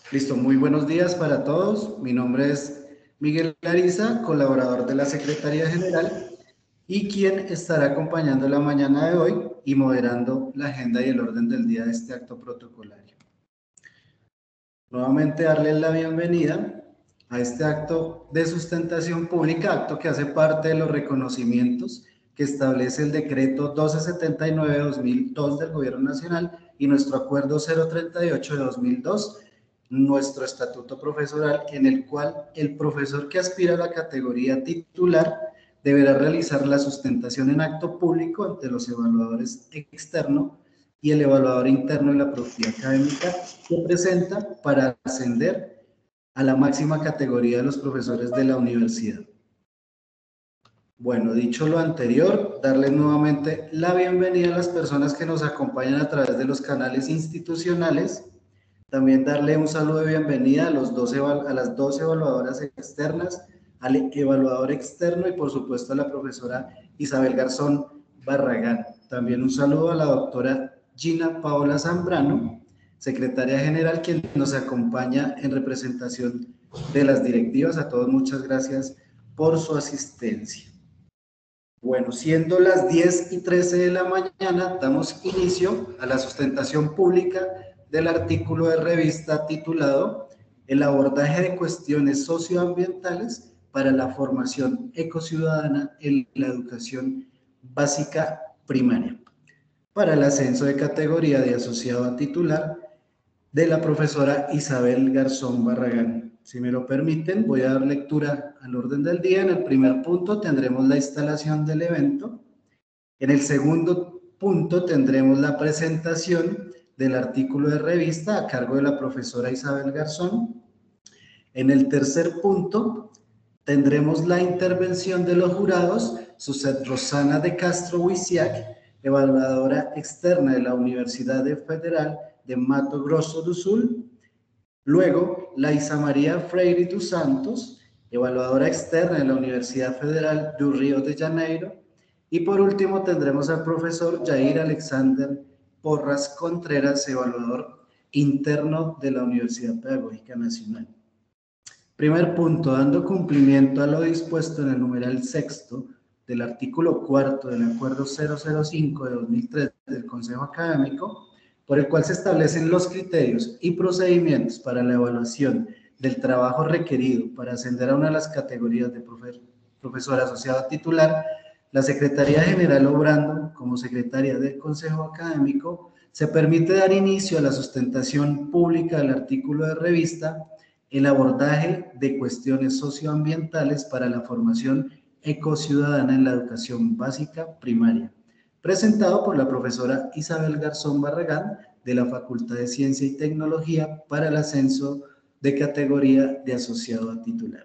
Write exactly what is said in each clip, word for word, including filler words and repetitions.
Listo, muy buenos días para todos. Mi nombre es Miguel Ariza, colaborador de la Secretaría General y quien estará acompañando la mañana de hoy y moderando la agenda y el orden del día de este acto protocolario. Nuevamente darles la bienvenida a este acto de sustentación pública, acto que hace parte de los reconocimientos que establece el decreto doscientos setenta y nueve de dos mil dos del Gobierno Nacional y nuestro acuerdo cero treinta y ocho de dos mil dos, nuestro estatuto profesoral, en el cual el profesor que aspira a la categoría titular deberá realizar la sustentación en acto público ante los evaluadores externos y el evaluador interno de la propiedad académica que presenta para ascender a la máxima categoría de los profesores de la universidad. Bueno, dicho lo anterior, darles nuevamente la bienvenida a las personas que nos acompañan a través de los canales institucionales. También darle un saludo de bienvenida a, los dos, a las dos evaluadoras externas, al evaluador externo y por supuesto a la profesora Isabel Garzón Barragán. También un saludo a la doctora Gina Paola Zambrano, secretaria general, quien nos acompaña en representación de las directivas. A todos muchas gracias por su asistencia. Bueno, siendo las diez y trece de la mañana, damos inicio a la sustentación pública del artículo de revista titulado El abordaje de cuestiones socioambientales para la formación ecociudadana en la educación básica primaria, para el ascenso de categoría de asociado a titular de la profesora Isabel Garzón Barragán. Si me lo permiten, voy a dar lectura al orden del día. En el primer punto tendremos la instalación del evento. En el segundo punto tendremos la presentación del artículo de revista a cargo de la profesora Isabel Garzón. En el tercer punto tendremos la intervención de los jurados, Suset Rosana de Castro Huiciac, evaluadora externa de la Universidad Federal de Mato Grosso do Sul. Luego, la Isa María Freire dos Santos, evaluadora externa de la Universidad Federal do Río de Janeiro. Y por último tendremos al profesor Jair Alexander Porras Contreras, evaluador interno de la Universidad Pedagógica Nacional. Primer punto, dando cumplimiento a lo dispuesto en el numeral sexto del artículo cuarto del acuerdo cero cero cinco de dos mil tres del Consejo Académico, por el cual se establecen los criterios y procedimientos para la evaluación del trabajo requerido para ascender a una de las categorías de profe profesor asociado titular, la Secretaría General, obrando como secretaria del Consejo Académico, se permite dar inicio a la sustentación pública del artículo de revista El abordaje de cuestiones socioambientales para la formación ecociudadana en la educación básica primaria, presentado por la profesora Isabel Garzón Barragán de la Facultad de Ciencia y Tecnología para el ascenso de categoría de asociado a titular.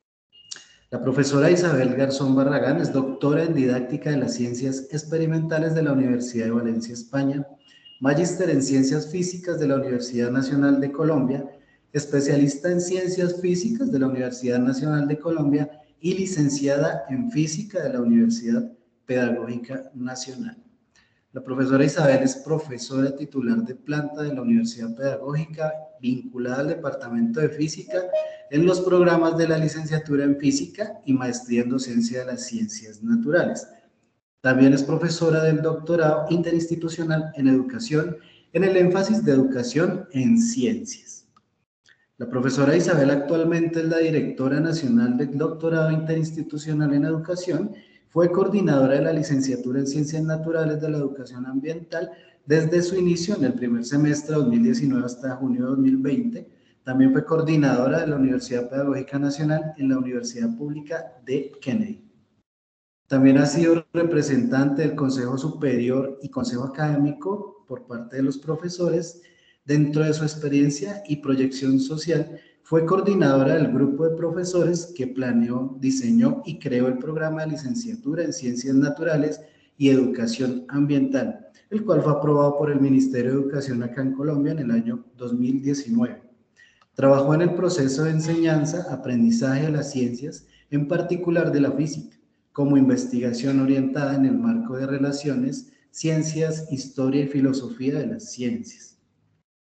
La profesora Isabel Garzón Barragán es doctora en didáctica de las ciencias experimentales de la Universidad de Valencia, España, magíster en ciencias físicas de la Universidad Nacional de Colombia, especialista en ciencias físicas de la Universidad Nacional de Colombia y licenciada en física de la Universidad Pedagógica Nacional. La profesora Isabel es profesora titular de planta de la Universidad Pedagógica, vinculada al Departamento de Física en los programas de la licenciatura en Física y maestría en Docencia de las Ciencias Naturales. También es profesora del doctorado interinstitucional en Educación, en el énfasis de Educación en Ciencias. La profesora Isabel actualmente es la directora nacional del doctorado interinstitucional en Educación. Fue coordinadora de la licenciatura en Ciencias Naturales de la Educación Ambiental desde su inicio en el primer semestre de dos mil diecinueve hasta junio de dos mil veinte. También fue coordinadora de la Universidad Pedagógica Nacional en la Universidad Pública de Kennedy. También ha sido representante del Consejo Superior y Consejo Académico por parte de los profesores. Dentro de su experiencia y proyección social, fue coordinadora del grupo de profesores que planeó, diseñó y creó el programa de licenciatura en Ciencias Naturales y Educación Ambiental, el cual fue aprobado por el Ministerio de Educación acá en Colombia en el año dos mil diecinueve. Trabajó en el proceso de enseñanza, aprendizaje de las ciencias, en particular de la física, como investigación orientada en el marco de relaciones, ciencias, historia y filosofía de las ciencias.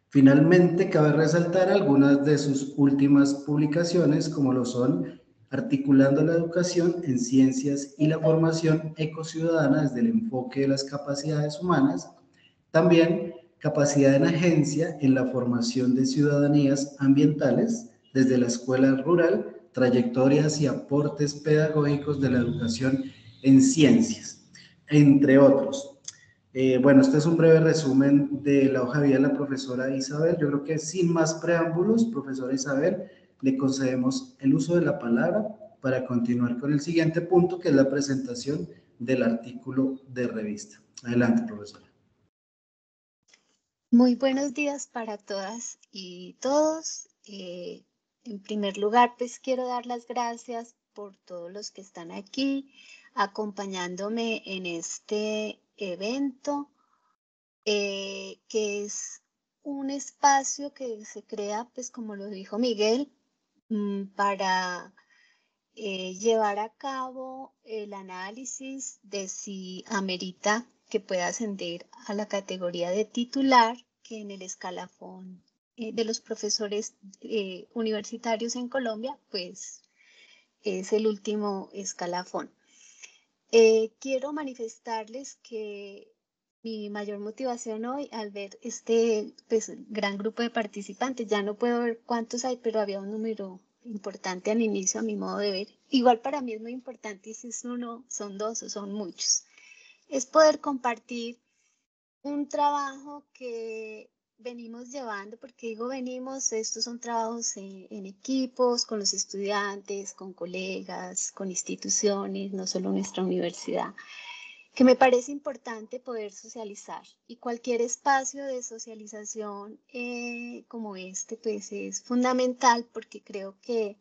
Finalmente, cabe resaltar algunas de sus últimas publicaciones, como lo son Articulando la educación en ciencias y la formación ecociudadana desde el enfoque de las capacidades humanas, también Capacidad en agencia en la formación de ciudadanías ambientales desde la escuela rural, trayectorias y aportes pedagógicos de la educación en ciencias, entre otros. Eh, bueno, este es un breve resumen de la hoja de vida de la profesora Isabel. Yo creo que sin más preámbulos, profesora Isabel, le concedemos el uso de la palabra para continuar con el siguiente punto, que es la presentación del artículo de revista. Adelante, profesora. Muy buenos días para todas y todos. Eh, en primer lugar, pues quiero dar las gracias por todos los que están aquí acompañándome en este evento, eh, que es un espacio que se crea, pues como lo dijo Miguel, mmm, para eh, llevar a cabo el análisis de si amerita que pueda ascender a la categoría de titular, que en el escalafón eh, de los profesores eh, universitarios en Colombia, pues es el último escalafón. Eh, quiero manifestarles que mi mayor motivación hoy al ver este pues, gran grupo de participantes, ya no puedo ver cuántos hay, pero había un número importante al inicio a mi modo de ver. Igual para mí es muy importante si es uno, son dos o son muchos. Es poder compartir un trabajo que venimos llevando, porque digo venimos, estos son trabajos en, en equipos, con los estudiantes, con colegas, con instituciones, no solo nuestra universidad, que me parece importante poder socializar, y cualquier espacio de socialización eh, como este pues es fundamental, porque creo que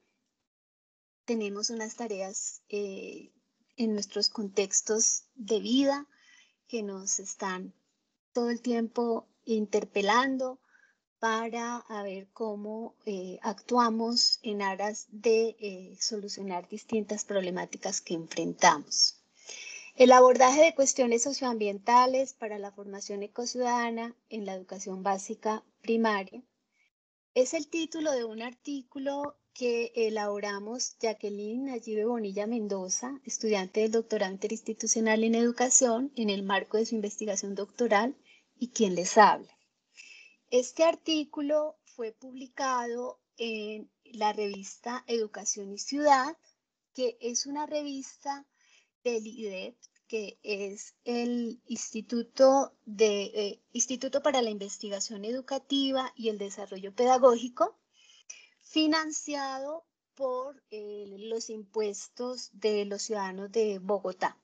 tenemos unas tareas eh, en nuestros contextos de vida que nos están todo el tiempo interpelando para ver cómo eh, actuamos en aras de eh, solucionar distintas problemáticas que enfrentamos. El abordaje de cuestiones socioambientales para la formación ecociudadana en la educación básica primaria es el título de un artículo que elaboramos Jacqueline Nayibe Bonilla Mendoza, estudiante del doctorado interinstitucional en educación, en el marco de su investigación doctoral, y quien les habla. Este artículo fue publicado en la revista Educación y Ciudad, que es una revista del I D E P, que es el Instituto, de, eh, Instituto para la Investigación Educativa y el Desarrollo Pedagógico, financiado por eh, los impuestos de los ciudadanos de Bogotá.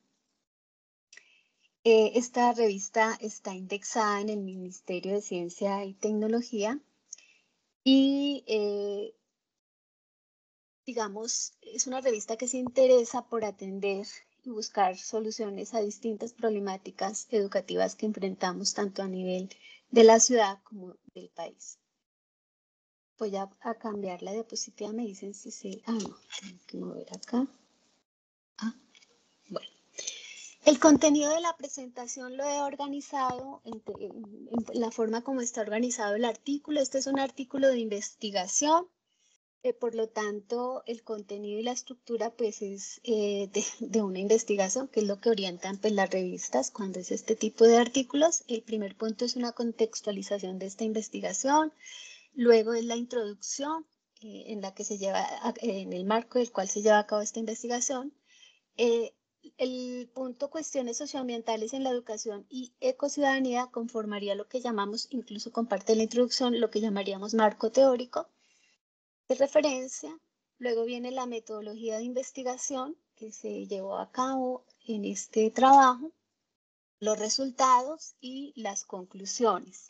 Eh, esta revista está indexada en el Ministerio de Ciencia y Tecnología y, eh, digamos, es una revista que se interesa por atender y buscar soluciones a distintas problemáticas educativas que enfrentamos tanto a nivel de la ciudad como del país. Voy a, a cambiar la diapositiva, me dicen si se... Ah, no, tengo que mover acá. Ah, bueno. El contenido de la presentación lo he organizado en, en, en la forma como está organizado el artículo. Este es un artículo de investigación. Eh, por lo tanto, el contenido y la estructura pues es eh, de, de una investigación, que es lo que orientan pues, las revistas cuando es este tipo de artículos. El primer punto es una contextualización de esta investigación, luego es la introducción eh, en la que se lleva, en el marco del cual se lleva a cabo esta investigación. Eh, el punto cuestiones socioambientales en la educación y ecociudadanía conformaría lo que llamamos, incluso con parte de la introducción, lo que llamaríamos marco teórico de referencia. Luego viene la metodología de investigación que se llevó a cabo en este trabajo, los resultados y las conclusiones.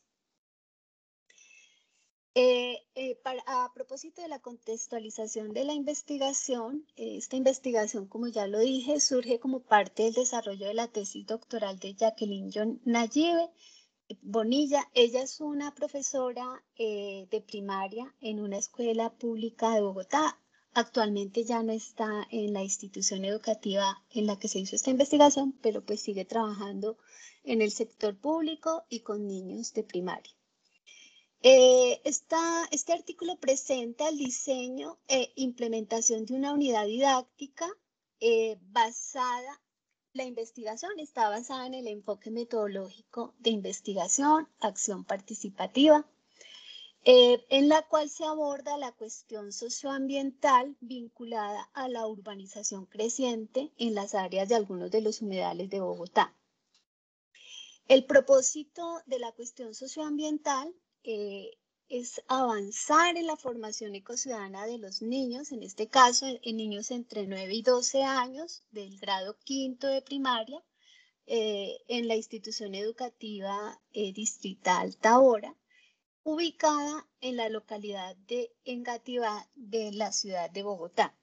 Eh, eh, para, a propósito de la contextualización de la investigación, eh, esta investigación, como ya lo dije, surge como parte del desarrollo de la tesis doctoral de Jacqueline Nayibe Bonilla. Ella es una profesora eh, de primaria en una escuela pública de Bogotá. Actualmente ya no está en la institución educativa en la que se hizo esta investigación, pero pues sigue trabajando en el sector público y con niños de primaria. Eh, esta, este artículo presenta el diseño e implementación de una unidad didáctica eh, basada, la investigación está basada en el enfoque metodológico de investigación, acción participativa, eh, en la cual se aborda la cuestión socioambiental vinculada a la urbanización creciente en las áreas de algunos de los humedales de Bogotá. El propósito de la cuestión socioambiental eh, es avanzar en la formación ecociudadana de los niños, en este caso en, en niños entre nueve y doce años del grado quinto de primaria, eh, en la institución educativa eh, distrital Tahora, ubicada en la localidad de Engativá de la ciudad de Bogotá.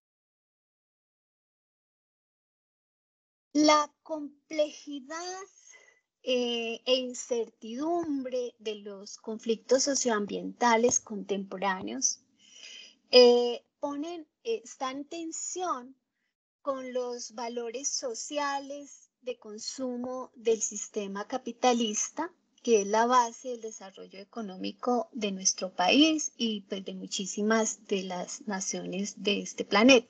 La complejidad eh, e incertidumbre de los conflictos socioambientales contemporáneos eh, ponen, eh, está en tensión con los valores sociales de consumo del sistema capitalista, que es la base del desarrollo económico de nuestro país y pues, de muchísimas de las naciones de este planeta.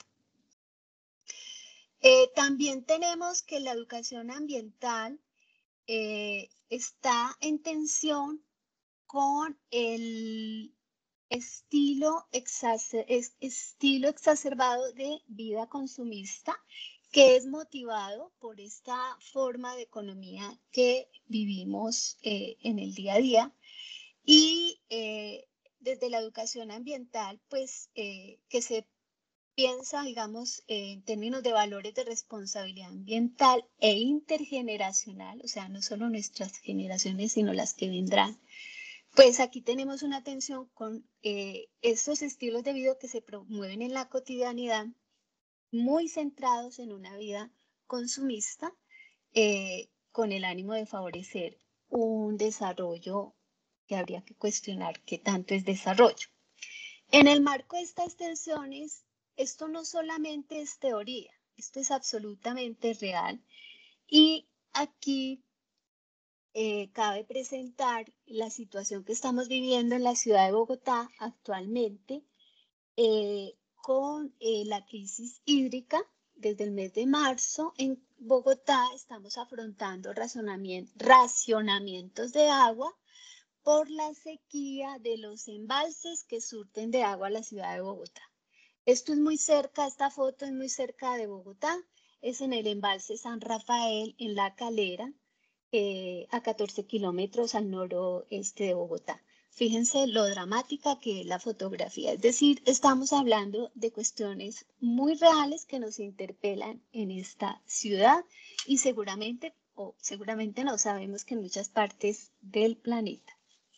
Eh, también tenemos que la educación ambiental eh, está en tensión con el estilo, exacer, estilo exacerbado de vida consumista, que es motivado por esta forma de economía que vivimos eh, en el día a día. Y eh, desde la educación ambiental, pues eh, que se piensa, digamos, eh, en términos de valores de responsabilidad ambiental e intergeneracional, o sea, no solo nuestras generaciones, sino las que vendrán. Pues aquí tenemos una tensión con eh, estos estilos de vida que se promueven en la cotidianidad, muy centrados en una vida consumista, eh, con el ánimo de favorecer un desarrollo que habría que cuestionar qué tanto es desarrollo. En el marco de estas tensiones, esto no solamente es teoría, esto es absolutamente real. Y aquí eh, cabe presentar la situación que estamos viviendo en la ciudad de Bogotá actualmente eh, con eh, la crisis hídrica. Desde el mes de marzo en Bogotá estamos afrontando racionamientos de agua por la sequía de los embalses que surten de agua a la ciudad de Bogotá. Esto es muy cerca, esta foto es muy cerca de Bogotá, es en el embalse San Rafael, en La Calera, eh, a catorce kilómetros al noroeste de Bogotá. Fíjense lo dramática que es la fotografía, es decir, estamos hablando de cuestiones muy reales que nos interpelan en esta ciudad y seguramente, o seguramente no sabemos que en muchas partes del planeta.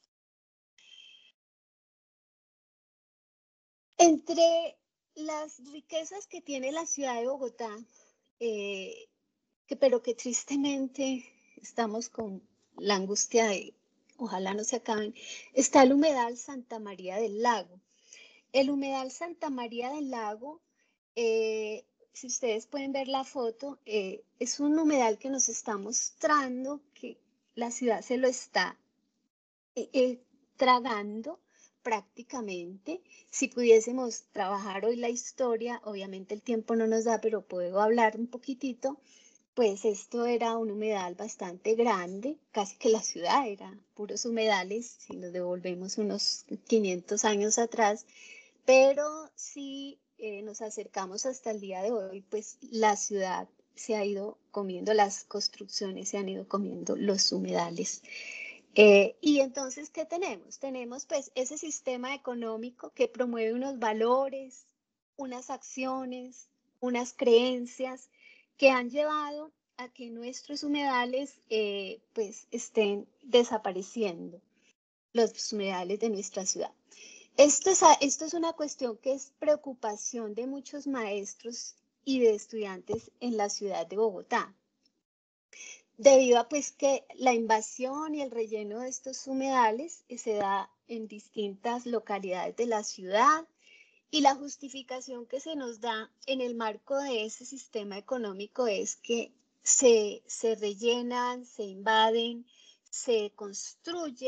Entre las riquezas que tiene la ciudad de Bogotá, eh, que, pero que tristemente estamos con la angustia de ojalá no se acaben, está el humedal Santa María del Lago. El humedal Santa María del Lago, eh, si ustedes pueden ver la foto, eh, es un humedal que nos está mostrando que la ciudad se lo está eh, eh, tragando prácticamente. Si pudiésemos trabajar hoy la historia, obviamente el tiempo no nos da, pero puedo hablar un poquitito. Pues esto era un humedal bastante grande, casi que la ciudad era puros humedales, si nos devolvemos unos quinientos años atrás, pero si eh, nos acercamos hasta el día de hoy, pues la ciudad se ha ido comiendo, las construcciones se han ido comiendo los humedales. Eh, y entonces, ¿qué tenemos? Tenemos pues ese sistema económico que promueve unos valores, unas acciones, unas creencias que han llevado a que nuestros humedales eh, pues estén desapareciendo, los humedales de nuestra ciudad. Esto es, esto es una cuestión que es preocupación de muchos maestros y de estudiantes en la ciudad de Bogotá, debido a pues que la invasión y el relleno de estos humedales se da en distintas localidades de la ciudad, y la justificación que se nos da en el marco de ese sistema económico es que se, se rellenan, se invaden, se construye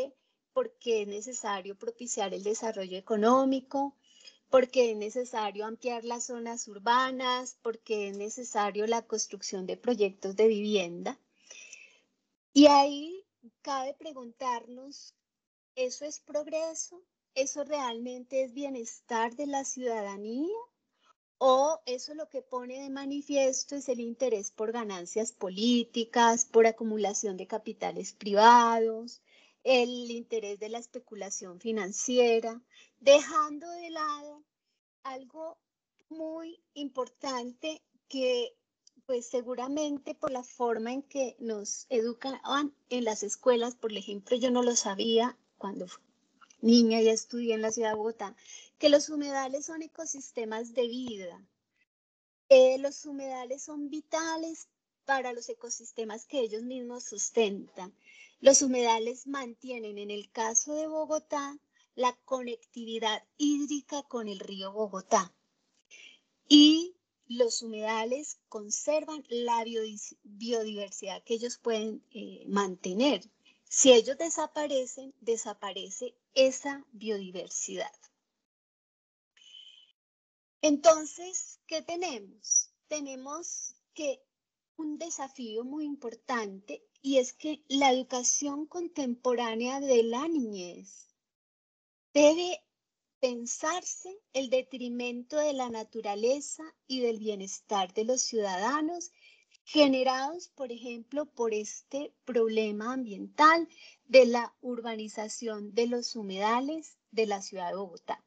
porque es necesario propiciar el desarrollo económico, porque es necesario ampliar las zonas urbanas, porque es necesario la construcción de proyectos de vivienda. Y ahí cabe preguntarnos, ¿eso es progreso? ¿Eso realmente es bienestar de la ciudadanía? ¿O eso lo que pone de manifiesto es el interés por ganancias políticas, por acumulación de capitales privados, el interés de la especulación financiera, dejando de lado algo muy importante que pues seguramente por la forma en que nos educan en las escuelas, por ejemplo, yo no lo sabía cuando fui niña y estudié en la ciudad de Bogotá, que los humedales son ecosistemas de vida. Eh, los humedales son vitales para los ecosistemas que ellos mismos sustentan. Los humedales mantienen, en el caso de Bogotá, la conectividad hídrica con el río Bogotá. Y los humedales conservan la biodiversidad que ellos pueden eh, mantener. Si ellos desaparecen, desaparece esa biodiversidad. Entonces, ¿qué tenemos? Tenemos que un desafío muy importante y es que la educación contemporánea de la niñez debe pensarse el detrimento de la naturaleza y del bienestar de los ciudadanos generados, por ejemplo, por este problema ambiental de la urbanización de los humedales de la ciudad de Bogotá.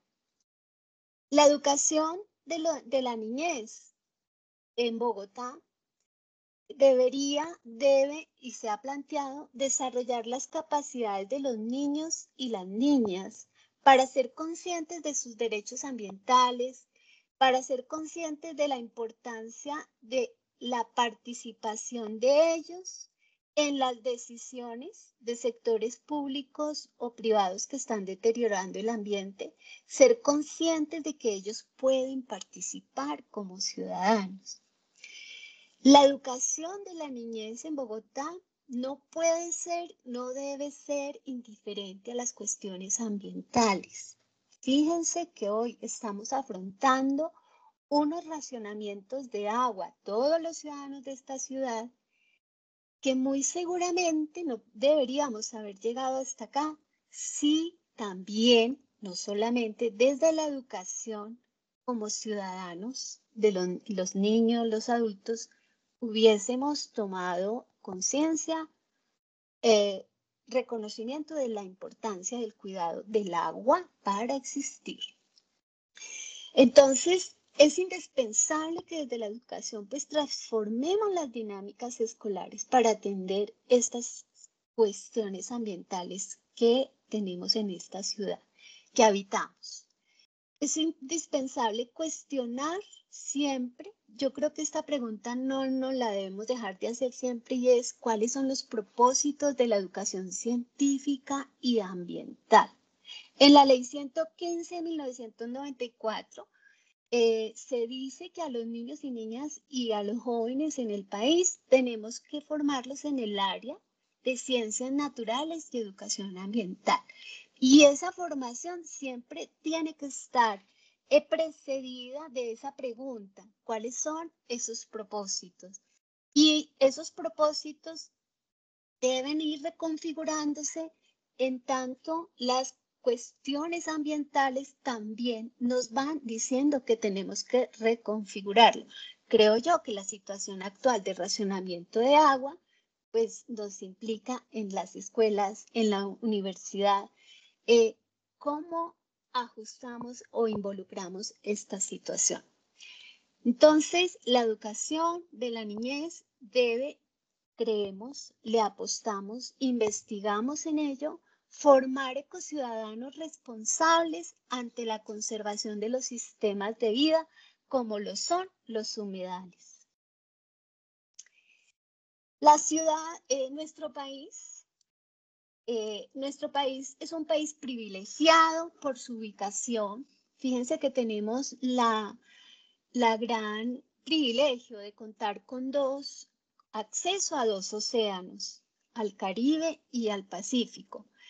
La educación de, lo, de la niñez en Bogotá debería, debe y se ha planteado desarrollar las capacidades de los niños y las niñas para ser conscientes de sus derechos ambientales, para ser conscientes de la importancia de la participación de ellos en las decisiones de sectores públicos o privados que están deteriorando el ambiente, ser conscientes de que ellos pueden participar como ciudadanos. La educación de la niñez en Bogotá no puede ser, no debe ser indiferente a las cuestiones ambientales. Fíjense que hoy estamos afrontando unos racionamientos de agua, todos los ciudadanos de esta ciudad, que muy seguramente no deberíamos haber llegado hasta acá si también, no solamente desde la educación como ciudadanos, de los, los niños, los adultos, hubiésemos tomado conciencia, eh, reconocimiento de la importancia del cuidado del agua para existir. Entonces, es indispensable que desde la educación pues transformemos las dinámicas escolares para atender estas cuestiones ambientales que tenemos en esta ciudad que habitamos. Es indispensable cuestionar siempre, yo creo que esta pregunta no nos la debemos dejar de hacer siempre y es ¿cuáles son los propósitos de la educación científica y ambiental? En la ley ciento quince de mil novecientos noventa y cuatro eh, se dice que a los niños y niñas y a los jóvenes en el país tenemos que formarlos en el área de ciencias naturales y educación ambiental. Y esa formación siempre tiene que estar eh, precedida de esa pregunta, ¿cuáles son esos propósitos? Y esos propósitos deben ir reconfigurándose en tanto las cuestiones ambientales también nos van diciendo que tenemos que reconfigurarlo. Creo yo que la situación actual de racionamiento de agua pues nos implica en las escuelas, en la universidad, eh, cómo ajustamos o involucramos esta situación. Entonces, la educación de la niñez debe, creemos, le apostamos, investigamos en ello, formar ecociudadanos responsables ante la conservación de los sistemas de vida como lo son los humedales. La ciudad, eh, nuestro país, eh, nuestro país es un país privilegiado por su ubicación. Fíjense que tenemos la, la gran privilegio de contar con dos, acceso a dos océanos, al Caribe y al Pacífico.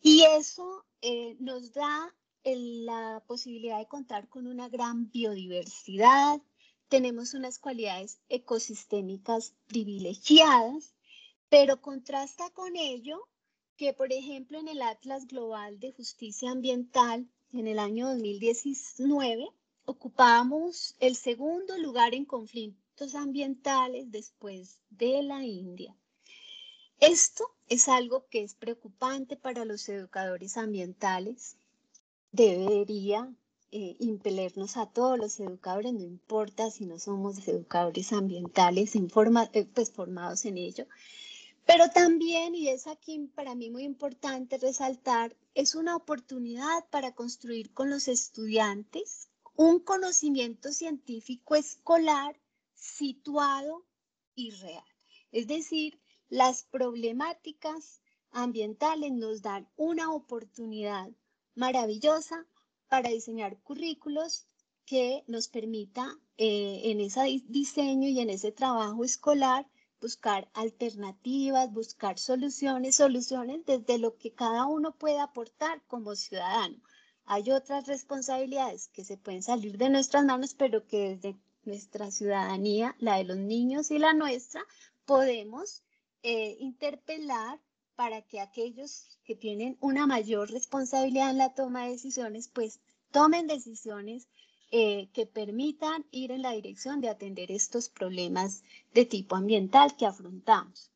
Y eso eh, nos da el, la posibilidad de contar con una gran biodiversidad, tenemos unas cualidades ecosistémicas privilegiadas, pero contrasta con ello que, por ejemplo, en el Atlas Global de Justicia Ambiental, en el año dos mil diecinueve, ocupamos el segundo lugar en conflictos ambientales después de la India. Esto es algo que es preocupante para los educadores ambientales. Debería eh, impelernos a todos los educadores, no importa si no somos educadores ambientales en forma, eh, pues formados en ello. Pero también, y es aquí para mí muy importante resaltar, es una oportunidad para construir con los estudiantes un conocimiento científico escolar situado y real. Es decir, las problemáticas ambientales nos dan una oportunidad maravillosa para diseñar currículos que nos permita eh, en ese diseño y en ese trabajo escolar buscar alternativas, buscar soluciones, soluciones desde lo que cada uno puede aportar como ciudadano. Hay otras responsabilidades que se pueden salir de nuestras manos, pero que desde nuestra ciudadanía, la de los niños y la nuestra, podemos eh, interpelar para que aquellos que tienen una mayor responsabilidad en la toma de decisiones, pues tomen decisiones Eh, que permitan ir en la dirección de atender estos problemas de tipo ambiental que afrontamos.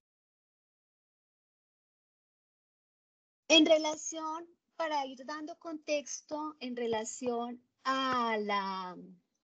En relación, para ir dando contexto, en relación a la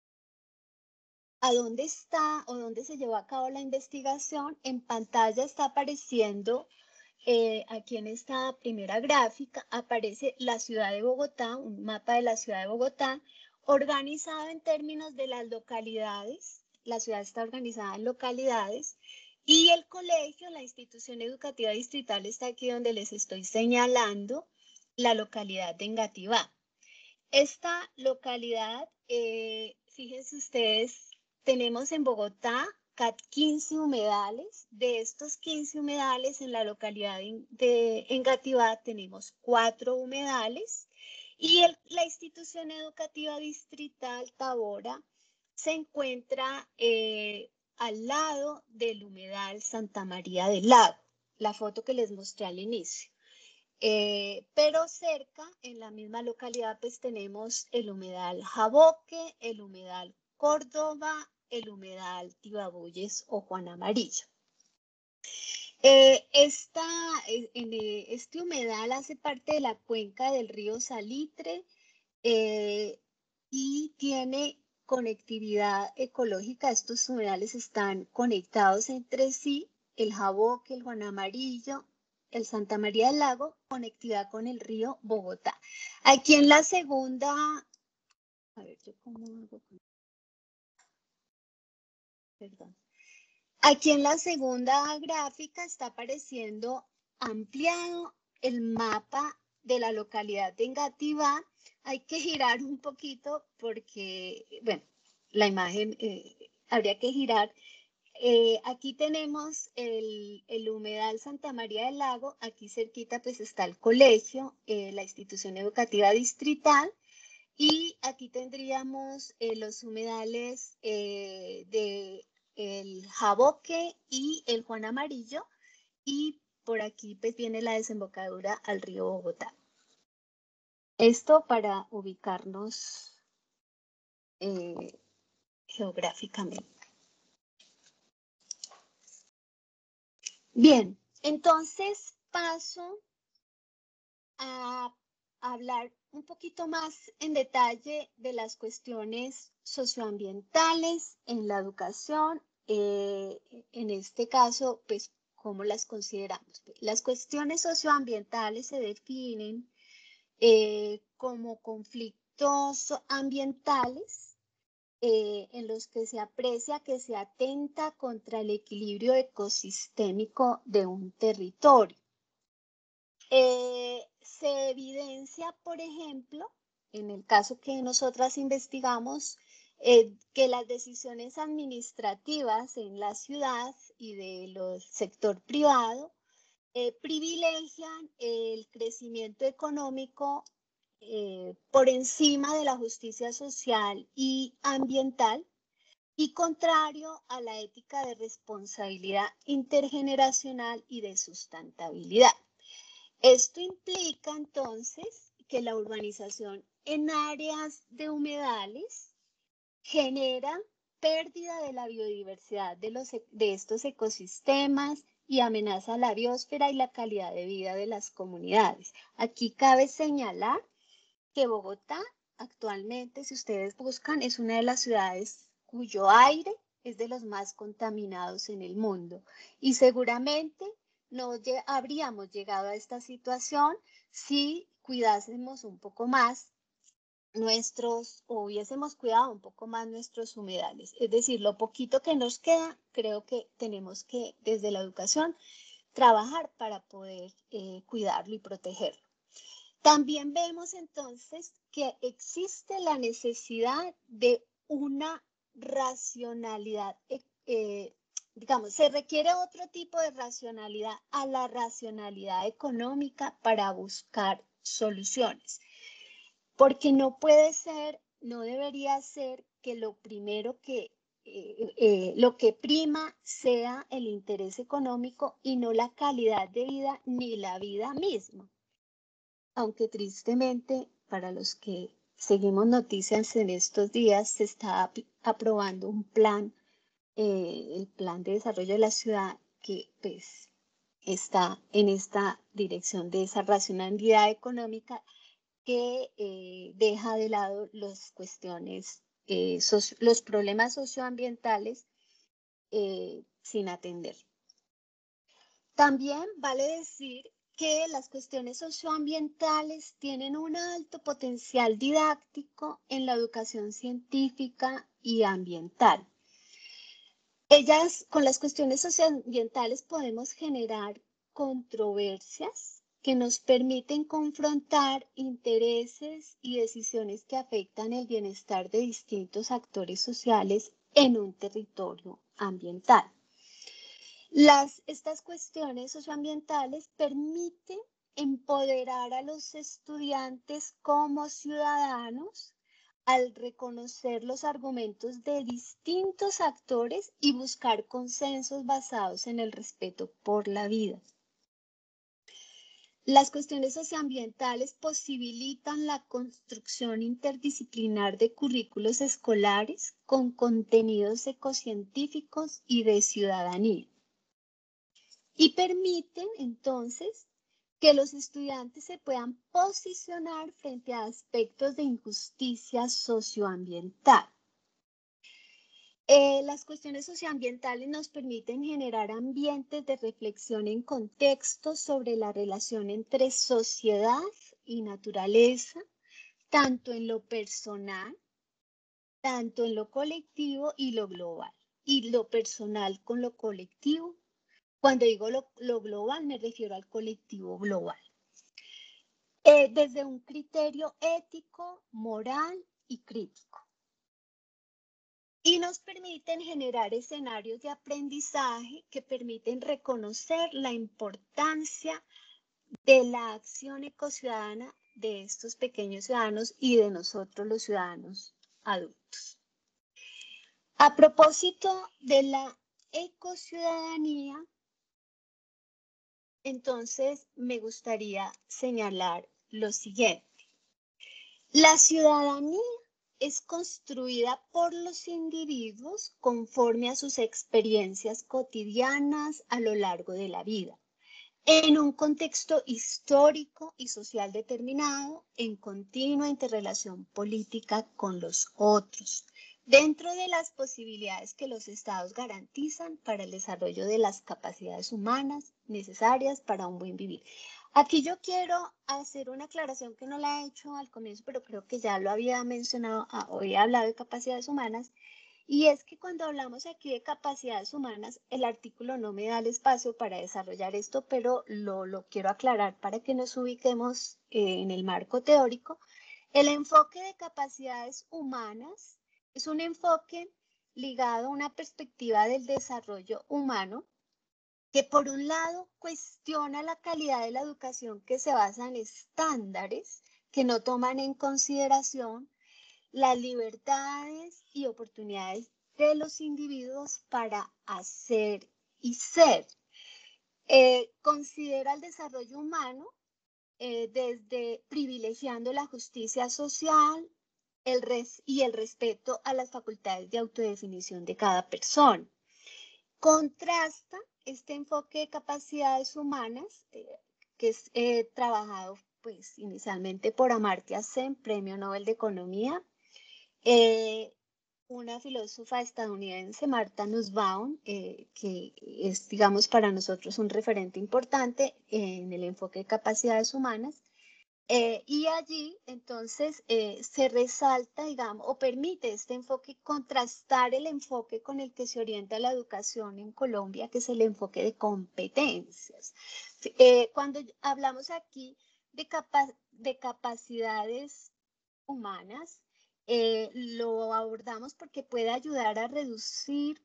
a dónde está o dónde se llevó a cabo la investigación, en pantalla está apareciendo, eh, aquí en esta primera gráfica, aparece la ciudad de Bogotá, un mapa de la ciudad de Bogotá, organizado en términos de las localidades. La ciudad está organizada en localidades y el colegio, la institución educativa distrital está aquí donde les estoy señalando la localidad de Engativá. Esta localidad, eh, fíjense ustedes, tenemos en Bogotá quince humedales. De estos quince humedales en la localidad de Engativá tenemos cuatro humedales. Y el, la institución educativa distrital Tabora se encuentra eh, al lado del humedal Santa María del Lago, la foto que les mostré al inicio. Eh, pero cerca, en la misma localidad, pues tenemos el humedal Jaboque, el humedal Córdoba, el humedal Tibabuyes o Juan Amarillo. Eh, esta, en, este humedal hace parte de la cuenca del río Salitre eh, y tiene conectividad ecológica. Estos humedales están conectados entre sí, el Jaboque, el Juan Amarillo, el Santa María del Lago, conectividad con el río Bogotá. Aquí en la segunda, a ver, yo cómo hago, perdón. Aquí en la segunda gráfica está apareciendo ampliado el mapa de la localidad de Engativá. Hay que girar un poquito porque, bueno, la imagen eh, habría que girar. Eh, aquí tenemos el, el humedal Santa María del Lago, aquí cerquita pues está el colegio, eh, la institución educativa distrital, y aquí tendríamos eh, los humedales eh, de el Jaboque y el Juan Amarillo, y por aquí pues viene la desembocadura al río Bogotá. Esto para ubicarnos eh, geográficamente. Bien, entonces paso a hablar un poquito más en detalle de las cuestiones socioambientales en la educación. Eh, en este caso, pues, ¿cómo las consideramos? Las cuestiones socioambientales se definen eh, como conflictos ambientales eh, en los que se aprecia que se atenta contra el equilibrio ecosistémico de un territorio. Eh, se evidencia, por ejemplo, en el caso que nosotras investigamos, eh, que las decisiones administrativas en la ciudad y del sector privado eh, privilegian el crecimiento económico eh, por encima de la justicia social y ambiental, y contrario a la ética de responsabilidad intergeneracional y de sustentabilidad. Esto implica entonces que la urbanización en áreas de humedales genera pérdida de la biodiversidad de, los, de estos ecosistemas y amenaza la biosfera y la calidad de vida de las comunidades. Aquí cabe señalar que Bogotá actualmente, si ustedes buscan, es una de las ciudades cuyo aire es de los más contaminados en el mundo. Y seguramente no habríamos llegado a esta situación si cuidásemos un poco más nuestros, o hubiésemos cuidado un poco más nuestros humedales. Es decir, lo poquito que nos queda, creo que tenemos que, desde la educación, trabajar para poder eh, cuidarlo y protegerlo. También vemos entonces que existe la necesidad de una racionalidad, eh, digamos, se requiere otro tipo de racionalidad a la racionalidad económica para buscar soluciones. Porque no puede ser, no debería ser que lo primero que, eh, eh, lo que prima sea el interés económico y no la calidad de vida ni la vida misma. Aunque tristemente, para los que seguimos noticias en estos días, se está aprobando un plan, eh, el plan de desarrollo de la ciudad, que pues está en esta dirección de esa racionalidad económica que eh, deja de lado las cuestiones, eh, los problemas socioambientales eh, sin atender. También vale decir que las cuestiones socioambientales tienen un alto potencial didáctico en la educación científica y ambiental. Ellas, con las cuestiones socioambientales podemos generar controversias que nos permiten confrontar intereses y decisiones que afectan el bienestar de distintos actores sociales en un territorio ambiental. Las, estas cuestiones socioambientales permiten empoderar a los estudiantes como ciudadanos al reconocer los argumentos de distintos actores y buscar consensos basados en el respeto por la vida. Las cuestiones socioambientales posibilitan la construcción interdisciplinar de currículos escolares con contenidos ecocientíficos y de ciudadanía. Y permiten entonces que los estudiantes se puedan posicionar frente a aspectos de injusticia socioambiental. Eh, las cuestiones socioambientales nos permiten generar ambientes de reflexión en contextos sobre la relación entre sociedad y naturaleza, tanto en lo personal, tanto en lo colectivo y lo global, y lo personal con lo colectivo. Cuando digo lo, lo global, me refiero al colectivo global. Eh, desde un criterio ético, moral y crítico. Y nos permiten generar escenarios de aprendizaje que permiten reconocer la importancia de la acción ecociudadana de estos pequeños ciudadanos y de nosotros los ciudadanos adultos. A propósito de la ecociudadanía, entonces me gustaría señalar lo siguiente. La ciudadanía es construida por los individuos conforme a sus experiencias cotidianas a lo largo de la vida, en un contexto histórico y social determinado, en continua interrelación política con los otros, dentro de las posibilidades que los estados garantizan para el desarrollo de las capacidades humanas necesarias para un buen vivir. Aquí yo quiero hacer una aclaración que no la he hecho al comienzo, pero creo que ya lo había mencionado, hoy he hablado de capacidades humanas, y es que cuando hablamos aquí de capacidades humanas, el artículo no me da el espacio para desarrollar esto, pero lo, lo quiero aclarar para que nos ubiquemos eh, en el marco teórico. El enfoque de capacidades humanas es un enfoque ligado a una perspectiva del desarrollo humano que por un lado cuestiona la calidad de la educación que se basa en estándares que no toman en consideración las libertades y oportunidades de los individuos para hacer y ser. Eh, considera el desarrollo humano eh, desde privilegiando la justicia social el res y el respeto a las facultades de autodefinición de cada persona. Contrasta este enfoque de capacidades humanas, eh, que es eh, trabajado pues, inicialmente por Amartya Sen, Premio Nobel de Economía, eh, una filósofa estadounidense, Martha Nussbaum, eh, que es, digamos, para nosotros un referente importante en el enfoque de capacidades humanas. Eh, y allí, entonces, eh, se resalta, digamos, o permite este enfoque contrastar el enfoque con el que se orienta la educación en Colombia, que es el enfoque de competencias. Eh, cuando hablamos aquí de, capa de capacidades humanas, eh, lo abordamos porque puede ayudar a reducir,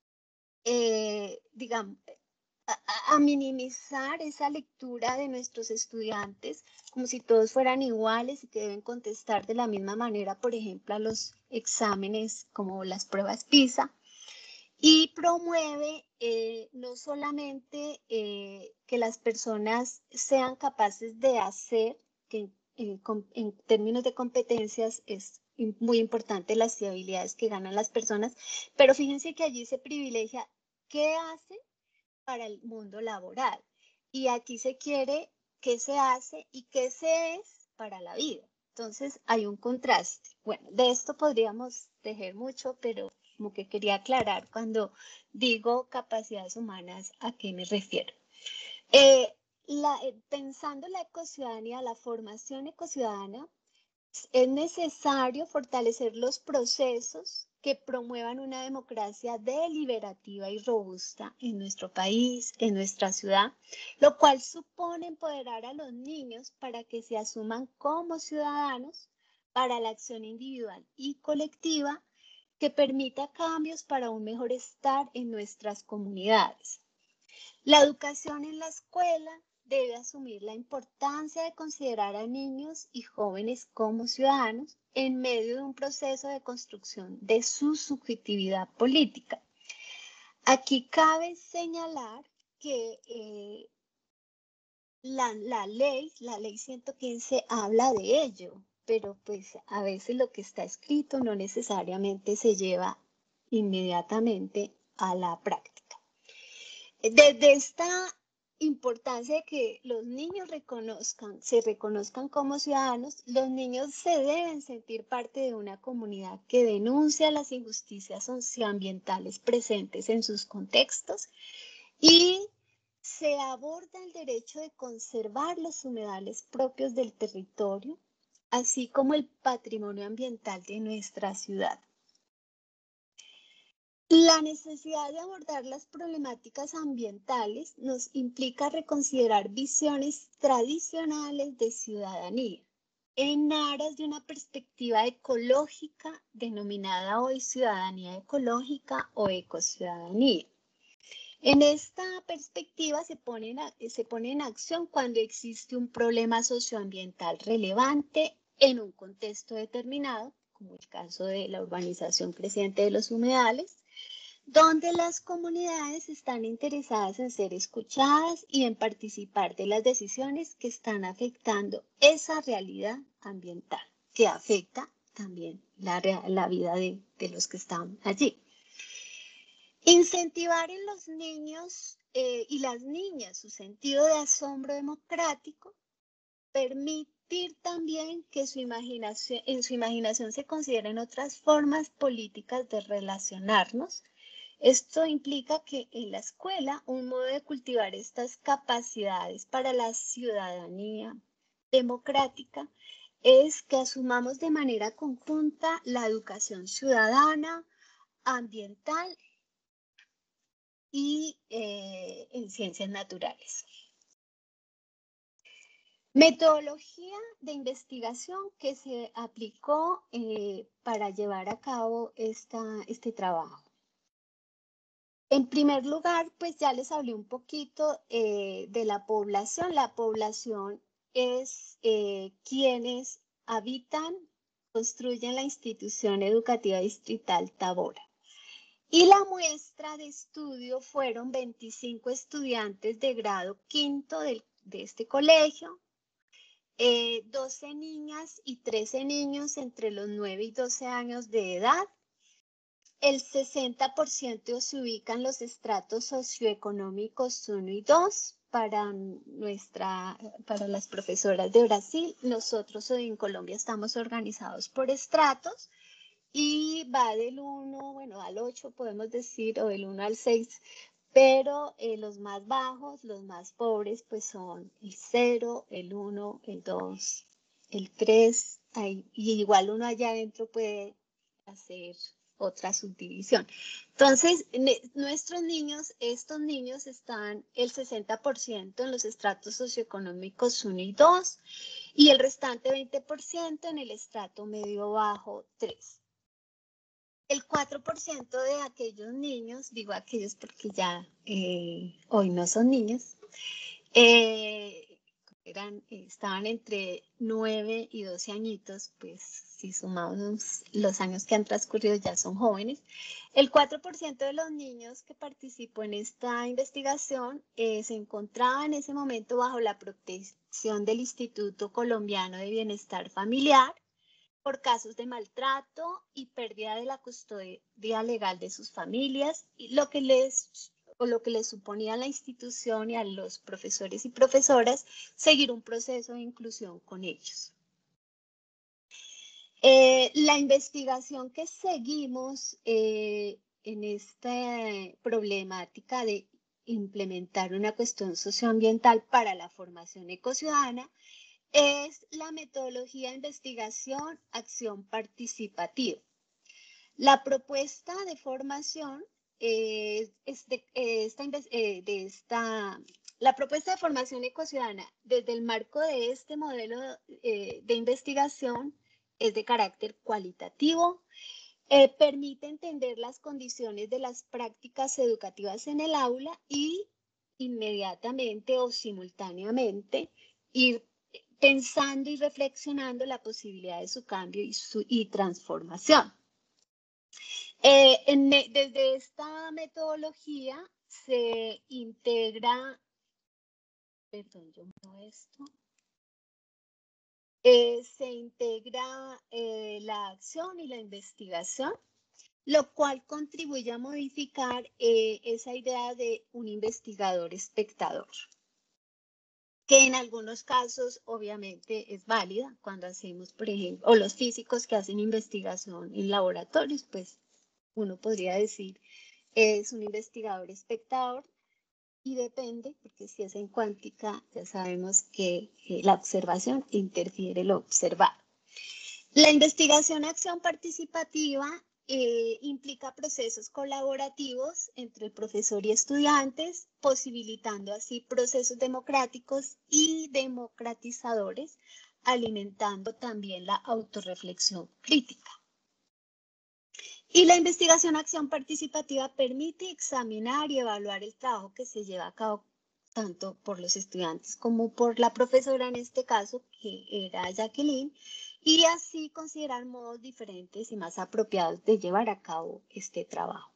eh, digamos, a, a minimizar esa lectura de nuestros estudiantes como si todos fueran iguales y que deben contestar de la misma manera, por ejemplo, a los exámenes como las pruebas PISA, y promueve eh, no solamente eh, que las personas sean capaces de hacer, que en, en términos de competencias es muy importante las habilidades que ganan las personas, pero fíjense que allí se privilegia qué hacen para el mundo laboral. Y aquí se quiere qué se hace y qué se es para la vida. Entonces hay un contraste. Bueno, de esto podríamos tejer mucho, pero como que quería aclarar cuando digo capacidades humanas a qué me refiero. Eh, la, eh, pensando en la ecociudadanía, la formación ecociudadana, es necesario fortalecer los procesos que promuevan una democracia deliberativa y robusta en nuestro país, en nuestra ciudad, lo cual supone empoderar a los niños para que se asuman como ciudadanos para la acción individual y colectiva que permita cambios para un mejor estar en nuestras comunidades. La educación en la escuela debe asumir la importancia de considerar a niños y jóvenes como ciudadanos en medio de un proceso de construcción de su subjetividad política. Aquí cabe señalar que eh, la, la ley, la ley ciento quince habla de ello, pero pues a veces lo que está escrito no necesariamente se lleva inmediatamente a la práctica. Desde esta importancia de que los niños reconozcan, se reconozcan como ciudadanos, los niños se deben sentir parte de una comunidad que denuncia las injusticias socioambientales presentes en sus contextos y se aborda el derecho de conservar los humedales propios del territorio, así como el patrimonio ambiental de nuestra ciudad. La necesidad de abordar las problemáticas ambientales nos implica reconsiderar visiones tradicionales de ciudadanía en aras de una perspectiva ecológica denominada hoy ciudadanía ecológica o ecociudadanía. En esta perspectiva se pone, en, se pone en acción cuando existe un problema socioambiental relevante en un contexto determinado, como el caso de la urbanización creciente de los humedales, donde las comunidades están interesadas en ser escuchadas y en participar de las decisiones que están afectando esa realidad ambiental, que afecta también la, la vida de, de los que están allí. Incentivar en los niños eh, y las niñas su sentido de asombro democrático, permitir también que su imaginación, en su imaginación se consideren otras formas políticas de relacionarnos. Esto implica que en la escuela un modo de cultivar estas capacidades para la ciudadanía democrática es que asumamos de manera conjunta la educación ciudadana, ambiental y eh, en ciencias naturales. Metodología de investigación que se aplicó eh, para llevar a cabo esta, este trabajo. En primer lugar, pues ya les hablé un poquito eh, de la población. La población es eh, quienes habitan, construyen la institución educativa distrital Tábora. Y la muestra de estudio fueron veinticinco estudiantes de grado quinto de, de este colegio, eh, doce niñas y trece niños entre los nueve y doce años de edad. El sesenta por ciento se ubican los estratos socioeconómicos uno y dos para, nuestra, para las profesoras de Brasil. Nosotros en Colombia estamos organizados por estratos y va del uno, bueno, al ocho podemos decir, o del uno al seis, pero eh, los más bajos, los más pobres, pues son el cero, el uno, el dos, el tres, ahí, y igual uno allá adentro puede hacer otra subdivisión. Entonces, nuestros niños, estos niños están el sesenta por ciento en los estratos socioeconómicos uno y dos y el restante veinte por ciento en el estrato medio bajo tres. El cuatro por ciento de aquellos niños, digo aquellos porque ya eh, hoy no son niños, eh, eran, estaban entre nueve y doce añitos, pues si sumamos los años que han transcurrido ya son jóvenes. El cuatro por ciento de los niños que participó en esta investigación eh, se encontraba en ese momento bajo la protección del Instituto Colombiano de Bienestar Familiar por casos de maltrato y pérdida de la custodia legal de sus familias, lo que les o lo que les suponía a la institución y a los profesores y profesoras seguir un proceso de inclusión con ellos. Eh, la investigación que seguimos eh, en esta problemática de implementar una cuestión socioambiental para la formación ecociudadana es la metodología de investigación acción participativa. La propuesta de formación eh, es de, eh, esta, eh, de esta, la propuesta de formación ecociudadana desde el marco de este modelo eh, de investigación es de carácter cualitativo, eh, permite entender las condiciones de las prácticas educativas en el aula y inmediatamente o simultáneamente ir pensando y reflexionando la posibilidad de su cambio y, su, y transformación. Eh, en, desde esta metodología se integra, perdón, yo muevo esto, eh, se integra eh, la acción y la investigación, lo cual contribuye a modificar eh, esa idea de un investigador espectador, que en algunos casos obviamente es válida cuando hacemos, por ejemplo, o los físicos que hacen investigación en laboratorios, pues uno podría decir es un investigador espectador y depende, porque si es en cuántica ya sabemos que eh, la observación interfiere lo observado. La investigación acción participativa eh, implica procesos colaborativos entre el profesor y estudiantes, posibilitando así procesos democráticos y democratizadores, alimentando también la autorreflexión crítica. Y la investigación acción participativa permite examinar y evaluar el trabajo que se lleva a cabo tanto por los estudiantes como por la profesora en este caso, que era Jacqueline, y así considerar modos diferentes y más apropiados de llevar a cabo este trabajo.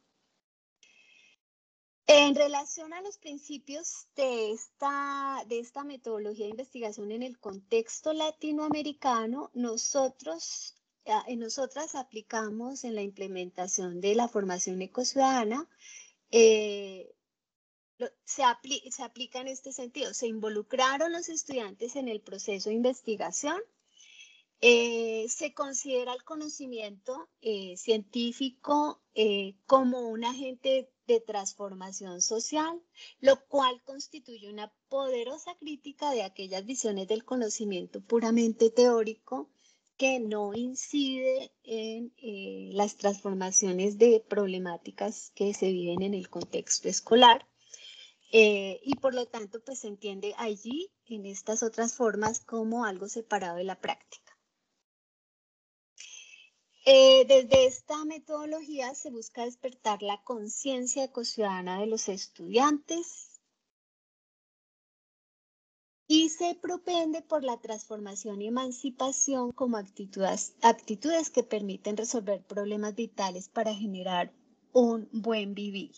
En relación a los principios de esta, de esta metodología de investigación en el contexto latinoamericano, nosotros, eh, nosotras aplicamos en la implementación de la formación ecociudadana, eh, se, apli se aplica en este sentido. Se involucraron los estudiantes en el proceso de investigación. Eh, se considera el conocimiento eh, científico eh, como un agente de transformación social, lo cual constituye una poderosa crítica de aquellas visiones del conocimiento puramente teórico que no incide en eh, las transformaciones de problemáticas que se viven en el contexto escolar. Eh, y por lo tanto, pues se entiende allí, en estas otras formas, como algo separado de la práctica. Eh, desde esta metodología se busca despertar la conciencia ecociudadana de los estudiantes y se propende por la transformación y emancipación como actitudes, actitudes que permiten resolver problemas vitales para generar un buen vivir.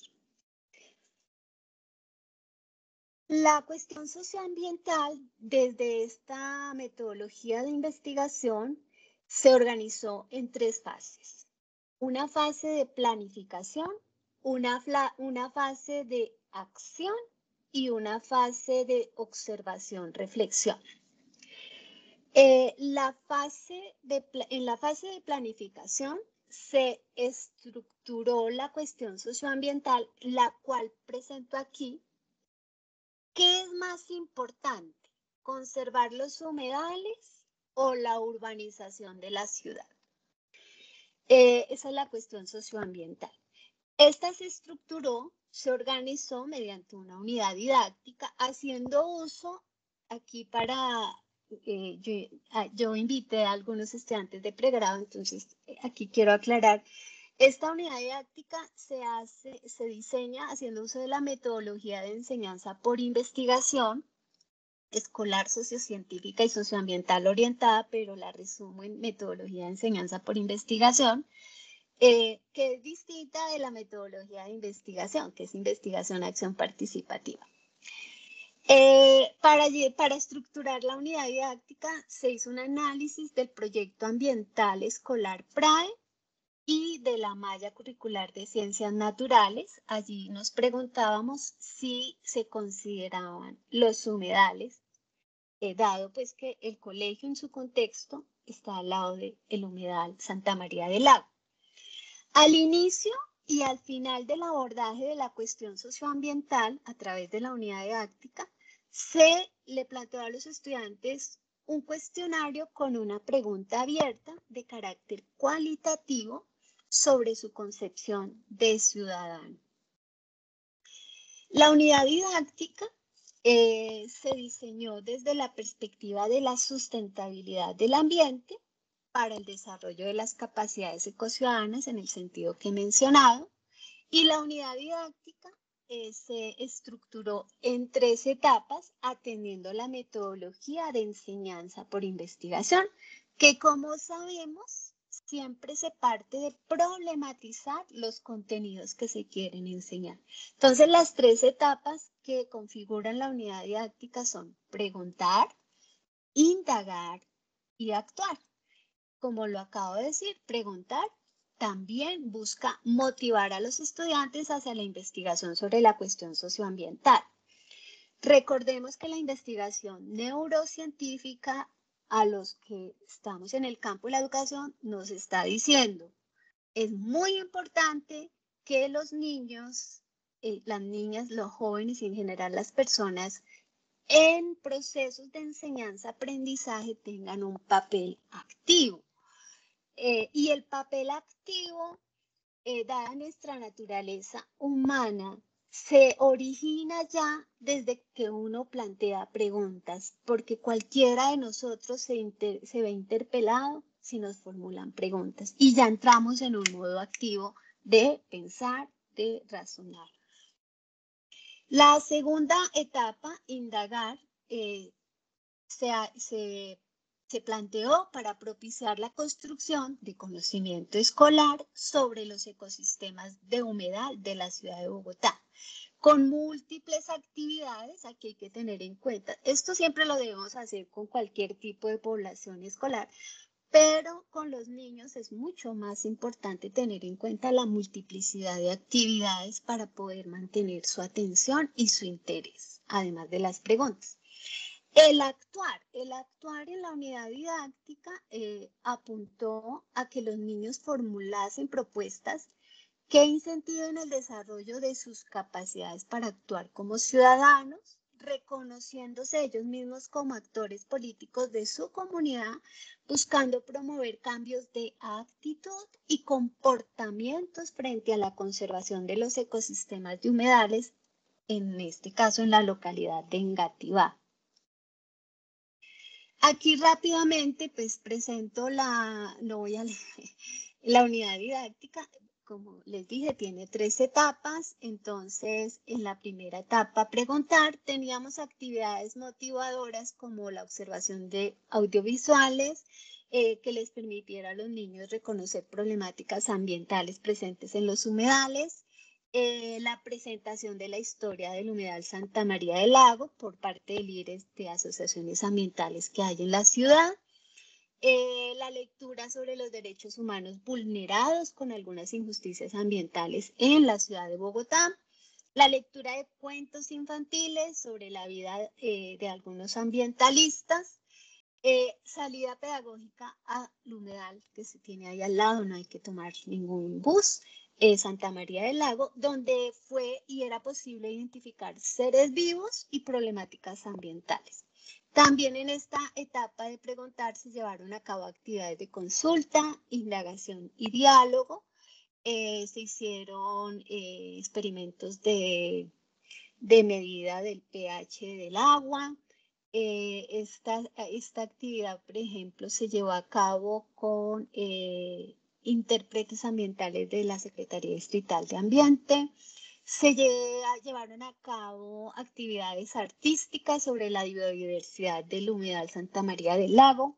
La cuestión socioambiental, desde esta metodología de investigación, se organizó en tres fases. Una fase de planificación, una, una fase de acción y una fase de observación-reflexión. Eh, la fase de, en la fase de planificación se estructuró la cuestión socioambiental, la cual presento aquí. ¿Qué es más importante? ¿Conservar los humedales o la urbanización de la ciudad? Eh, esa es la cuestión socioambiental. Esta se estructuró, se organizó mediante una unidad didáctica, haciendo uso aquí para, eh, yo, yo invité a algunos estudiantes de pregrado, entonces aquí quiero aclarar. Esta unidad didáctica se, hace, se diseña haciendo uso de la metodología de enseñanza por investigación escolar, sociocientífica y socioambiental orientada, pero la resumo en metodología de enseñanza por investigación, eh, que es distinta de la metodología de investigación, que es investigación-acción participativa. Eh, para, para estructurar la unidad didáctica se hizo un análisis del proyecto ambiental escolar PRAE y de la malla curricular de ciencias naturales. Allí nos preguntábamos si se consideraban los humedales, eh, dado pues que el colegio en su contexto está al lado del humedal Santa María del Lago. Al inicio y al final del abordaje de la cuestión socioambiental a través de la unidad didáctica, se le planteó a los estudiantes un cuestionario con una pregunta abierta de carácter cualitativo sobre su concepción de ciudadano. La unidad didáctica eh, se diseñó desde la perspectiva de la sustentabilidad del ambiente para el desarrollo de las capacidades ecociudadanas en el sentido que he mencionado, y la unidad didáctica eh, se estructuró en tres etapas atendiendo la metodología de enseñanza por investigación, que como sabemos siempre se parte de problematizar los contenidos que se quieren enseñar. Entonces, las tres etapas que configuran la unidad didáctica son preguntar, indagar y actuar. Como lo acabo de decir, preguntar también busca motivar a los estudiantes hacia la investigación sobre la cuestión socioambiental. Recordemos que la investigación neurocientífica, a los que estamos en el campo de la educación, nos está diciendo, es muy importante que los niños, eh, las niñas, los jóvenes y en general las personas en procesos de enseñanza-aprendizaje tengan un papel activo. Eh, y el papel activo, eh, dada nuestra naturaleza humana, se origina ya desde que uno plantea preguntas, porque cualquiera de nosotros se, inter, se ve interpelado si nos formulan preguntas. Y ya entramos en un modo activo de pensar, de razonar. La segunda etapa, indagar, eh, se, se se planteó para propiciar la construcción de conocimiento escolar sobre los ecosistemas de humedal de la ciudad de Bogotá, con múltiples actividades. Aquí hay que tener en cuenta, esto siempre lo debemos hacer con cualquier tipo de población escolar, pero con los niños es mucho más importante tener en cuenta la multiplicidad de actividades para poder mantener su atención y su interés, además de las preguntas. El actuar, el actuar en la unidad didáctica eh, apuntó a que los niños formulasen propuestas que incentiven el desarrollo de sus capacidades para actuar como ciudadanos, reconociéndose ellos mismos como actores políticos de su comunidad, buscando promover cambios de actitud y comportamientos frente a la conservación de los ecosistemas de humedales, en este caso en la localidad de Engativá. Aquí rápidamente pues presento la, no voy a leer, La unidad didáctica, como les dije, tiene tres etapas. Entonces, en la primera etapa, preguntar, teníamos actividades motivadoras como la observación de audiovisuales, eh, que les permitiera a los niños reconocer problemáticas ambientales presentes en los humedales, eh, la presentación de la historia del humedal Santa María del Lago por parte de líderes de asociaciones ambientales que hay en la ciudad, Eh, la lectura sobre los derechos humanos vulnerados con algunas injusticias ambientales en la ciudad de Bogotá, la lectura de cuentos infantiles sobre la vida eh, de algunos ambientalistas, eh, salida pedagógica a humedal que se tiene ahí al lado, no hay que tomar ningún bus, eh, Santa María del Lago, donde fue y era posible identificar seres vivos y problemáticas ambientales. También en esta etapa de preguntar se llevaron a cabo actividades de consulta, indagación y diálogo. Eh, se hicieron eh, experimentos de, de medida del pH del agua. Eh, esta, esta actividad, por ejemplo, se llevó a cabo con eh, intérpretes ambientales de la Secretaría Distrital de Ambiente. Se llevaron a cabo actividades artísticas sobre la biodiversidad del humedal Santa María del Lago.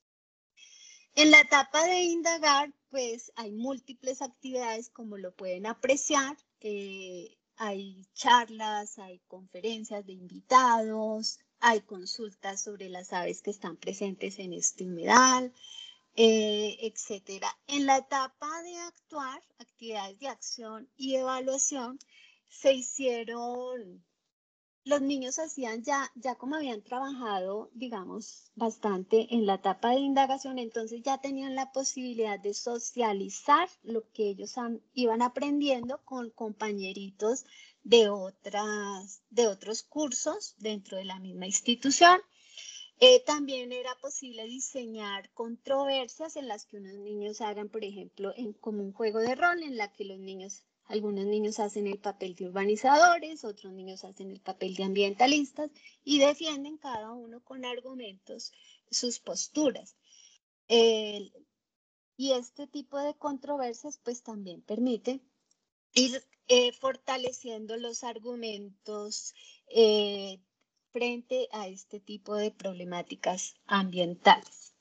En la etapa de indagar, pues hay múltiples actividades como lo pueden apreciar. Eh, hay charlas, hay conferencias de invitados, hay consultas sobre las aves que están presentes en este humedal, eh, etcétera. En la etapa de actuar, actividades de acción y evaluación, se hicieron, los niños hacían ya, ya como habían trabajado, digamos, bastante en la etapa de indagación, entonces ya tenían la posibilidad de socializar lo que ellos han, iban aprendiendo con compañeritos de, otras, de otros cursos dentro de la misma institución. Eh, también era posible diseñar controversias en las que unos niños hagan, por ejemplo, en, como un juego de rol en la que los niños, algunos niños hacen el papel de urbanizadores, otros niños hacen el papel de ambientalistas y defienden cada uno con argumentos sus posturas. Eh, y este tipo de controversias pues también permite ir eh, fortaleciendo los argumentos eh, frente a este tipo de problemáticas ambientales.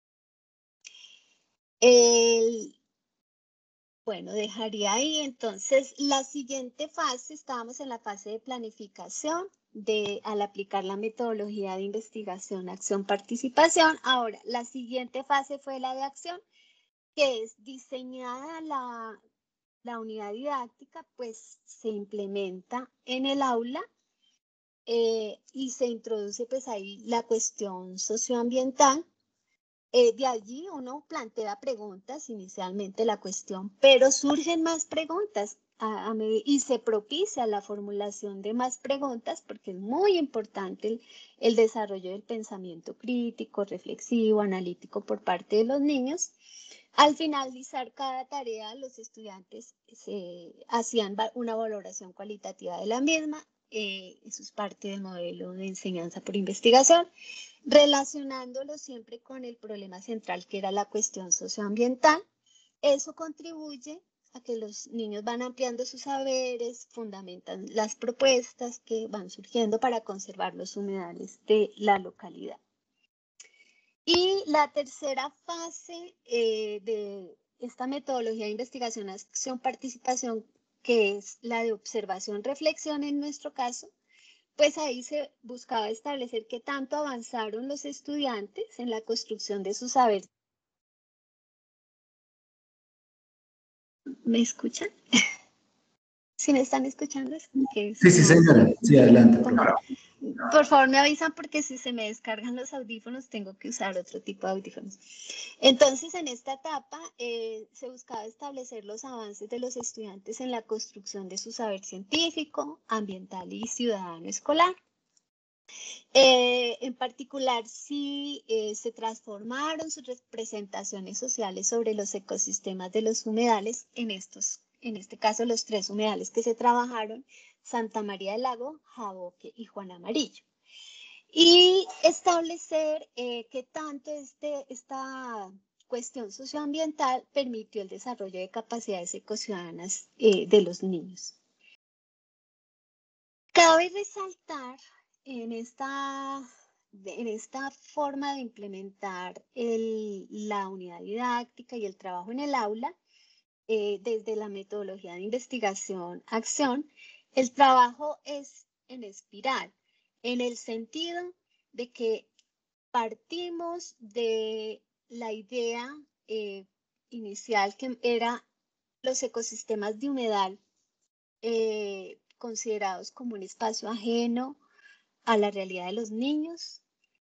El, bueno, dejaría ahí. Entonces, la siguiente fase, estábamos en la fase de planificación, de, al aplicar la metodología de investigación, acción, participación. Ahora, la siguiente fase fue la de acción, que es diseñada la, la unidad didáctica, pues se implementa en el aula. Eh, y se introduce pues ahí la cuestión socioambiental. Eh, de allí uno plantea preguntas, inicialmente la cuestión, pero surgen más preguntas a, a y se propicia la formulación de más preguntas porque es muy importante el, el desarrollo del pensamiento crítico, reflexivo, analítico por parte de los niños. Al finalizar cada tarea, los estudiantes se hacían una valoración cualitativa de la misma. Eh, eso es parte del modelo de enseñanza por investigación, relacionándolo siempre con el problema central que era la cuestión socioambiental. Eso contribuye a que los niños van ampliando sus saberes, fundamentan las propuestas que van surgiendo para conservar los humedales de la localidad. Y la tercera fase eh, de esta metodología de investigación, acción, participación, que es la de observación, reflexión en nuestro caso, pues ahí se buscaba establecer qué tanto avanzaron los estudiantes en la construcción de su saber. ¿Me escuchan? ¿Sí me están escuchando? Es que sí, sí, señora. Sí, adelante, por favor. Por favor, me avisan porque si se me descargan los audífonos, tengo que usar otro tipo de audífonos. Entonces, en esta etapa eh, se buscaba establecer los avances de los estudiantes en la construcción de su saber científico, ambiental y ciudadano escolar. Eh, en particular, si eh, se transformaron sus representaciones sociales sobre los ecosistemas de los humedales, en, estos, en este caso los tres humedales que se trabajaron, Santa María del Lago, Jaboque y Juan Amarillo. Y establecer eh, qué tanto este, esta cuestión socioambiental permitió el desarrollo de capacidades ecociudadanas eh, de los niños. Cabe resaltar en esta, en esta forma de implementar el, la unidad didáctica y el trabajo en el aula, eh, desde la metodología de investigación-acción, el trabajo es en espiral, en el sentido de que partimos de la idea eh, inicial que era los ecosistemas de humedal eh, considerados como un espacio ajeno a la realidad de los niños,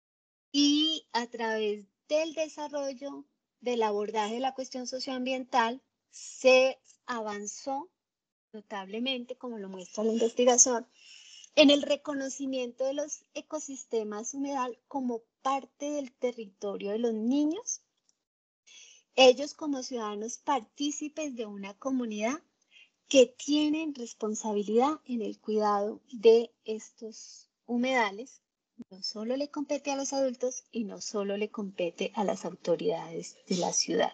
y a través del desarrollo del abordaje de la cuestión socioambiental se avanzó notablemente, como lo muestra la investigación, en el reconocimiento de los ecosistemas humedal como parte del territorio de los niños, ellos como ciudadanos partícipes de una comunidad que tienen responsabilidad en el cuidado de estos humedales. No solo le compete a los adultos y no solo le compete a las autoridades de la ciudad.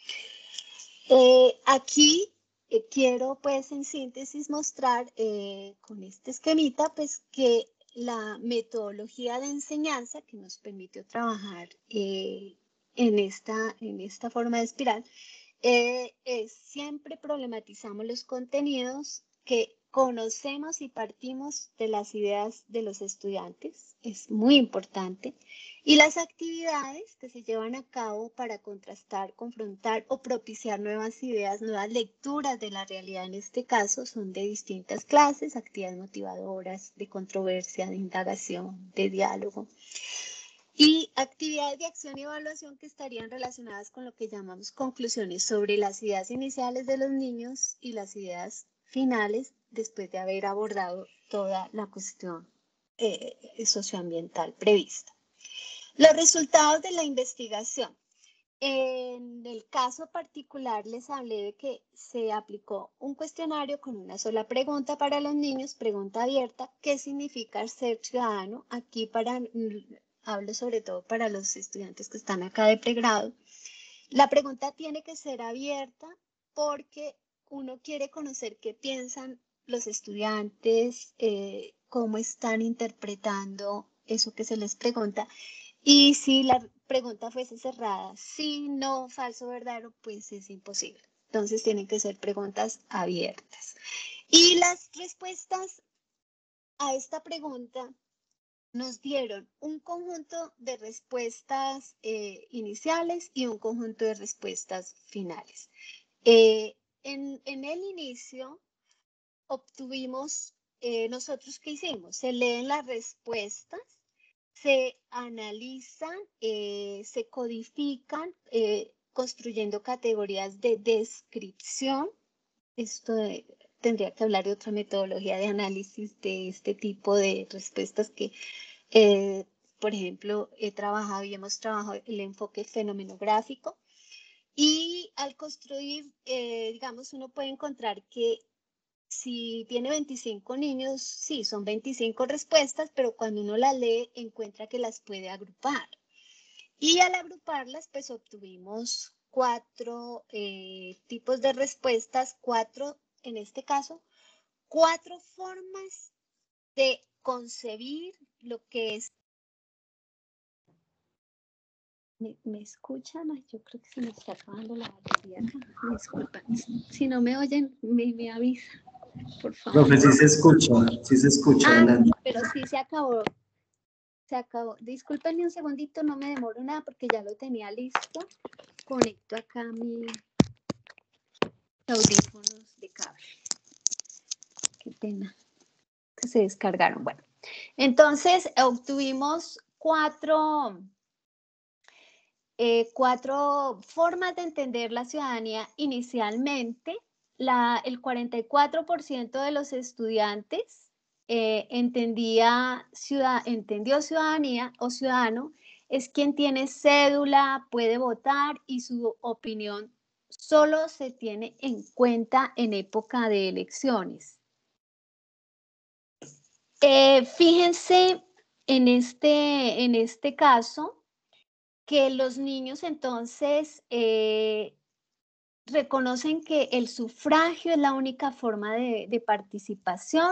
Eh, aquí eh, quiero pues en síntesis mostrar eh, con este esquemita pues que la metodología de enseñanza que nos permitió trabajar eh, en, esta, en esta forma de espiral Eh, eh, siempre problematizamos los contenidos que conocemos y partimos de las ideas de los estudiantes, es muy importante, y las actividades que se llevan a cabo para contrastar, confrontar o propiciar nuevas ideas, nuevas lecturas de la realidad en este caso son de distintas clases, actividades motivadoras, de controversia, de indagación, de diálogo. Y actividades de acción y evaluación que estarían relacionadas con lo que llamamos conclusiones sobre las ideas iniciales de los niños y las ideas finales después de haber abordado toda la cuestión eh, socioambiental prevista. Los resultados de la investigación. En el caso particular les hablé de que se aplicó un cuestionario con una sola pregunta para los niños, pregunta abierta, ¿qué significa ser ciudadano? Aquí para... hablo sobre todo para los estudiantes que están acá de pregrado. La pregunta tiene que ser abierta porque uno quiere conocer qué piensan los estudiantes, eh, cómo están interpretando eso que se les pregunta. Y si la pregunta fuese cerrada, sí, no, falso, verdadero, pues es imposible. Entonces tienen que ser preguntas abiertas. Y las respuestas a esta pregunta nos dieron un conjunto de respuestas eh, iniciales y un conjunto de respuestas finales. Eh, en, en el inicio obtuvimos, eh, nosotros ¿qué hicimos? Se leen las respuestas, se analizan, eh, se codifican, eh, construyendo categorías de descripción. Esto de, tendría que hablar de otra metodología de análisis de este tipo de respuestas que, eh, por ejemplo, he trabajado y hemos trabajado el enfoque fenomenográfico. Y al construir, eh, digamos, uno puede encontrar que si tiene veinticinco niños, sí, son veinticinco respuestas, pero cuando uno las lee, encuentra que las puede agrupar. Y al agruparlas, pues obtuvimos cuatro eh, tipos de respuestas, cuatro, en este caso, cuatro formas de concebir lo que es. ¿Me, me escuchan? Ay, yo creo que se me está acabando la batería acá. Disculpa. Si no me oyen, me, me avisan, por favor. Profe, sí se escucha, sí se escucha. Ah, Adelante. pero sí se acabó. Se acabó. Discúlpenme un segundito, no me demoro nada porque ya lo tenía listo. Conecto acá mis audífonos de cable. Qué pena. Se descargaron. Bueno, entonces obtuvimos cuatro, eh, cuatro formas de entender la ciudadanía inicialmente. La, el cuarenta y cuatro por ciento de los estudiantes eh, entendía ciudad, entendió ciudadanía o ciudadano es quien tiene cédula, puede votar y su opinión solo se tiene en cuenta en época de elecciones. Eh, fíjense en este, en este caso que los niños entonces eh, reconocen que el sufragio es la única forma de, de participación,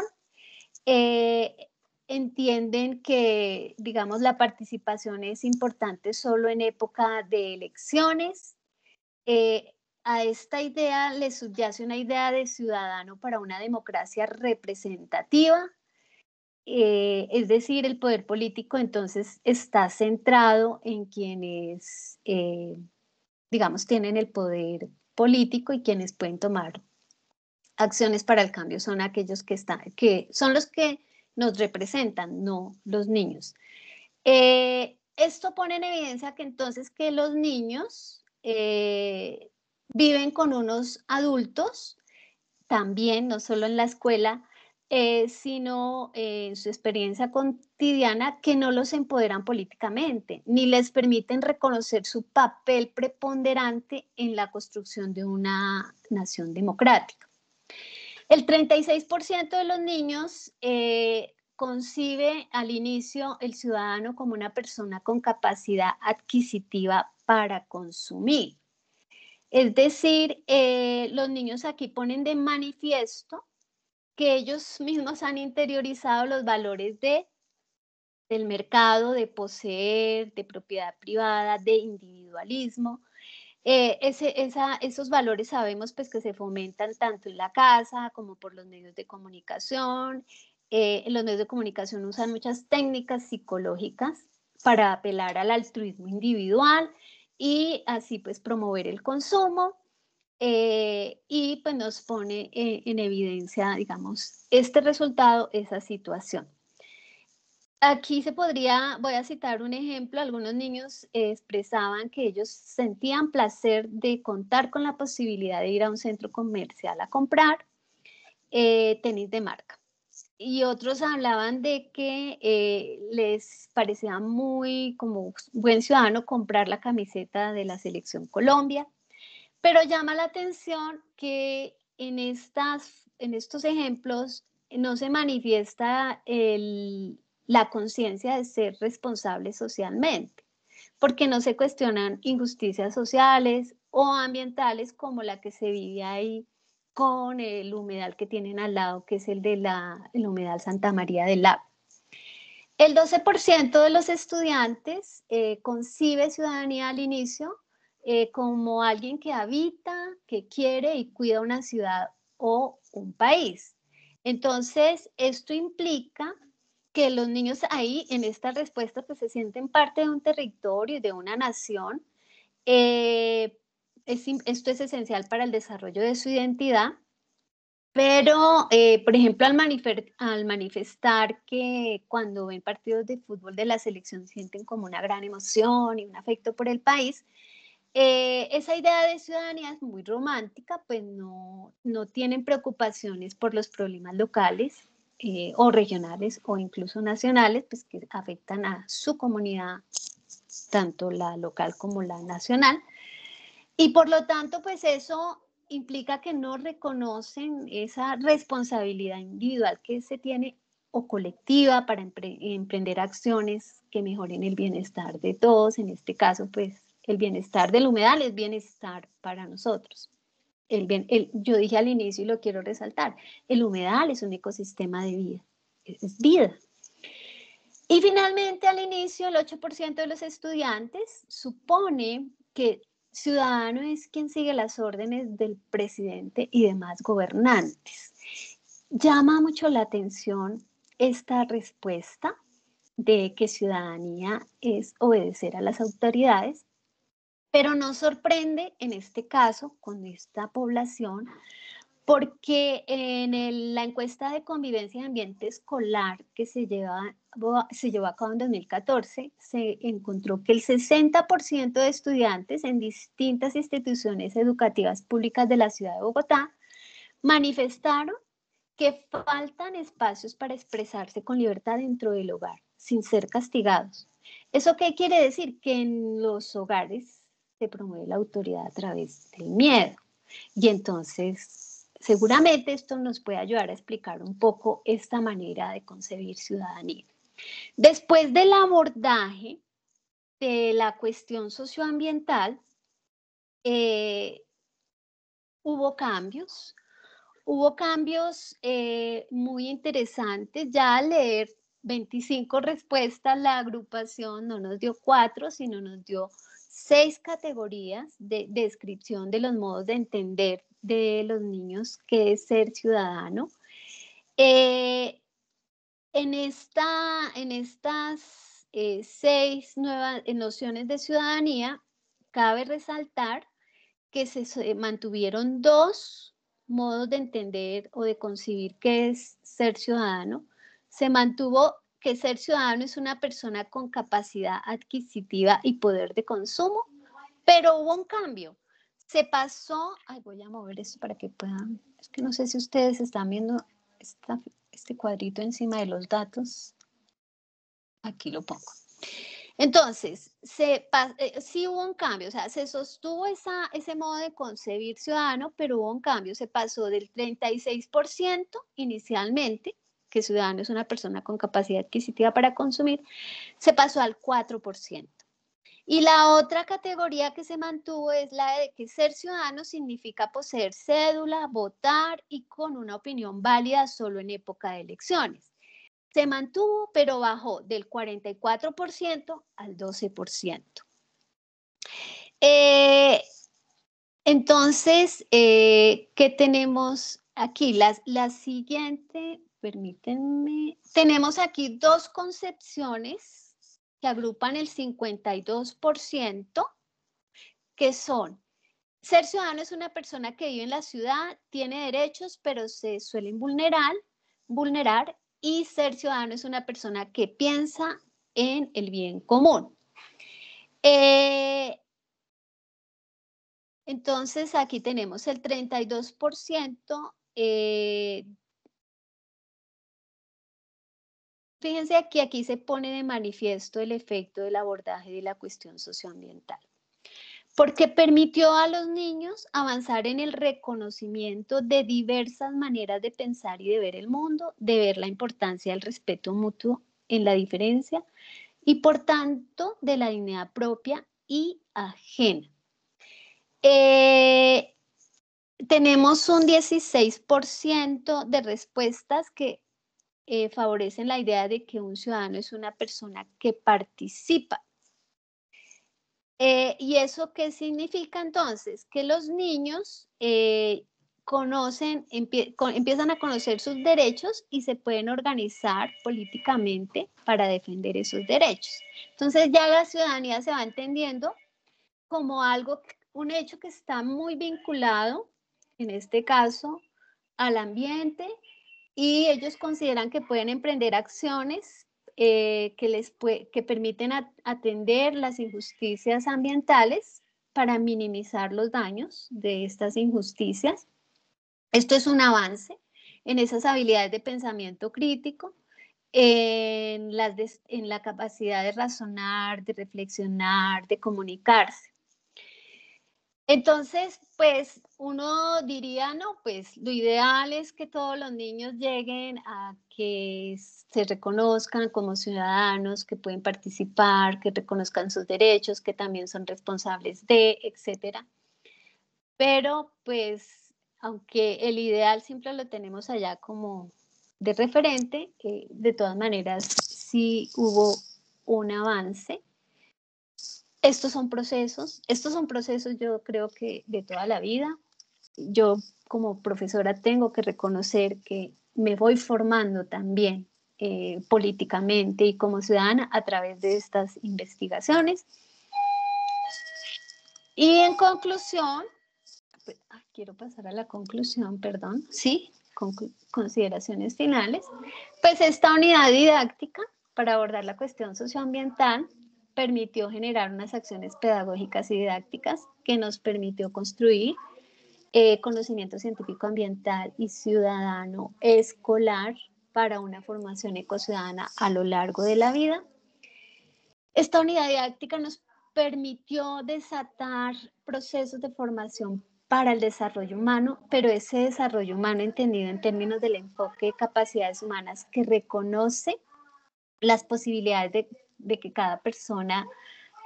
eh, entienden que, digamos, la participación es importante solo en época de elecciones. Eh, a esta idea le subyace una idea de ciudadano para una democracia representativa, eh, es decir, el poder político entonces está centrado en quienes, eh, digamos, tienen el poder político y quienes pueden tomar acciones para el cambio son aquellos que están, que son los que nos representan, no los niños. Eh, esto pone en evidencia que entonces que los niños eh, viven con unos adultos, también, no solo en la escuela, eh, sino eh, en su experiencia cotidiana, que no los empoderan políticamente, ni les permiten reconocer su papel preponderante en la construcción de una nación democrática. El treinta y seis por ciento de los niños eh, concibe al inicio el ciudadano como una persona con capacidad adquisitiva para consumir. Es decir, eh, los niños aquí ponen de manifiesto que ellos mismos han interiorizado los valores de, del mercado, de poseer, de propiedad privada, de individualismo. Eh, ese, esa, esos valores sabemos pues que se fomentan tanto en la casa como por los medios de comunicación. Eh, los medios de comunicación usan muchas técnicas psicológicas para apelar al altruismo individual y así pues promover el consumo. Eh, y pues nos pone eh, en evidencia, digamos, este resultado, esa situación. Aquí se podría, voy a citar un ejemplo, algunos niños eh, expresaban que ellos sentían placer de contar con la posibilidad de ir a un centro comercial a comprar eh, tenis de marca. Y otros hablaban de que eh, les parecía muy como buen ciudadano comprar la camiseta de la Selección Colombia. Pero llama la atención que en, estas, en estos ejemplos no se manifiesta el, la conciencia de ser responsable socialmente, porque no se cuestionan injusticias sociales o ambientales como la que se vive ahí con el humedal que tienen al lado, que es el de la el humedal Santa María del Lago. El doce por ciento de los estudiantes eh, concibe ciudadanía al inicio eh, como alguien que habita, que quiere y cuida una ciudad o un país. Entonces, esto implica que los niños ahí, en esta respuesta, pues se sienten parte de un territorio y de una nación. Eh, es, esto es esencial para el desarrollo de su identidad. Pero, eh, por ejemplo, al, manifestar, al manifestar que cuando ven partidos de fútbol de la selección sienten como una gran emoción y un afecto por el país, eh, esa idea de ciudadanía es muy romántica, pues no, no tienen preocupaciones por los problemas locales eh, o regionales o incluso nacionales, pues que afectan a su comunidad, tanto la local como la nacional. Y por lo tanto, pues eso implica que no reconocen esa responsabilidad individual que se tiene o colectiva para empre emprender acciones que mejoren el bienestar de todos. En este caso, pues el bienestar del humedal es bienestar para nosotros. El bien, el, yo dije al inicio y lo quiero resaltar, el humedal es un ecosistema de vida, es, es vida. Y finalmente, al inicio, el ocho por ciento de los estudiantes supone que ciudadano es quien sigue las órdenes del presidente y demás gobernantes. Llama mucho la atención esta respuesta de que ciudadanía es obedecer a las autoridades, pero no sorprende en este caso con esta población, porque en el, la encuesta de convivencia y ambiente escolar que se, lleva, se llevó a cabo en dos mil catorce, se encontró que el sesenta por ciento de estudiantes en distintas instituciones educativas públicas de la ciudad de Bogotá manifestaron que faltan espacios para expresarse con libertad dentro del hogar, sin ser castigados. ¿Eso qué quiere decir? Que en los hogares se promueve la autoridad a través del miedo. Y entonces, seguramente esto nos puede ayudar a explicar un poco esta manera de concebir ciudadanía. Después del abordaje de la cuestión socioambiental, eh, hubo cambios, hubo cambios eh, muy interesantes. Ya al leer veinticinco respuestas, la agrupación no nos dio cuatro, sino nos dio seis categorías de descripción de los modos de entender de los niños qué es ser ciudadano. Eh, en, esta, en estas eh, seis nuevas nociones de ciudadanía, cabe resaltar que se, se mantuvieron dos modos de entender o de concebir qué es ser ciudadano. Se mantuvo que ser ciudadano es una persona con capacidad adquisitiva y poder de consumo, pero hubo un cambio. Se pasó, ay, voy a mover esto para que puedan, es que no sé si ustedes están viendo esta, este cuadrito encima de los datos. Aquí lo pongo. Entonces, se, eh, sí hubo un cambio, o sea, se sostuvo esa, ese modo de concebir ciudadano, pero hubo un cambio. Se pasó del treinta y seis por ciento inicialmente, que ciudadano es una persona con capacidad adquisitiva para consumir, se pasó al cuatro por ciento. Y la otra categoría que se mantuvo es la de que ser ciudadano significa poseer cédula, votar y con una opinión válida solo en época de elecciones. Se mantuvo, pero bajó del cuarenta y cuatro por ciento al doce por ciento. Eh, entonces, eh, ¿qué tenemos aquí? La, la siguiente, permítanme, tenemos aquí dos concepciones que agrupan el cincuenta y dos por ciento, que son: ser ciudadano es una persona que vive en la ciudad, tiene derechos, pero se suelen vulnerar, vulnerar, y ser ciudadano es una persona que piensa en el bien común. Eh, entonces, aquí tenemos el treinta y dos por ciento. Eh, fíjense aquí, aquí se pone de manifiesto el efecto del abordaje de la cuestión socioambiental, porque permitió a los niños avanzar en el reconocimiento de diversas maneras de pensar y de ver el mundo, de ver la importancia del respeto mutuo en la diferencia y, por tanto, de la dignidad propia y ajena. Eh, tenemos un dieciséis por ciento de respuestas que eh, favorecen la idea de que un ciudadano es una persona que participa. Eh, ¿Y eso qué significa entonces? Que los niños eh, conocen, empie con, empiezan a conocer sus derechos y se pueden organizar políticamente para defender esos derechos. Entonces ya la ciudadanía se va entendiendo como algo, un hecho que está muy vinculado, en este caso, al ambiente, y ellos consideran que pueden emprender acciones eh, que, les puede, que permiten a, atender las injusticias ambientales para minimizar los daños de estas injusticias. Esto es un avance en esas habilidades de pensamiento crítico, en, las de, en la capacidad de razonar, de reflexionar, de comunicarse. Entonces, pues uno diría, no, pues lo ideal es que todos los niños lleguen a que se reconozcan como ciudadanos, que pueden participar, que reconozcan sus derechos, que también son responsables de, etcétera. Pero pues, aunque el ideal siempre lo tenemos allá como de referente, eh, de todas maneras sí hubo un avance. Estos son procesos, estos son procesos yo creo que de toda la vida. Yo como profesora tengo que reconocer que me voy formando también eh, políticamente y como ciudadana a través de estas investigaciones. Y en conclusión, pues, ah, quiero pasar a la conclusión, perdón, sí, conclu consideraciones finales. Pues esta unidad didáctica para abordar la cuestión socioambiental permitió generar unas acciones pedagógicas y didácticas que nos permitió construir eh, conocimiento científico ambiental y ciudadano escolar para una formación ecociudadana a lo largo de la vida. Esta unidad didáctica nos permitió desatar procesos de formación para el desarrollo humano, pero ese desarrollo humano entendido en términos del enfoque de capacidades humanas que reconoce las posibilidades de, de que cada persona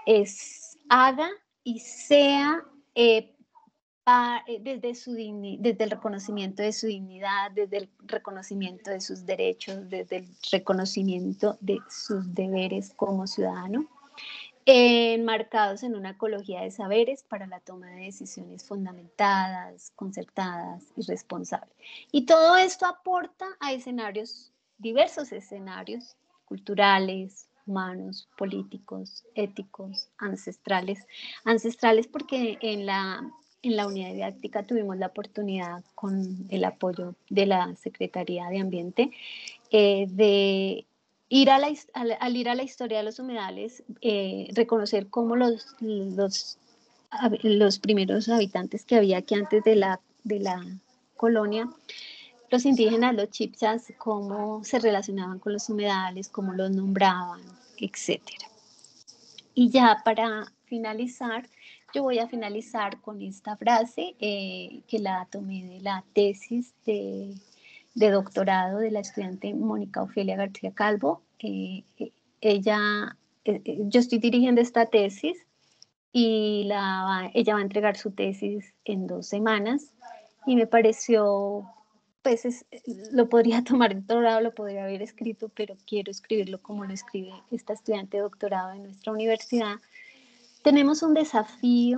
es, haga y sea eh, pa, desde, su digni, desde el reconocimiento de su dignidad, desde el reconocimiento de sus derechos, desde el reconocimiento de sus deberes como ciudadano, enmarcados en una ecología de saberes para la toma de decisiones fundamentadas, concertadas y responsables. Y todo esto aporta a escenarios, diversos escenarios culturales, humanos, políticos, éticos, ancestrales. Ancestrales porque en la, en la unidad didáctica tuvimos la oportunidad, con el apoyo de la Secretaría de Ambiente, eh, de ir a la, al, al, ir a la historia de los humedales, eh, reconocer cómo los, los, los primeros habitantes que había aquí antes de la, de la colonia, los indígenas, los chipchas, cómo se relacionaban con los humedales, cómo los nombraban, etcétera. Y ya para finalizar, yo voy a finalizar con esta frase eh, que la tomé de la tesis de, de doctorado de la estudiante Mónica Ofelia García Calvo. Eh, ella, eh, yo estoy dirigiendo esta tesis y la, ella va a entregar su tesis en dos semanas y me pareció, pues es, lo podría tomar en otro lado, lo podría haber escrito, pero quiero escribirlo como lo escribe esta estudiante de doctorado de nuestra universidad. Tenemos un desafío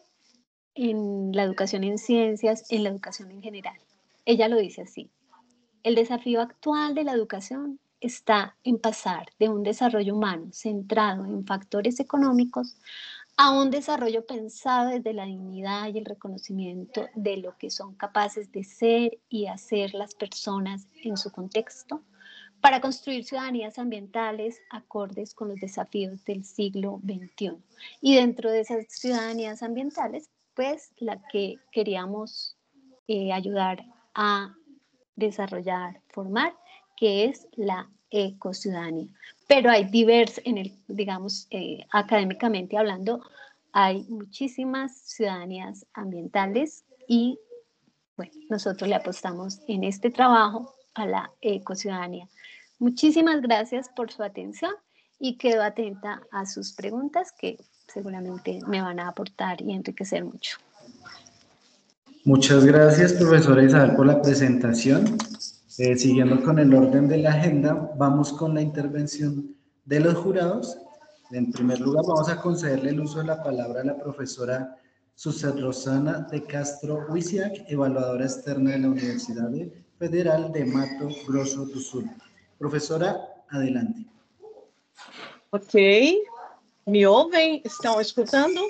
en la educación en ciencias, en la educación en general. Ella lo dice así: el desafío actual de la educación está en pasar de un desarrollo humano centrado en factores económicos a un desarrollo pensado desde la dignidad y el reconocimiento de lo que son capaces de ser y hacer las personas en su contexto, para construir ciudadanías ambientales acordes con los desafíos del siglo veintiuno. Y dentro de esas ciudadanías ambientales, pues la que queríamos eh, ayudar a desarrollar, formar, que es la ecociudadanía. Pero hay diversos, en el, digamos, eh, académicamente hablando, hay muchísimas ciudadanías ambientales y, bueno, nosotros le apostamos en este trabajo a la ecociudadanía. Muchísimas gracias por su atención y quedo atenta a sus preguntas que seguramente me van a aportar y enriquecer mucho. Muchas gracias, profesora Isabel, por la presentación. Eh, siguiendo con el orden de la agenda, vamos con la intervención de los jurados. En primer lugar, vamos a concederle el uso de la palabra a la profesora Susana Rosana de Castro Huisiac, evaluadora externa de la Universidad Federal de Mato Grosso do Sul. Profesora, adelante. Ok. Me ouvem? Estão escutando?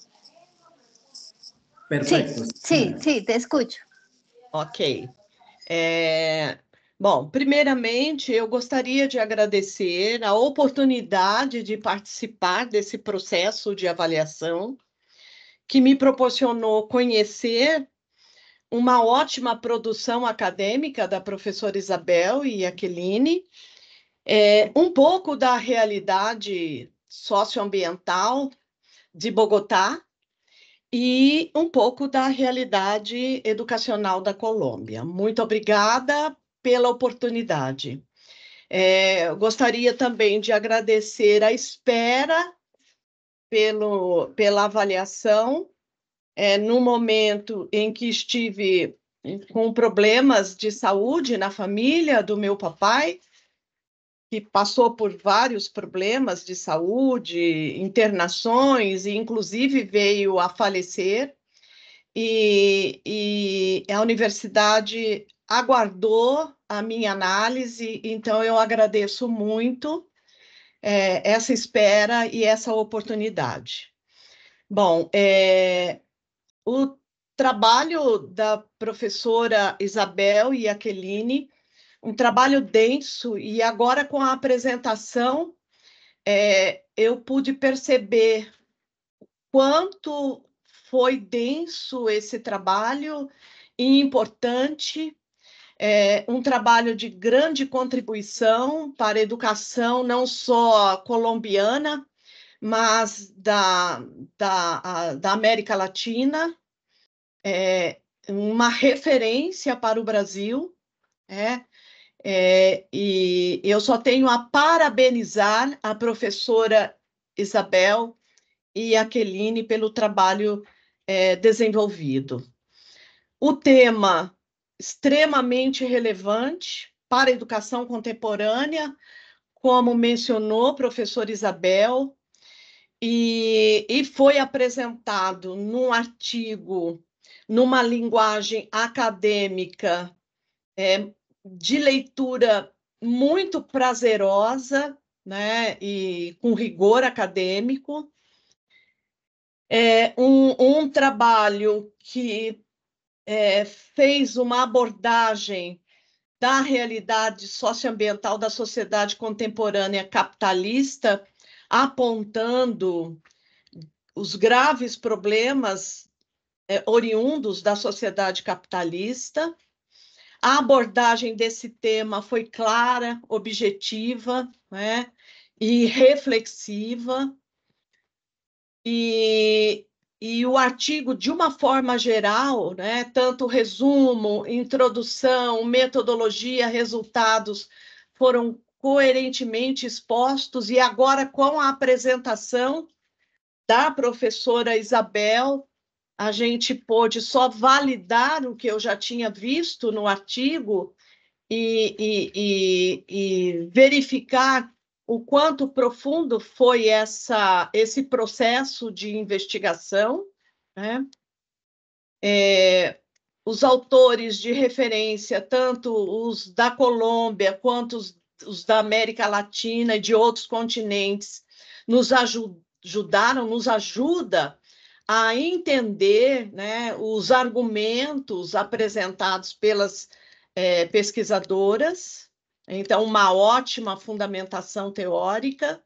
Perfecto. Sí, sí, sí, te escucho. Ok. É, bom, primeiramente, eu gostaria de agradecer a oportunidade de participar desse processo de avaliação, que me proporcionou conhecer uma ótima produção acadêmica da professora Isabel e Aqueline, é, um pouco da realidade socioambiental de Bogotá e um pouco da realidade educacional da Colômbia. Muito obrigada pela oportunidade. É, gostaria também de agradecer a espera pelo, pela avaliação, é, no momento em que estive com problemas de saúde na família do meu papai, que passou por vários problemas de saúde, internações, e inclusive veio a falecer, e, e a universidade aguardou a minha análise, então eu agradeço muito é, essa espera e essa oportunidade. Bom, é, o trabalho da professora Isabel e Aqueline, um trabalho denso, e agora com a apresentação é, eu pude perceber quanto foi denso esse trabalho e importante, é, um trabalho de grande contribuição para a educação não só colombiana, mas da, da, a, da América Latina, é, uma referência para o Brasil, é, É, e eu só tenho a parabenizar a professora Isabel e a Keline pelo trabalho é, desenvolvido. O tema extremamente relevante para a educação contemporânea, como mencionou a professora Isabel, e, e foi apresentado num artigo, numa linguagem acadêmica, é, de leitura muito prazerosa, né, e com rigor acadêmico. É um, um trabalho que é, fez uma abordagem da realidade socioambiental da sociedade contemporânea capitalista, apontando os graves problemas é, oriundos da sociedade capitalista. A abordagem desse tema foi clara, objetiva, né, e reflexiva. E, e o artigo, de uma forma geral, né, tanto resumo, introdução, metodologia, resultados, foram coerentemente expostos, e agora, com a apresentação da professora Isabel, a gente pôde só validar o que eu já tinha visto no artigo e, e, e, e verificar o quanto profundo foi essa, esse processo de investigação, né? É, os autores de referência, tanto os da Colômbia quanto os, os da América Latina e de outros continentes, nos ajudaram, nos ajuda a entender, né, os argumentos apresentados pelas é, pesquisadoras. Então, uma ótima fundamentação teórica.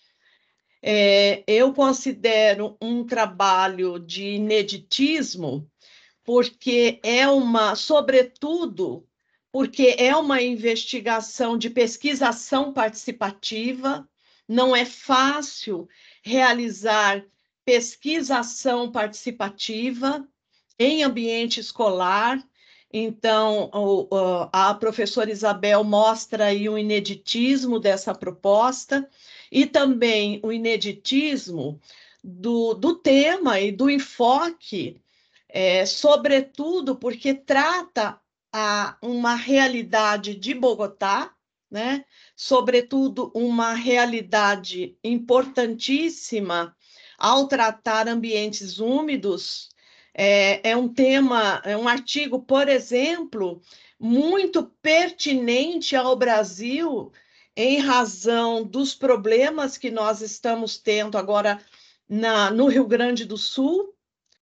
É, eu considero um trabalho de ineditismo, porque é uma, sobretudo, porque é uma investigação de pesquisação participativa. Não é fácil realizar pesquisação participativa em ambiente escolar. Então, a professora Isabel mostra aí o ineditismo dessa proposta e também o ineditismo do, do tema e do enfoque, é, sobretudo porque trata a, uma realidade de Bogotá, né? Sobretudo uma realidade importantíssima ao tratar ambientes úmidos. É, é um tema, é um artigo, por exemplo, muito pertinente ao Brasil, em razão dos problemas que nós estamos tendo agora na, no Rio Grande do Sul,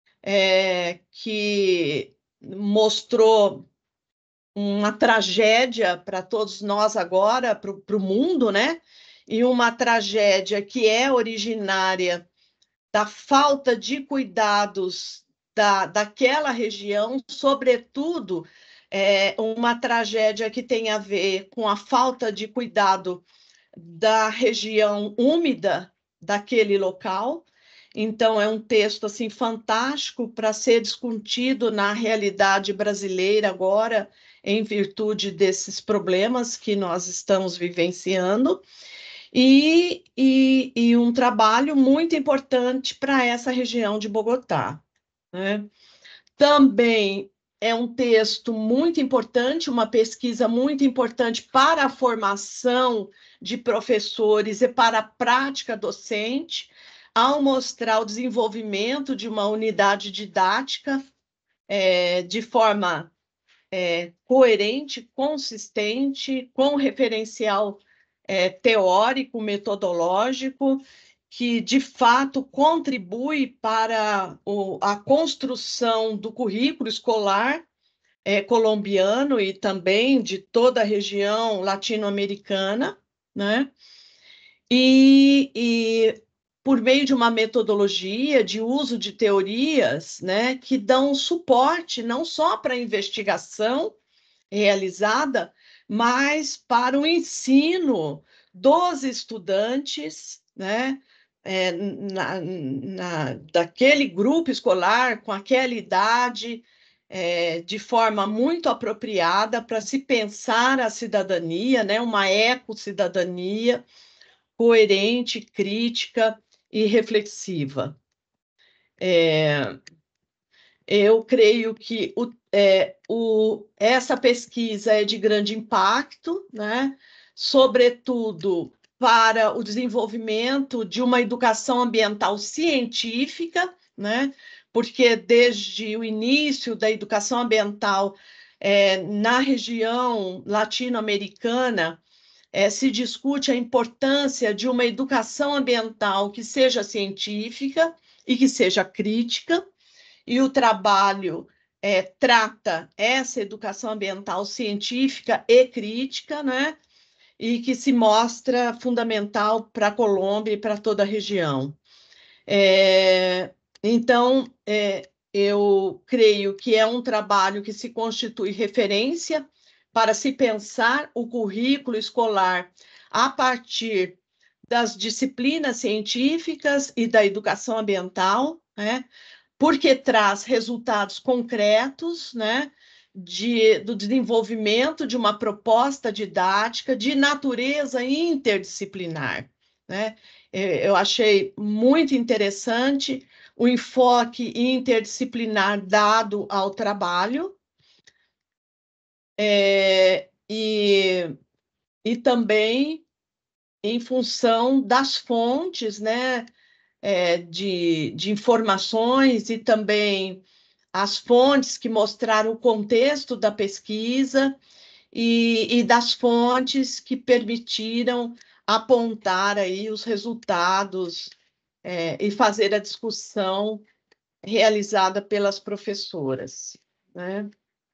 é, que mostrou uma tragédia para todos nós agora, para o mundo, né? E uma tragédia que é originária da falta de cuidados da, daquela região, sobretudo é, uma tragédia que tem a ver com a falta de cuidado da região úmida daquele local. Então, é um texto assim fantástico para ser discutido na realidade brasileira agora, em virtude desses problemas que nós estamos vivenciando. E, e, e um trabalho muito importante para essa região de Bogotá, né? Também é um texto muito importante, uma pesquisa muito importante para a formação de professores e para a prática docente, ao mostrar o desenvolvimento de uma unidade didática é, de forma é, coerente, consistente, com referencial É, teórico, metodológico, que de fato contribui para o, a construção do currículo escolar é, colombiano e também de toda a região latino-americana, né? E, e por meio de uma metodologia de uso de teorias, né, que dão suporte não só para a investigação realizada, mas para o ensino dos estudantes, né, é, na, na, daquele grupo escolar, com aquela idade, é, de forma muito apropriada para se pensar a cidadania, né, uma eco-cidadania coerente, crítica e reflexiva. É, eu creio que o, é, o, essa pesquisa é de grande impacto, né? Sobretudo para o desenvolvimento de uma educação ambiental científica, né? Porque desde o início da educação ambiental é, na região latino-americana, é, se discute a importância de uma educação ambiental que seja científica e que seja crítica, e o trabalho é, trata essa educação ambiental científica e crítica, né? E que se mostra fundamental para a Colômbia e para toda a região. É, então, é, eu creio que é um trabalho que se constitui referência para se pensar o currículo escolar a partir das disciplinas científicas e da educação ambiental, né? Porque traz resultados concretos, né? De, do desenvolvimento de uma proposta didática de natureza interdisciplinar, né? Eu achei muito interessante o enfoque interdisciplinar dado ao trabalho, é, e, e também em função das fontes, né, é, de, de informações e também as fontes que mostraram o contexto da pesquisa e, e das fontes que permitiram apontar aí os resultados é, e fazer a discussão realizada pelas professoras, né?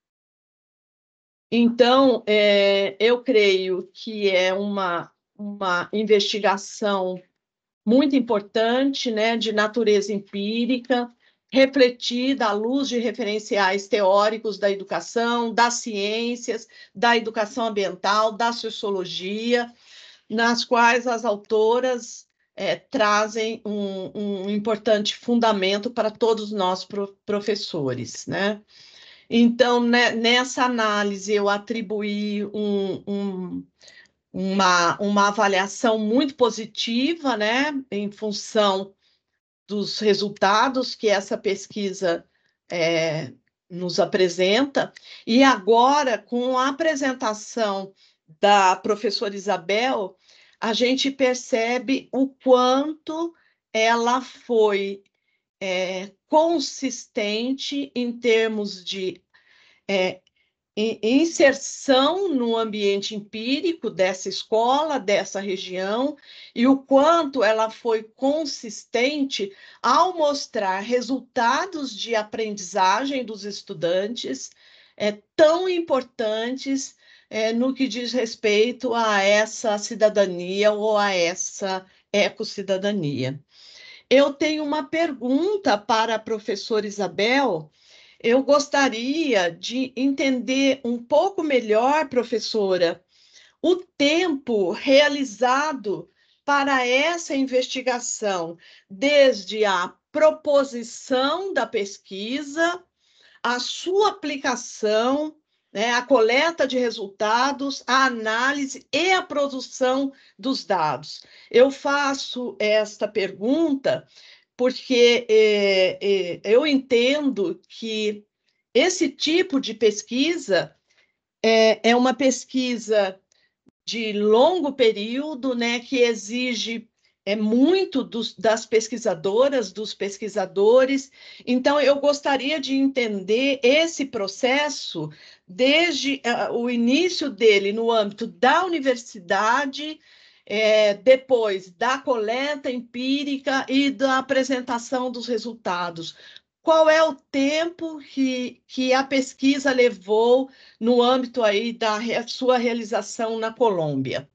Então, é, eu creio que é uma, uma investigação muito importante, né, de natureza empírica, refletida à luz de referenciais teóricos da educação, das ciências, da educação ambiental, da sociologia, nas quais as autoras é, trazem um, um importante fundamento para todos nós pro, professores, né? Então, né, nessa análise, eu atribuí um, um, uma, uma avaliação muito positiva, né, em função dos resultados que essa pesquisa é, nos apresenta. E agora, com a apresentação da professora Isabel, a gente percebe o quanto ela foi é, consistente em termos de é, inserção no ambiente empírico dessa escola, dessa região, e o quanto ela foi consistente ao mostrar resultados de aprendizagem dos estudantes é, tão importantes é, no que diz respeito a essa cidadania ou a essa ecossidadania. Eu tenho uma pergunta para a professora Isabel. Eu gostaria de entender um pouco melhor, professora, o tempo realizado para essa investigação, desde a proposição da pesquisa, a sua aplicação, né, a coleta de resultados, a análise e a produção dos dados. Eu faço esta pergunta porque é, é, eu entendo que esse tipo de pesquisa é, é uma pesquisa de longo período, né, que exige é, muito dos, das pesquisadoras, dos pesquisadores. Então, eu gostaria de entender esse processo desde uh, o início dele no âmbito da universidade, é, depois da coleta empírica e da apresentação dos resultados. Qual é o tempo que, que a pesquisa levou no âmbito aí da re, sua realização na Colômbia?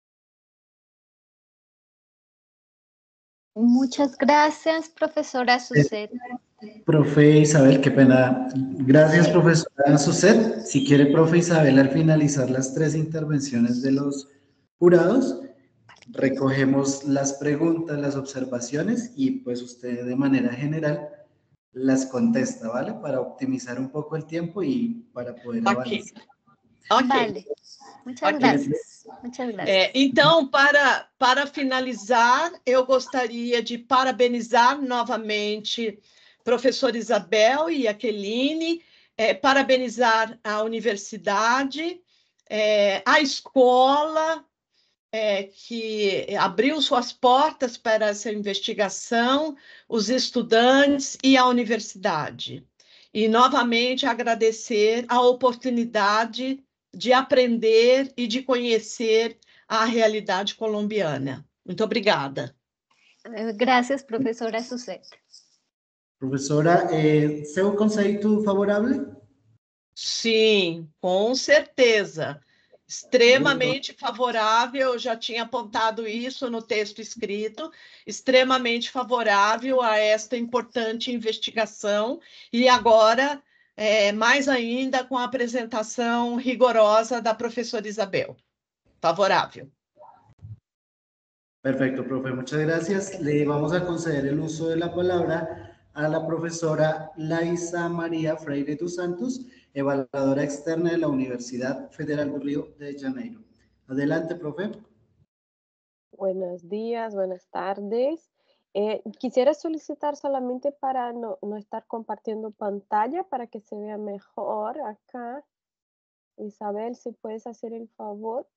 Muchas gracias, profesora Suset. Eh, profe Isabel, qué pena. Gracias, profesora Suset. Si quiere, profe Isabel, al finalizar las tres intervenciones de los jurados, recogemos las preguntas, las observaciones y pues usted de manera general las contesta, ¿vale? Para optimizar un poco el tiempo y para poder Ok. avanzar. Ok. Vale. Muchas Ok. gracias. Muchas gracias. É, então, para, para finalizar, eu gostaria de parabenizar novamente professora Isabel e Aqueline, é, parabenizar a universidade, é, a escola, é, que abriu suas portas para essa investigação, os estudantes e a universidade. E, novamente, agradecer a oportunidade de aprender e de conhecer a realidade colombiana. Muito obrigada. Gracias, profesora Suzette. Professora, eh, seu conceito favorável? Sim, com certeza. Extremamente favorável, eu já tinha apontado isso no texto escrito, extremamente favorável a esta importante investigação, e agora, é, mais ainda, com a apresentação rigorosa da professora Isabel. Favorável. Perfecto, profe, muchas gracias. Le vamos a conceder el uso de la palabra a la profesora Laisa María Freire dos Santos, evaluadora externa de la Universidad Federal de Río de Janeiro. Adelante, profe. Buenos días, buenas tardes. Eh, quisiera solicitar solamente para no, no estar compartiendo pantalla, para que se vea mejor acá. Isabel, si puedes hacer el favor.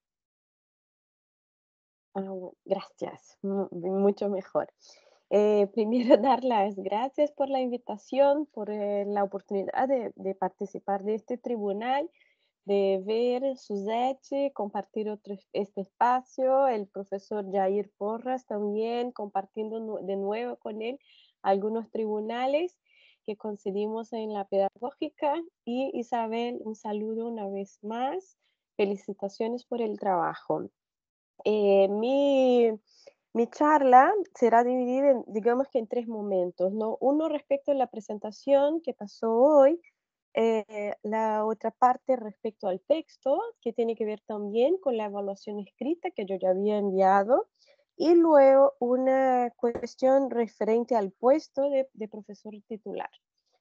Ah, bueno, gracias, mu- mucho mejor. Eh, primero, dar las gracias por la invitación, por eh, la oportunidad de, de participar de este tribunal, de ver Suzette, compartir otro, este espacio, el profesor Jair Porras también, compartiendo nu- de nuevo con él algunos tribunales que concedimos en la pedagógica. Y Isabel, un saludo una vez más, felicitaciones por el trabajo. Eh, mi, mi charla será dividida, en, digamos que en tres momentos, ¿no? Uno respecto a la presentación que pasó hoy, eh, la otra parte respecto al texto, que tiene que ver también con la evaluación escrita que yo ya había enviado, y luego una cuestión referente al puesto de, de profesor titular.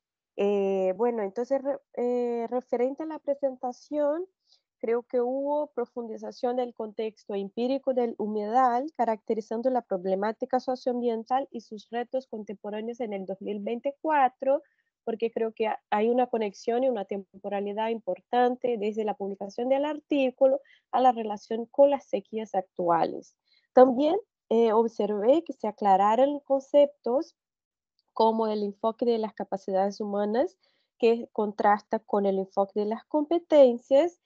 Eh, bueno, entonces, re, eh, referente a la presentación, creo que hubo profundización del contexto empírico del humedal, caracterizando la problemática socioambiental y sus retos contemporáneos en el dos mil veinticuatro, porque creo que hay una conexión y una temporalidad importante desde la publicación del artículo a la relación con las sequías actuales. También eh, observé que se aclararon conceptos como el enfoque de las capacidades humanas, que contrasta con el enfoque de las competencias,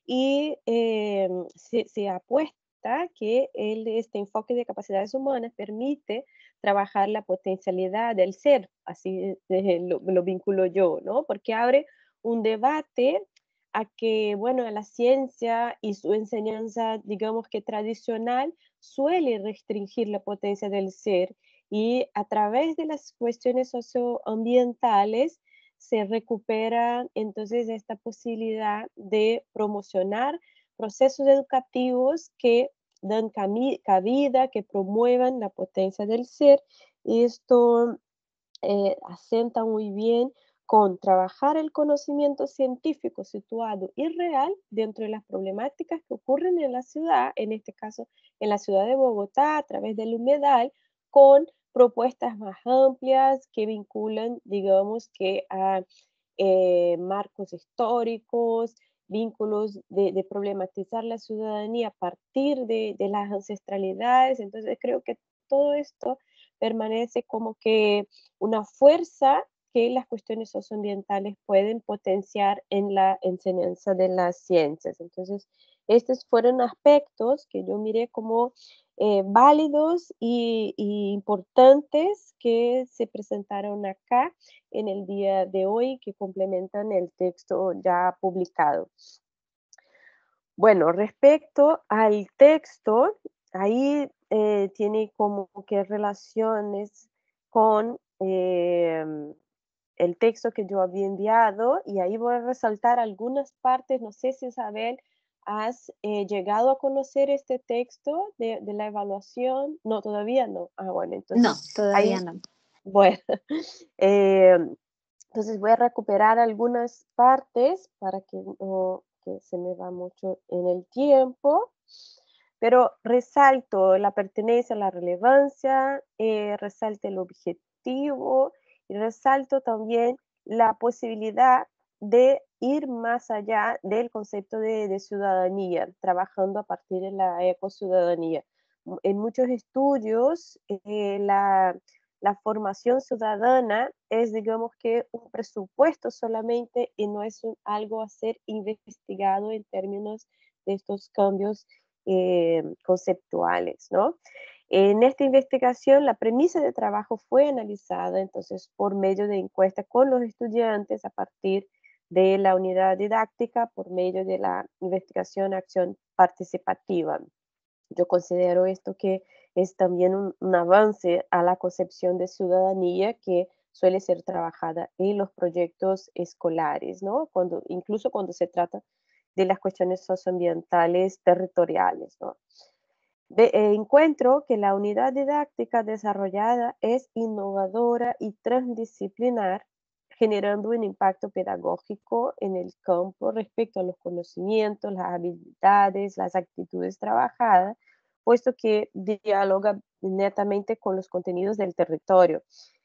y eh, se, se apuesta que el, este enfoque de capacidades humanas permite trabajar la potencialidad del ser, así eh, lo, lo vinculo yo, ¿no? Porque abre un debate a que, bueno, la ciencia y su enseñanza, digamos que tradicional, suele restringir la potencia del ser, y a través de las cuestiones socioambientales se recupera entonces esta posibilidad de promocionar procesos educativos que dan cabida, que promuevan la potencia del ser, y esto eh, asenta muy bien con trabajar el conocimiento científico situado y real dentro de las problemáticas que ocurren en la ciudad, en este caso en la ciudad de Bogotá, a través del humedal, con propuestas más amplias que vinculan, digamos que a eh, marcos históricos, vínculos de, de, problematizar la ciudadanía a partir de, de las ancestralidades. Entonces creo que todo esto permanece como que una fuerza que las cuestiones socioambientales pueden potenciar en la enseñanza de las ciencias. Entonces, estos fueron aspectos que yo miré como eh, válidos y, y importantes que se presentaron acá en el día de hoy, que complementan el texto ya publicado. Bueno, respecto al texto, ahí eh, tiene como que relaciones con eh, el texto que yo había enviado, y ahí voy a resaltar algunas partes. No sé si, Isabel, has eh, llegado a conocer este texto de, de la evaluación. No, todavía no. Ah, bueno, entonces. No, todavía ahí, no. Bueno, eh, entonces voy a recuperar algunas partes para que, oh, porque se me va mucho en el tiempo, pero resalto la pertenencia, la relevancia, eh, resalto el objetivo y resalto también la posibilidad de ir más allá del concepto de, de ciudadanía, trabajando a partir de la ecociudadanía. En muchos estudios, eh, la, la formación ciudadana es, digamos que, un presupuesto solamente y no es un, algo a ser investigado en términos de estos cambios eh, conceptuales, ¿no? En esta investigación, la premisa de trabajo fue analizada entonces por medio de encuestas con los estudiantes a partir de la unidad didáctica, por medio de la investigación acción participativa. Yo considero esto que es también un, un avance a la concepción de ciudadanía que suele ser trabajada en los proyectos escolares, ¿no? Cuando, incluso cuando se trata de las cuestiones socioambientales territoriales, ¿no? De, eh, encuentro que la unidad didáctica desarrollada es innovadora y transdisciplinar, generando un impacto pedagógico en el campo respecto a los conocimientos, las habilidades, las actitudes trabajadas, puesto que dialoga netamente con los contenidos del territorio.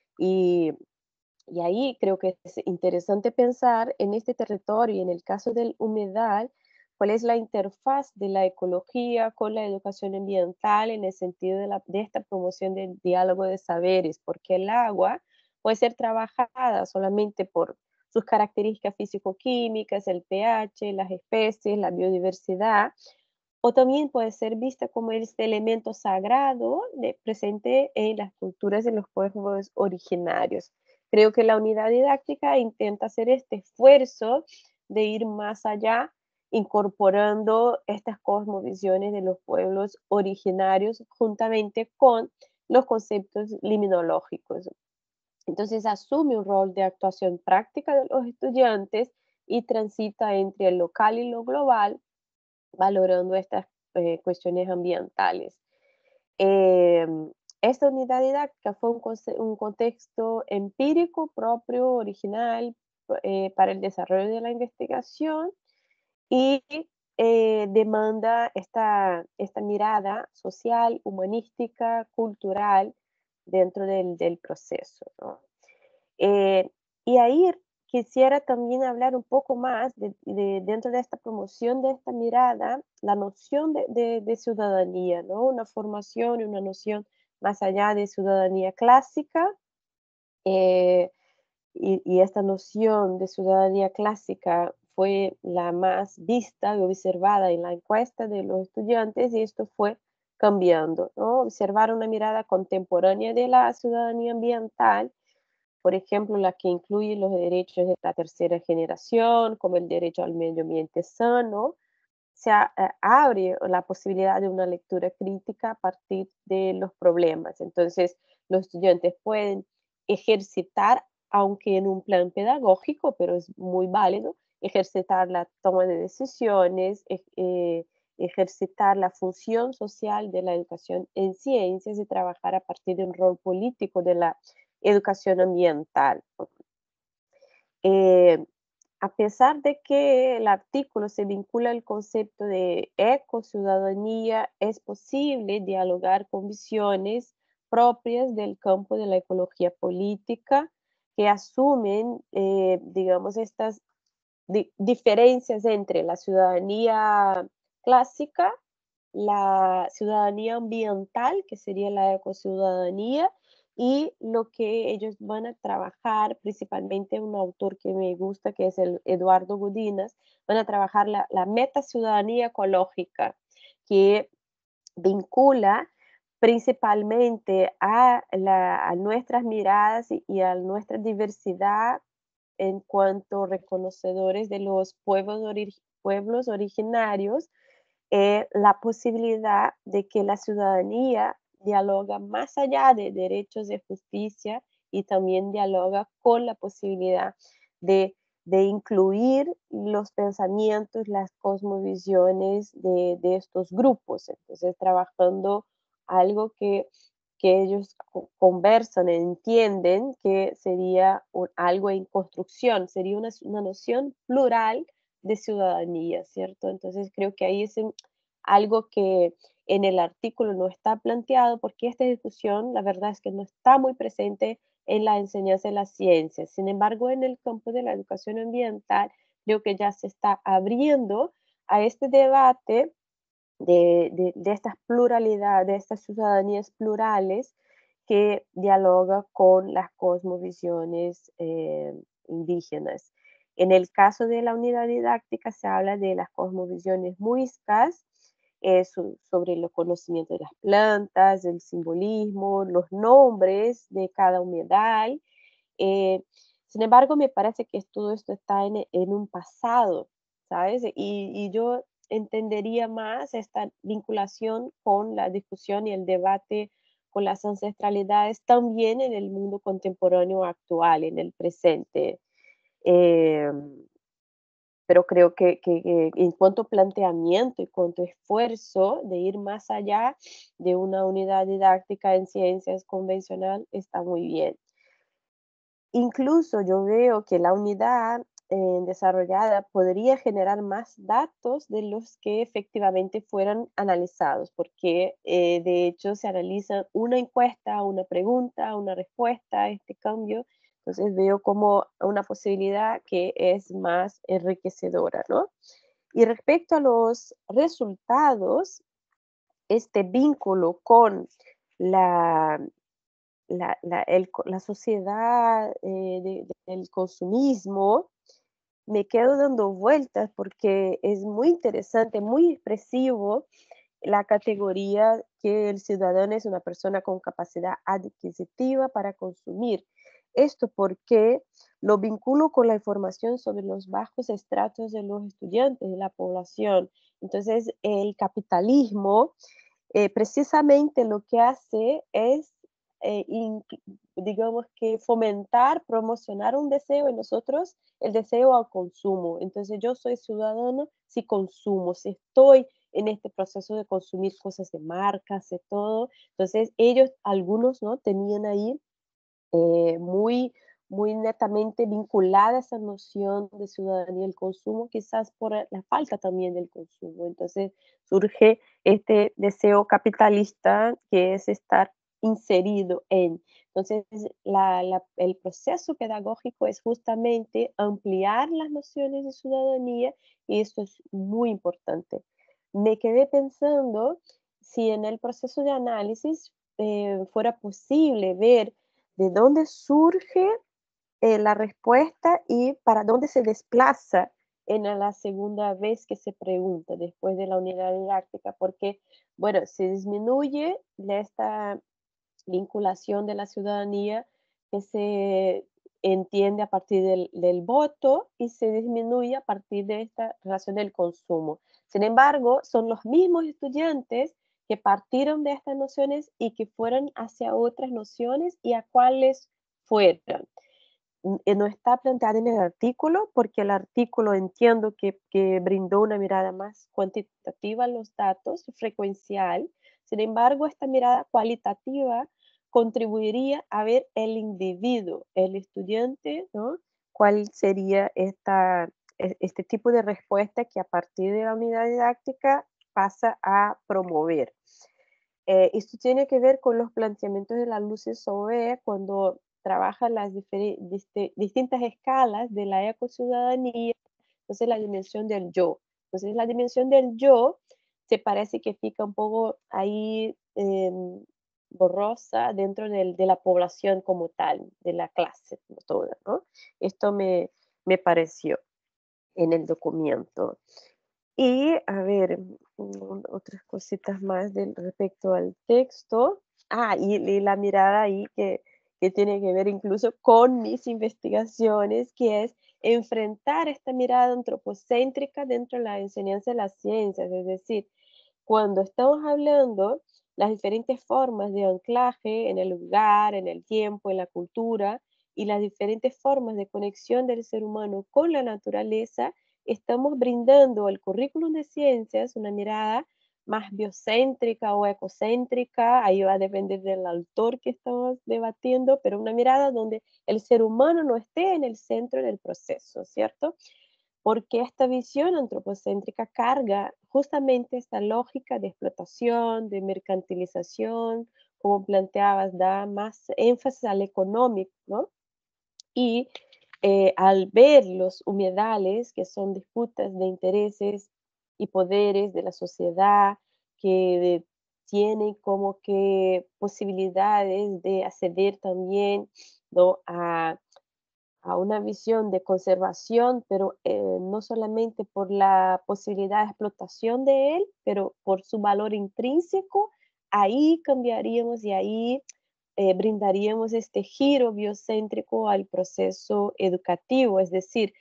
Y, y ahí creo que es interesante pensar en este territorio y en el caso del humedal, cuál es la interfaz de la ecología con la educación ambiental en el sentido de, la, de esta promoción del diálogo de saberes, porque el agua puede ser trabajada solamente por sus características físico-químicas, el pH, las especies, la biodiversidad, o también puede ser vista como este elemento sagrado de, presente en las culturas de los pueblos originarios. Creo que la unidad didáctica intenta hacer este esfuerzo de ir más allá, incorporando estas cosmovisiones de los pueblos originarios juntamente con los conceptos liminológicos. Entonces asume un rol de actuación práctica de los estudiantes y transita entre el local y lo global, valorando estas eh, cuestiones ambientales. Eh, esta unidad didáctica fue un, un contexto empírico propio, original, eh, para el desarrollo de la investigación y eh, demanda esta, esta mirada social, humanística, cultural dentro del, del proceso, ¿no? Eh, y ahí quisiera también hablar un poco más de, de, dentro de esta promoción de esta mirada, la noción de, de, de ciudadanía, ¿no? Una formación y una noción más allá de ciudadanía clásica. Eh, y, y esta noción de ciudadanía clásica fue la más vista y observada en la encuesta de los estudiantes y esto fue cambiando, ¿no? Observar una mirada contemporánea de la ciudadanía ambiental, por ejemplo, la que incluye los derechos de la tercera generación, como el derecho al medio ambiente sano, se a, a, abre la posibilidad de una lectura crítica a partir de los problemas. Entonces, los estudiantes pueden ejercitar, aunque en un plan pedagógico, pero es muy válido, ejercitar la toma de decisiones, eh, ejercitar la función social de la educación en ciencias y trabajar a partir de un rol político de la educación ambiental. Eh, a pesar de que el artículo se vincula al concepto de ecociudadanía, es posible dialogar con visiones propias del campo de la ecología política que asumen, eh, digamos, estas di diferencias entre la ciudadanía clásica, la ciudadanía ambiental, que sería la ecociudadanía, y lo que ellos van a trabajar, principalmente un autor que me gusta, que es el Eduardo Godinas, van a trabajar la, la metaciudadanía ecológica, que vincula principalmente a, la, a nuestras miradas y, y a nuestra diversidad en cuanto reconocedores de los pueblos, ori pueblos originarios, eh, la posibilidad de que la ciudadanía dialoga más allá de derechos de justicia y también dialoga con la posibilidad de, de incluir los pensamientos, las cosmovisiones de, de estos grupos. Entonces, trabajando algo que, que ellos conversan, entienden que sería un, algo en construcción, sería una, una noción plural, de ciudadanía, ¿cierto? Entonces creo que ahí es un- algo que en el artículo no está planteado porque esta discusión, la verdad es que no está muy presente en la enseñanza de las ciencias. Sin embargo, en el campo de la educación ambiental, creo que ya se está abriendo a este debate de, de, de estas pluralidades, de estas ciudadanías plurales que dialoga con las cosmovisiones eh, indígenas. En el caso de la unidad didáctica se habla de las cosmovisiones muiscas, eh, so- sobre los conocimientos de las plantas, el simbolismo, los nombres de cada humedal. eh, Sin embargo, me parece que todo esto está en, en un pasado, ¿sabes? Y, y yo entendería más esta vinculación con la discusión y el debate con las ancestralidades también en el mundo contemporáneo actual, en el presente. Eh, pero creo que, que- que en cuanto planteamiento y cuanto esfuerzo de ir más allá de una unidad didáctica en ciencias convencional está muy bien. Incluso yo veo que la unidad eh, desarrollada podría generar más datos de los que efectivamente fueran analizados, porque eh, de hecho se analiza una encuesta, una pregunta, una respuesta, este cambio. Entonces veo como una posibilidad que es más enriquecedora, ¿no? Y respecto a los resultados, este vínculo con la la, la, el co- la sociedad eh, de- del consumismo, me quedo dando vueltas porque es muy interesante, muy expresivo la categoría que el ciudadano es una persona con capacidad adquisitiva para consumir. Esto porque lo vinculo con la información sobre los bajos estratos de los estudiantes, de la población. Entonces, el capitalismo eh, precisamente lo que hace es, eh, inc- digamos que fomentar, promocionar un deseo en nosotros, el deseo al consumo. Entonces yo soy ciudadano si consumo, si estoy en este proceso de consumir cosas de marcas, de todo. Entonces ellos, algunos, ¿no? Tenían ahí eh, muy, muy netamente vinculada esa noción de ciudadanía del consumo, quizás por la falta también del consumo. Entonces surge este deseo capitalista que es estar inserido en. Entonces, la- la- el proceso pedagógico es justamente ampliar las nociones de ciudadanía y esto es muy importante. Me quedé pensando si en el proceso de análisis eh, fuera posible ver de dónde surge eh, la respuesta y para dónde se desplaza en la segunda vez que se pregunta después de la unidad didáctica, porque, bueno, se disminuye de esta vinculación de la ciudadanía que se entiende a partir del, del voto y se disminuye a partir de esta relación del consumo. Sin embargo, son los mismos estudiantes que partieron de estas nociones y que fueron hacia otras nociones y a cuáles fueron. N- eh, No está planteada en el artículo porque el artículo entiendo que, que brindó una mirada más cuantitativa a los datos, frecuencial. Sin embargo, esta mirada cualitativa contribuiría a ver el individuo, el estudiante, ¿no? ¿Cuál sería esta, e- este tipo de respuesta que a partir de la unidad didáctica pasa a promover? Eh, esto tiene que ver con los planteamientos de la Luce Sauvé cuando trabaja las diferi- diste- distintas escalas de la ecociudadanía, entonces la dimensión del yo. Entonces la dimensión del yo se parece que fica un poco ahí em, borrosa dentro del- de la población como tal, de la clase como toda, ¿no? Esto me, me pareció en el documento. Y a ver, mm, otras cositas más del, respecto al texto. Ah, y, y la mirada ahí que, que tiene que ver incluso con mis investigaciones, que es enfrentar esta mirada antropocéntrica dentro de la enseñanza de las ciencias. Es decir, cuando estamos hablando las diferentes formas de anclaje en el lugar, en el tiempo, en la cultura y las diferentes formas de conexión del ser humano con la naturaleza, estamos brindando al currículum de ciencias una mirada más biocéntrica o ecocéntrica, ahí va a depender del autor que estamos debatiendo, pero una mirada donde el ser humano no esté en el centro del proceso, ¿cierto? porque esta visión antropocéntrica carga justamente esta lógica de explotación, de mercantilización, como planteabas, da más énfasis al económico, ¿no? Y eh, al ver los humedales, que son disputas de intereses y poderes de la sociedad, que de- tienen como que posibilidades de acceder también, ¿no? a, a una visión de conservación, pero eh, no solamente por la posibilidad de explotación de él, pero por su valor intrínseco, ahí cambiaríamos y ahí eh, brindaríamos este giro biocéntrico al proceso educativo, es decir,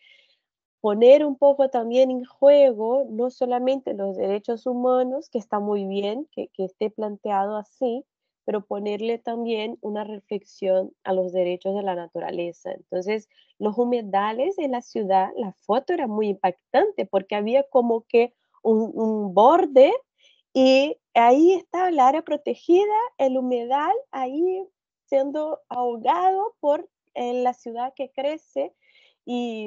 poner un poco también en juego no solamente los derechos humanos, que está muy bien que, que esté planteado así, pero ponerle también una reflexión a los derechos de la naturaleza. Entonces, los humedales en la ciudad, la foto era muy impactante porque había como que un, un borde y ahí estaba el área protegida, el humedal ahí siendo ahogado por eh, la ciudad que crece y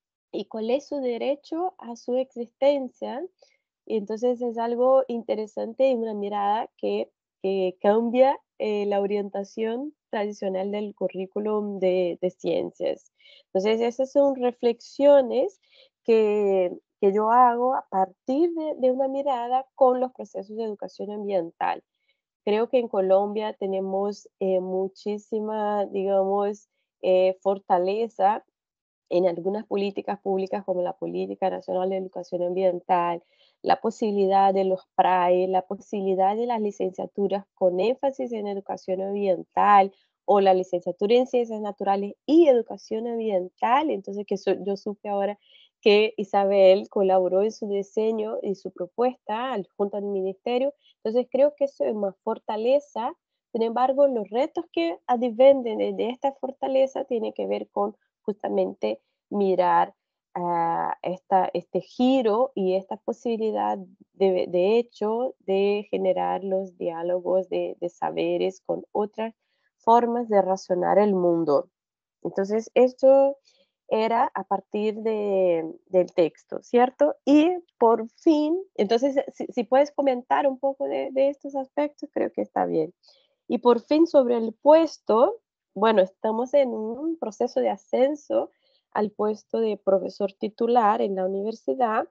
y cuál es su derecho a su existencia. Y entonces es algo interesante y una mirada que, que cambia eh, la orientación tradicional del currículum de, de ciencias. Entonces esas son reflexiones que, que yo hago a partir de, de una mirada con los procesos de educación ambiental. Creo que en Colombia tenemos eh, muchísima, digamos, eh, fortaleza en algunas políticas públicas como la Política Nacional de Educación Ambiental, la posibilidad de los P R A E, la posibilidad de las licenciaturas con énfasis en educación ambiental o la licenciatura en ciencias naturales y educación ambiental. Entonces, que so- yo supe ahora que Isabel colaboró en su diseño y su propuesta al- junto al ministerio. Entonces, creo que eso es más fortaleza. Sin embargo, los retos que advenden de de esta fortaleza tienen que ver con justamente mirar ah, esta, este giro y esta posibilidad de, de hecho de generar los diálogos de, de saberes con otras formas de razonar el mundo. Entonces, esto era a partir de, del texto, ¿cierto? Y por fin, entonces, si, si puedes comentar un poco de, de estos aspectos, creo que está bien. Y por fin sobre el puesto, bueno, estamos en un proceso de ascenso al puesto de profesor titular en la universidad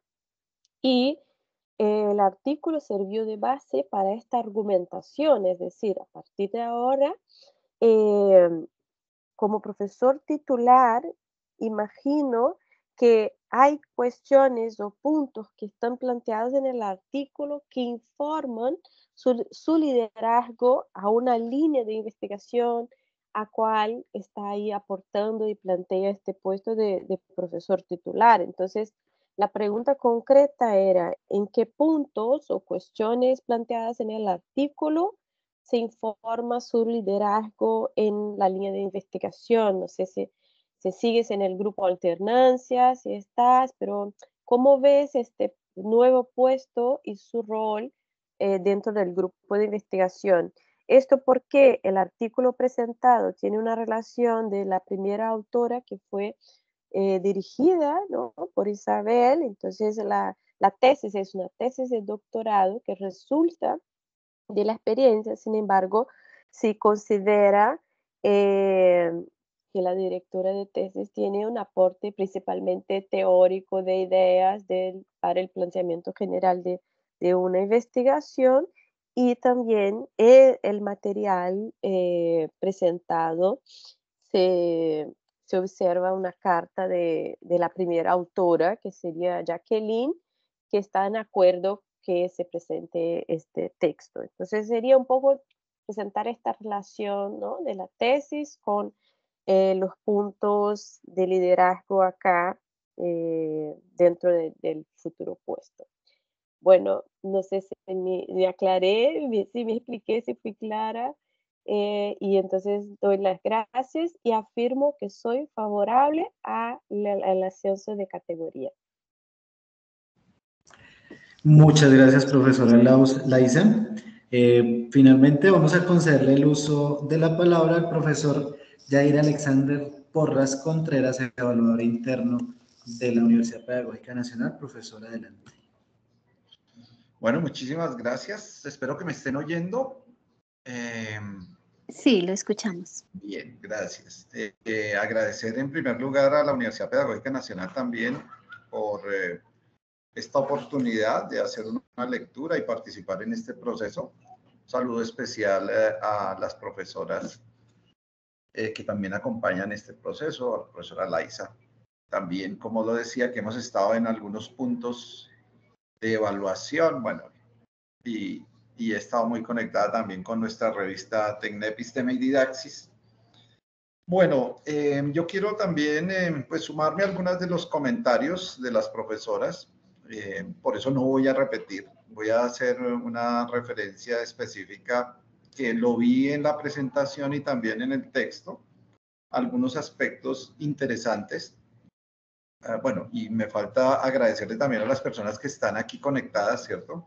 y eh, el artículo sirvió de base para esta argumentación, es decir, a partir de ahora, eh, como profesor titular, imagino que hay cuestiones o puntos que están planteados en el artículo que informan su, su liderazgo a una línea de investigación a cual está ahí aportando y plantea este puesto de, de profesor titular. Entonces, la pregunta concreta era, ¿en qué puntos o cuestiones planteadas en el artículo se informa su liderazgo en la línea de investigación? No sé si, si sigues en el grupo alternancia, si estás, pero ¿cómo ves este nuevo puesto y su rol eh, dentro del grupo de investigación? Esto porque el artículo presentado tiene una relación de la primera autora que fue eh, dirigida, ¿no?, por Isabel. Entonces la, la tesis es una tesis de doctorado que resulta de la experiencia. Sin embargo, si considera eh, que la directora de tesis tiene un aporte principalmente teórico de ideas del, para el planteamiento general de, de una investigación y también el, el material eh, presentado se, se observa una carta de, de la primera autora, que sería Jacqueline, que está en acuerdo que se presente este texto. Entonces sería un poco presentar esta relación, ¿no?, de la tesis con eh, los puntos de liderazgo acá eh, dentro de, del futuro puesto. Bueno, no sé si me, me aclaré, me- si me expliqué, si fui clara. Eh, y entonces doy las gracias y afirmo que soy favorable a la, al ascenso de categoría. Muchas gracias, profesora Laus- Laisa. Eh, finalmente vamos a concederle el uso de la palabra al profesor Jair Alexander Porras Contreras, evaluador interno de la Universidad Pedagógica Nacional. Profesor, adelante. Bueno, muchísimas gracias. Espero que me estén oyendo. Eh, sí, lo escuchamos. Bien, gracias. Eh, eh, agradecer en primer lugar a la Universidad Pedagógica Nacional también por eh, esta oportunidad de hacer una lectura y participar en este proceso. Un saludo especial eh, a las profesoras eh, que también acompañan este proceso, a la profesora Laisa. También, como lo decía, que hemos estado en algunos puntos de evaluación, bueno, y, y he estado muy conectada también con nuestra revista Tecnepisteme y Didaxis. Bueno, eh, yo quiero también eh, pues sumarme a algunos de los comentarios de las profesoras, eh, por eso no voy a repetir, voy a hacer una referencia específica que lo vi en la presentación y también en el texto, algunos aspectos interesantes. Uh, bueno, y me falta agradecerle también a las personas que están aquí conectadas, ¿cierto?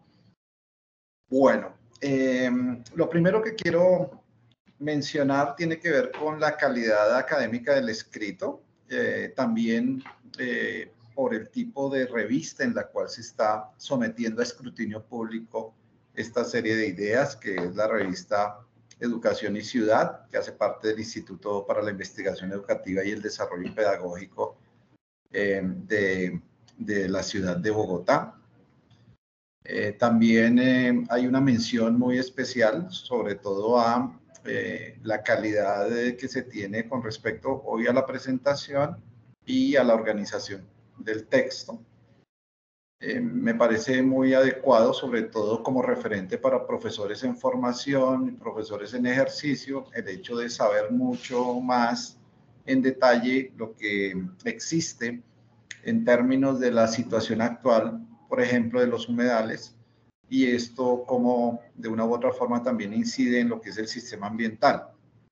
Bueno, eh, lo primero que quiero mencionar tiene que ver con la calidad académica del escrito, eh, también eh, por el tipo de revista en la cual se está sometiendo a escrutinio público esta serie de ideas, que es la revista Educación y Ciudad, que hace parte del Instituto para la Investigación Educativa y el Desarrollo Pedagógico eh, de, de la ciudad de Bogotá. Eh, también eh, hay una mención muy especial, sobre todo a eh, la calidad eh, que se tiene con respecto hoy a la presentación y a la organización del texto. Eh, me parece muy adecuado, sobre todo como referente para profesores en formación, profesores en ejercicio, el hecho de saber mucho más en detalle lo que existe en términos de la situación actual, por ejemplo, de los humedales, y esto como de una u otra forma también incide en lo que es el sistema ambiental.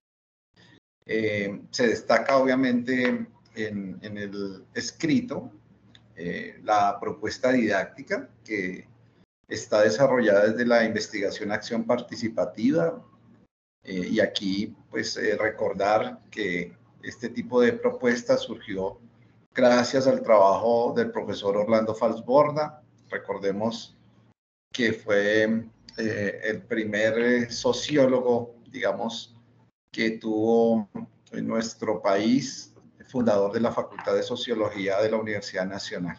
Eh, se destaca obviamente en, en el escrito eh, la propuesta didáctica que está desarrollada desde la investigación acción participativa, eh, y aquí pues eh, recordar que este tipo de propuesta surgió gracias al trabajo del profesor Orlando Falsborda. Recordemos que fue eh, el primer eh, sociólogo, digamos, que tuvo en nuestro país, fundador de la Facultad de Sociología de la Universidad Nacional.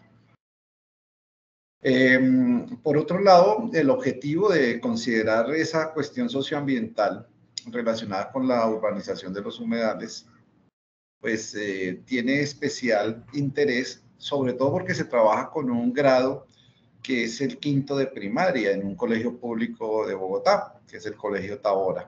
Eh, por otro lado, el objetivo de considerar esa cuestión socioambiental relacionada con la urbanización de los humedales, pues eh, tiene especial interés, sobre todo porque se trabaja con un grado que es el quinto de primaria en un colegio público de Bogotá, que es el Colegio Tabora.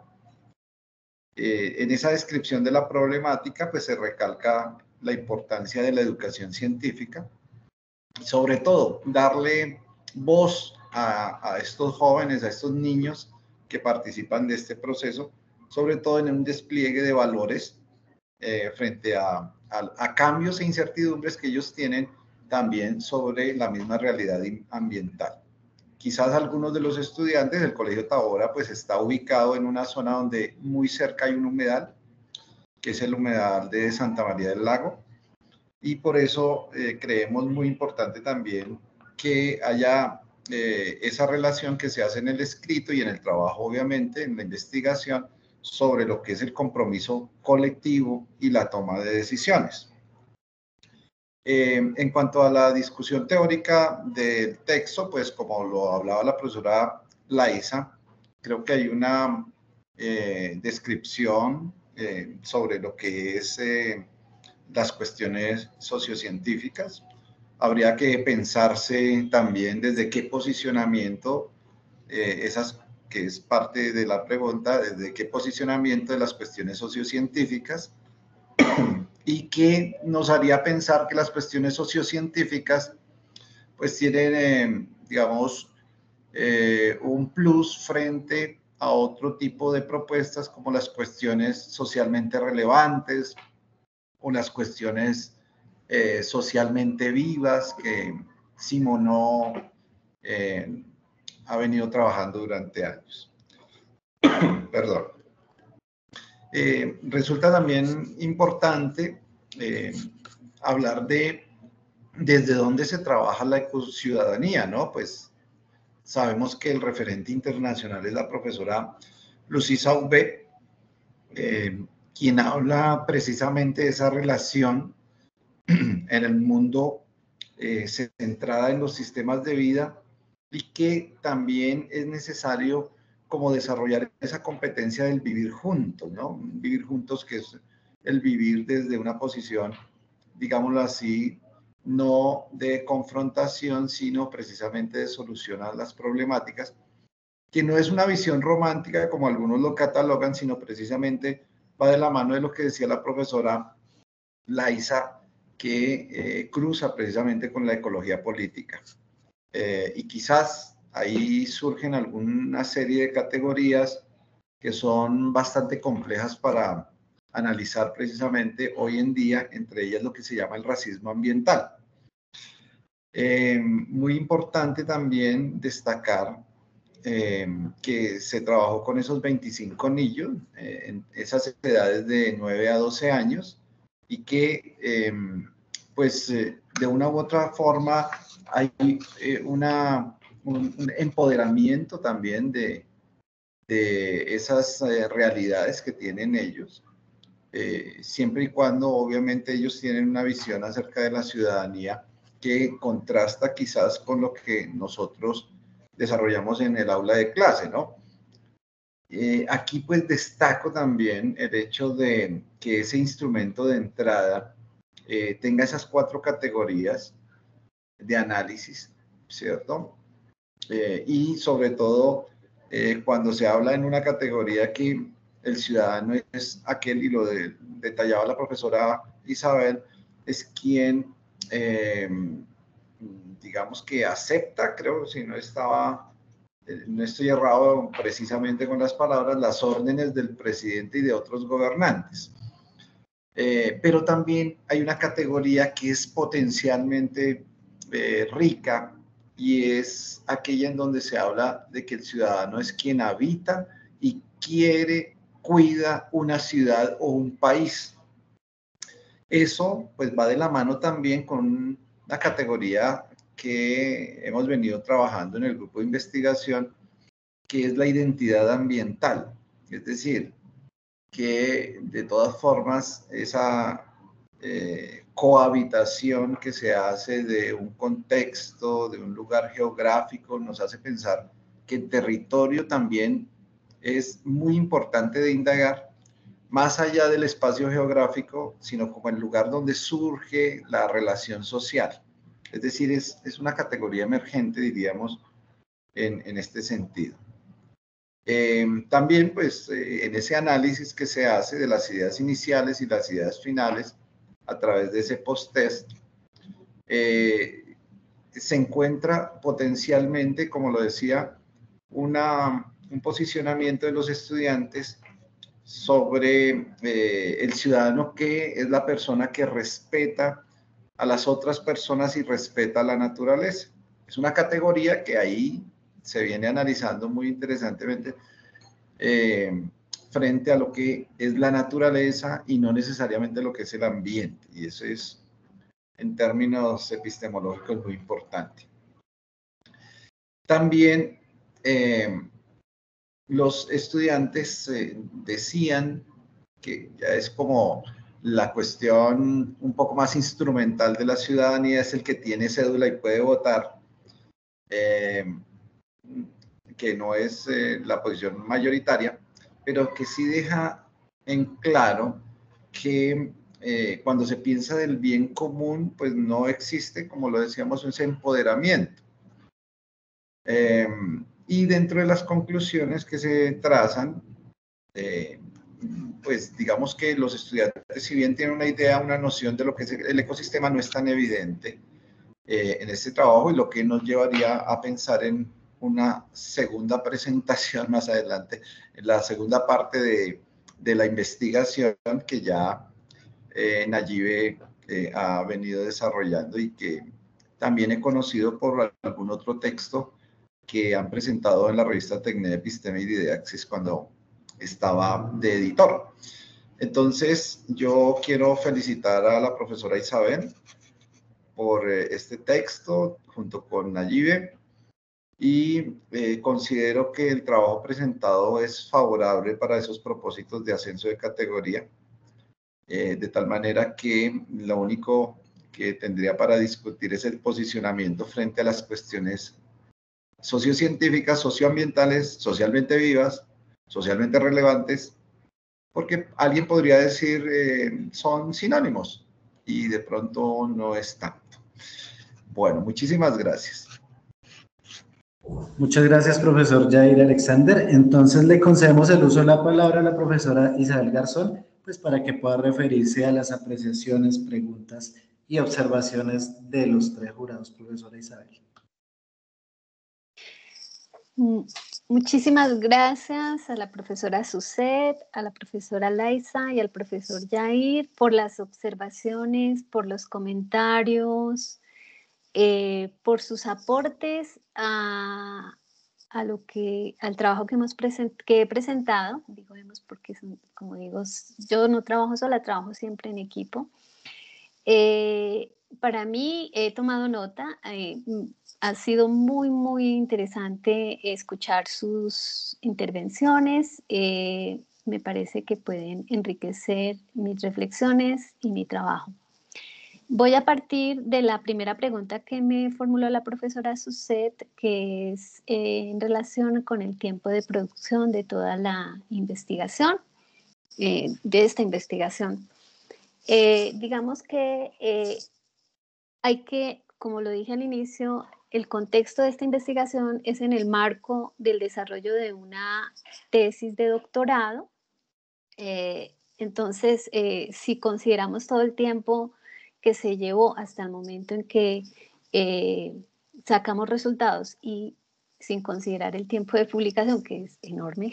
Eh, en esa descripción de la problemática, pues se recalca la importancia de la educación científica, sobre todo darle voz a, a estos jóvenes, a estos niños que participan de este proceso, sobre todo en un despliegue de valores eh, frente a, a, a cambios e incertidumbres que ellos tienen también sobre la misma realidad ambiental. Quizás algunos de los estudiantes del Colegio Tabora pues está ubicado en una zona donde muy cerca hay un humedal, que es el humedal de Santa María del Lago, y por eso eh, creemos muy importante también que haya eh, esa relación que se hace en el escrito y en el trabajo, obviamente, en la investigación, sobre lo que es el compromiso colectivo y la toma de decisiones. Eh, en cuanto a la discusión teórica del texto, pues como lo hablaba la profesora Laisa, creo que hay una eh, descripción eh, sobre lo que es eh, las cuestiones sociocientíficas. Habría que pensarse también desde qué posicionamiento, eh, esas que es parte de la pregunta, desde qué posicionamiento de las cuestiones sociocientíficas, y que nos haría pensar que las cuestiones sociocientíficas pues tienen, eh, digamos, eh, un plus frente a otro tipo de propuestas como las cuestiones socialmente relevantes o las cuestiones eh, socialmente vivas que Simonó eh, ha venido trabajando durante años. Perdón. Eh, resulta también importante eh, hablar de desde dónde se trabaja la ecociudadanía, ¿no? Pues sabemos que el referente internacional es la profesora Lucy Saubé, eh, quien habla precisamente de esa relación en el mundo eh, centrada en los sistemas de vida, y que también es necesario como desarrollar esa competencia del vivir juntos, ¿no? Vivir juntos, que es el vivir desde una posición, digámoslo así, no de confrontación, sino precisamente de solucionar las problemáticas, que no es una visión romántica como algunos lo catalogan, sino precisamente va de la mano de lo que decía la profesora Laisa, que eh, cruza precisamente con la ecología política. Eh, y quizás ahí surgen alguna serie de categorías que son bastante complejas para analizar precisamente hoy en día, entre ellas lo que se llama el racismo ambiental. Eh, muy importante también destacar eh, que se trabajó con esos veinticinco niños, eh, en esas edades de nueve a doce años, y que eh, pues eh, de una u otra forma hay eh, una, un, un empoderamiento también de, de esas eh, realidades que tienen ellos, eh, siempre y cuando obviamente ellos tienen una visión acerca de la ciudadanía que contrasta quizás con lo que nosotros desarrollamos en el aula de clase, ¿no? Eh, aquí pues destaco también el hecho de que ese instrumento de entrada eh, tenga esas cuatro categorías de análisis, ¿cierto? Eh, y sobre todo eh, cuando se habla en una categoría que el ciudadano es aquel, y lo de, detallaba la profesora Isabel, es quien, eh, digamos que acepta, creo, si no estaba, eh, no estoy errado precisamente con las palabras, las órdenes del presidente y de otros gobernantes. Eh, pero también hay una categoría que es potencialmente eh, rica, y es aquella en donde se habla de que el ciudadano es quien habita y quiere, cuida una ciudad o un país. Eso pues va de la mano también con una categoría que hemos venido trabajando en el grupo de investigación, que es la identidad ambiental. Es decir, que de todas formas esa eh, cohabitación que se hace de un contexto, de un lugar geográfico, nos hace pensar que el territorio también es muy importante de indagar, más allá del espacio geográfico, sino como el lugar donde surge la relación social. Es decir, es, es una categoría emergente, diríamos, en, en este sentido. Eh, también, pues, eh, en ese análisis que se hace de las ideas iniciales y las ideas finales a través de ese post-test, eh, se encuentra potencialmente, como lo decía, una, un posicionamiento de los estudiantes sobre eh, el ciudadano, que es la persona que respeta a las otras personas y respeta la naturaleza. Es una categoría que ahí se viene analizando muy interesantemente eh, frente a lo que es la naturaleza y no necesariamente lo que es el ambiente. Y eso es, en términos epistemológicos, muy importante. También eh, los estudiantes eh, decían que ya es como la cuestión un poco más instrumental de la ciudadanía, es el que tiene cédula y puede votar, eh, que no es eh, la posición mayoritaria, pero que sí deja en claro que eh, cuando se piensa del bien común, pues no existe, como lo decíamos, ese empoderamiento. Eh, y dentro de las conclusiones que se trazan, eh, pues digamos que los estudiantes, si bien tienen una idea, una noción de lo que es el ecosistema, no es tan evidente eh, en este trabajo, y lo que nos llevaría a pensar en una segunda presentación más adelante, en la segunda parte de, de la investigación que ya eh, Nayibe eh, ha venido desarrollando, y que también he conocido por algún otro texto que han presentado en la revista Tecne, Episteme y Didaxis cuando estaba de editor. Entonces, yo quiero felicitar a la profesora Isabel por eh, este texto junto con Nayibe y eh, considero que el trabajo presentado es favorable para esos propósitos de ascenso de categoría, eh, de tal manera que lo único que tendría para discutir es el posicionamiento frente a las cuestiones sociocientíficas, socioambientales, socialmente vivas, socialmente relevantes, porque alguien podría decir eh, son sinónimos y de pronto no es tanto. Bueno, muchísimas gracias. Muchas gracias, profesor Jair Alexander. Entonces le concedemos el uso de la palabra a la profesora Isabel Garzón, pues para que pueda referirse a las apreciaciones, preguntas y observaciones de los tres jurados. Profesora Isabel. Muchísimas gracias a la profesora Suset, a la profesora Laisa y al profesor Jair por las observaciones, por los comentarios, eh, por sus aportes a, a lo que, al trabajo que, hemos present, que he presentado. Digo hemos porque, son, como digo, yo no trabajo sola, trabajo siempre en equipo. Eh, para mí he tomado nota, eh, ha sido muy, muy interesante escuchar sus intervenciones. Eh, me parece que pueden enriquecer mis reflexiones y mi trabajo. Voy a partir de la primera pregunta que me formuló la profesora Suset, que es eh, en relación con el tiempo de producción de toda la investigación, eh, de esta investigación. Eh, digamos que eh, hay que, como lo dije al inicio, el contexto de esta investigación es en el marco del desarrollo de una tesis de doctorado. Eh, entonces, eh, si consideramos todo el tiempo que se llevó hasta el momento en que eh, sacamos resultados y sin considerar el tiempo de publicación, que es enorme,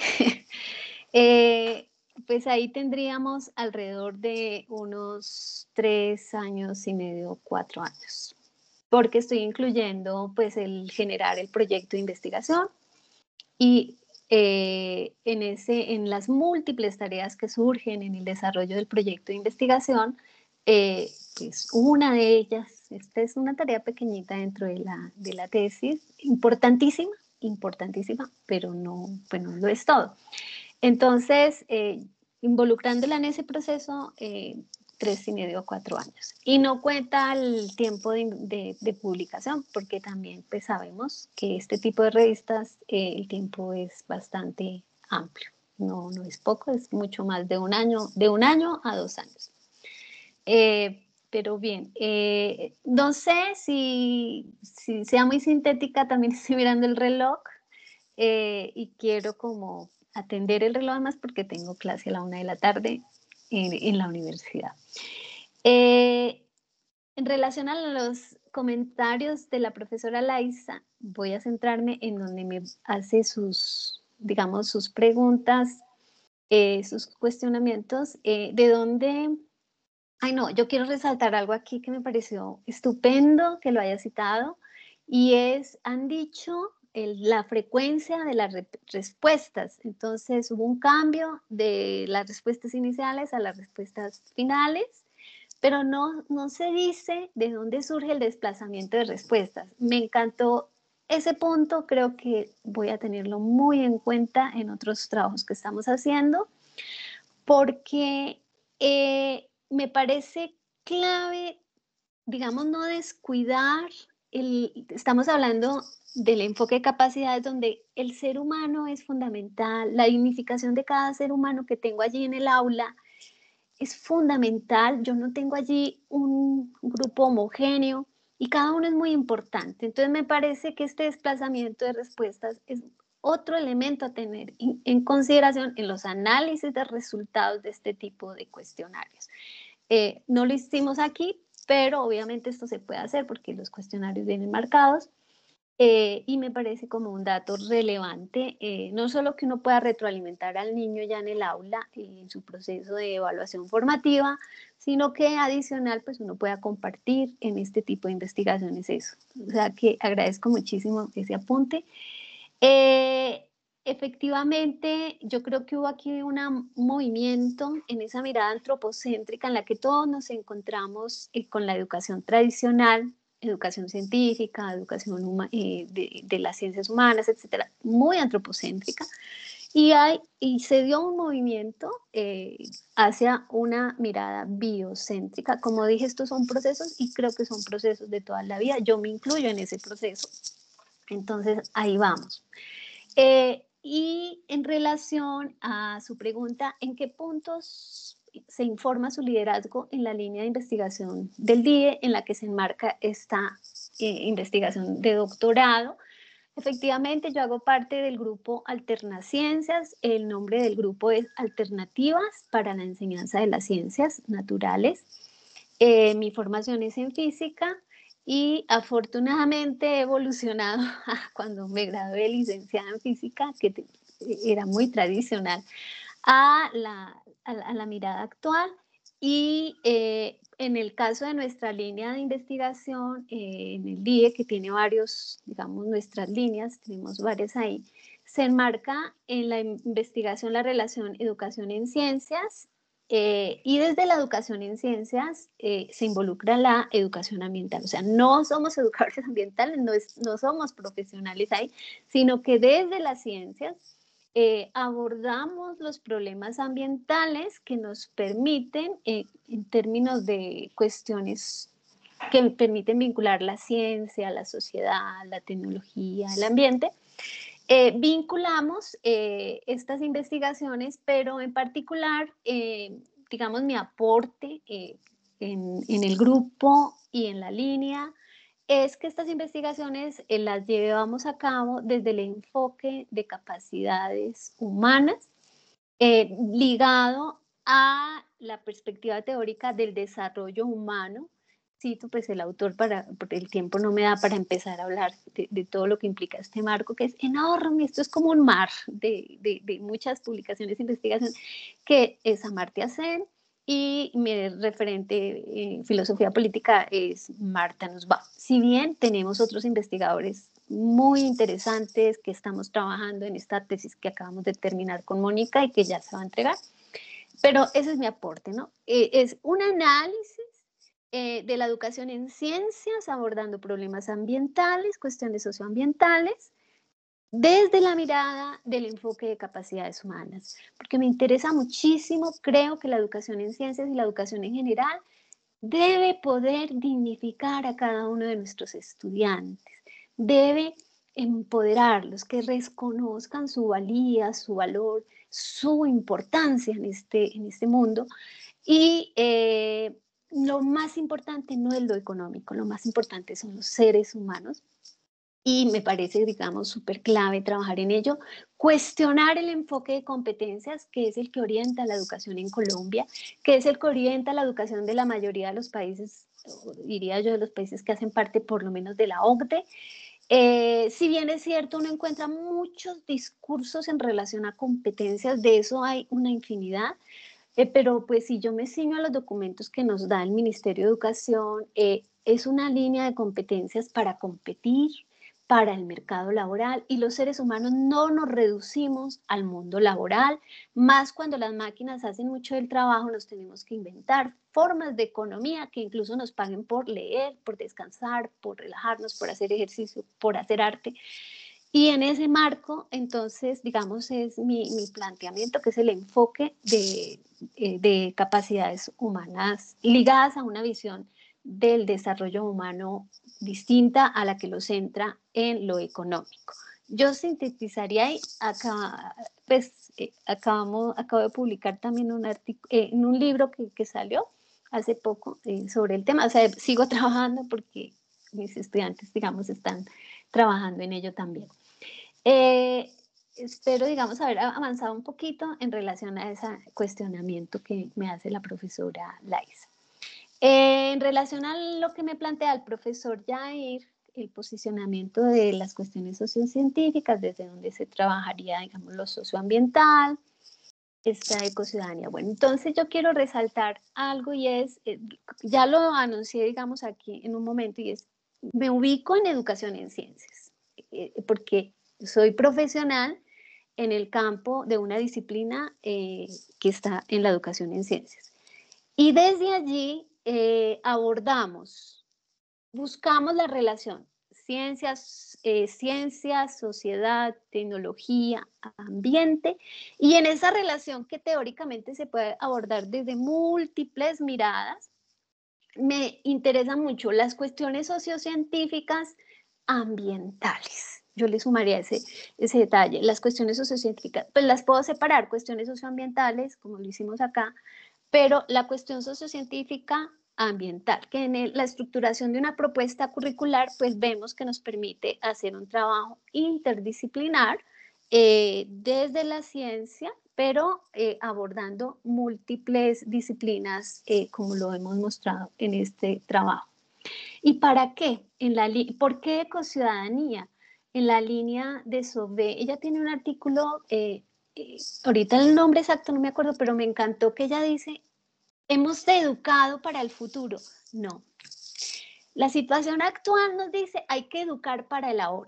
eh, pues ahí tendríamos alrededor de unos tres años y medio, cuatro años, porque estoy incluyendo pues el generar el proyecto de investigación y eh, en, ese, en las múltiples tareas que surgen en el desarrollo del proyecto de investigación, eh, pues una de ellas, esta es una tarea pequeñita dentro de la, de la tesis, importantísima, importantísima, pero no, pues no lo es todo. Entonces, eh, involucrándola en ese proceso, eh, tres y medio a cuatro años. Y no cuenta el tiempo de, de, de publicación, porque también pues, sabemos que este tipo de revistas, eh, el tiempo es bastante amplio. No, no es poco, es mucho más de un año, de un año a dos años. Eh, pero bien, eh, no sé si, si sea muy sintética, también estoy mirando el reloj eh, y quiero como atender el reloj más porque tengo clase a la una de la tarde en, en la universidad. Eh, en relación a los comentarios de la profesora Laisa, voy a centrarme en donde me hace sus, digamos, sus preguntas, eh, sus cuestionamientos, eh, de dónde... Ay, no, yo quiero resaltar algo aquí que me pareció estupendo que lo haya citado, y es, han dicho el, la frecuencia de las re respuestas. Entonces hubo un cambio de las respuestas iniciales a las respuestas finales, pero no, no se dice de dónde surge el desplazamiento de respuestas. Me encantó ese punto, creo que voy a tenerlo muy en cuenta en otros trabajos que estamos haciendo, porque eh, me parece clave, digamos, no descuidar, el, estamos hablando del enfoque de capacidades donde el ser humano es fundamental, la dignificación de cada ser humano que tengo allí en el aula es fundamental. Yo no tengo allí un grupo homogéneo y cada uno es muy importante. Entonces me parece que este desplazamiento de respuestas es otro elemento a tener en consideración en los análisis de resultados de este tipo de cuestionarios. Eh, no lo hicimos aquí, pero obviamente esto se puede hacer porque los cuestionarios vienen marcados. Eh, y me parece como un dato relevante, eh, no solo que uno pueda retroalimentar al niño ya en el aula eh, en su proceso de evaluación formativa, sino que adicional pues uno pueda compartir en este tipo de investigaciones eso. O sea que agradezco muchísimo ese apunte. Eh, efectivamente, yo creo que hubo aquí un movimiento en esa mirada antropocéntrica en la que todos nos encontramos eh, con la educación tradicional, educación científica, educación eh, de, de las ciencias humanas, etcétera, muy antropocéntrica. Y, hay, y se dio un movimiento eh, hacia una mirada biocéntrica. Como dije, estos son procesos y creo que son procesos de toda la vida. Yo me incluyo en ese proceso. Entonces, ahí vamos. Eh, y en relación a su pregunta, ¿en qué puntos se informa su liderazgo en la línea de investigación del D I E en la que se enmarca esta eh, investigación de doctorado? Efectivamente, yo hago parte del grupo Alternaciencias. El nombre del grupo es Alternativas para la Enseñanza de las Ciencias Naturales. Eh, mi formación es en física y afortunadamente he evolucionado cuando me gradué de licenciada en física, que era muy tradicional, a la, a la, a la mirada actual. Y eh, en el caso de nuestra línea de investigación, eh, en el D I E, que tiene varios, digamos, nuestras líneas, tenemos varias ahí, se enmarca en la investigación la relación educación en ciencias, eh, y desde la educación en ciencias eh, se involucra la educación ambiental. O sea, no somos educadores ambientales, no, es, no somos profesionales ahí, sino que desde las ciencias Eh, abordamos los problemas ambientales que nos permiten, eh, en términos de cuestiones que permiten vincular la ciencia, la sociedad, la tecnología, el ambiente, eh, vinculamos eh, estas investigaciones, pero en particular, eh, digamos, mi aporte eh, en, en el grupo y en la línea es que estas investigaciones eh, las llevamos a cabo desde el enfoque de capacidades humanas, eh, ligado a la perspectiva teórica del desarrollo humano. Cito pues el autor, para, porque el tiempo no me da para empezar a hablar de, de todo lo que implica este marco, que es enorme. Esto es como un mar de, de, de muchas publicaciones e investigaciones, que es Amartya Sen, y mi referente en filosofía política es Marta Nussbaum. Si bien tenemos otros investigadores muy interesantes que estamos trabajando en esta tesis que acabamos de terminar con Mónica y que ya se va a entregar, pero ese es mi aporte, ¿no? Eh, es un análisis eh, de la educación en ciencias, abordando problemas ambientales, cuestiones socioambientales, desde la mirada del enfoque de capacidades humanas, porque me interesa muchísimo. Creo que la educación en ciencias y la educación en general debe poder dignificar a cada uno de nuestros estudiantes, debe empoderarlos, que reconozcan su valía, su valor, su importancia en este, en este mundo. Y eh, lo más importante no es lo económico, lo más importante son los seres humanos. Y me parece, digamos, súper clave trabajar en ello, cuestionar el enfoque de competencias, que es el que orienta la educación en Colombia, que es el que orienta la educación de la mayoría de los países, diría yo, de los países que hacen parte por lo menos de la O C D E. Eh, si bien es cierto, uno encuentra muchos discursos en relación a competencias, de eso hay una infinidad, eh, pero pues si yo me ciño a los documentos que nos da el Ministerio de Educación, eh, es una línea de competencias para competir, para el mercado laboral, y los seres humanos no nos reducimos al mundo laboral, más cuando las máquinas hacen mucho del trabajo. Nos tenemos que inventar formas de economía que incluso nos paguen por leer, por descansar, por relajarnos, por hacer ejercicio, por hacer arte. Y en ese marco, entonces, digamos, es mi, mi planteamiento, que es el enfoque de, de capacidades humanas ligadas a una visión del desarrollo humano distinta a la que lo centra en lo económico. Yo sintetizaría ahí, acá, pues eh, acabamos, acabo de publicar también un artículo, eh, en un libro que, que salió hace poco eh, sobre el tema. O sea, sigo trabajando porque mis estudiantes, digamos, están trabajando en ello también. Eh, espero, digamos, haber avanzado un poquito en relación a ese cuestionamiento que me hace la profesora Laisa. Eh, en relación a lo que me plantea el profesor Jair, el posicionamiento de las cuestiones sociocientíficas, desde donde se trabajaría, digamos, lo socioambiental, esta ecociudadanía. Bueno, entonces yo quiero resaltar algo, y es, eh, ya lo anuncié, digamos, aquí en un momento, y es, me ubico en educación en ciencias, eh, porque soy profesional en el campo de una disciplina eh, que está en la educación en ciencias. Y desde allí eh, abordamos, buscamos la relación ciencias, eh, ciencias, sociedad, tecnología, ambiente, y en esa relación que teóricamente se puede abordar desde múltiples miradas, me interesan mucho las cuestiones sociocientíficas ambientales. Yo le sumaría ese, ese detalle. Las cuestiones sociocientíficas, pues las puedo separar, cuestiones socioambientales, como lo hicimos acá, pero la cuestión sociocientífica ambiental, que en el, la estructuración de una propuesta curricular, pues vemos que nos permite hacer un trabajo interdisciplinar eh, desde la ciencia, pero eh, abordando múltiples disciplinas, eh, como lo hemos mostrado en este trabajo. ¿Y para qué? En la ¿Por qué ecociudadanía? En la línea de Sauvé, ella tiene un artículo, eh, eh, ahorita el nombre exacto no me acuerdo, pero me encantó que ella dice, ¿hemos educado para el futuro? No. La situación actual nos dice, hay que educar para el ahora.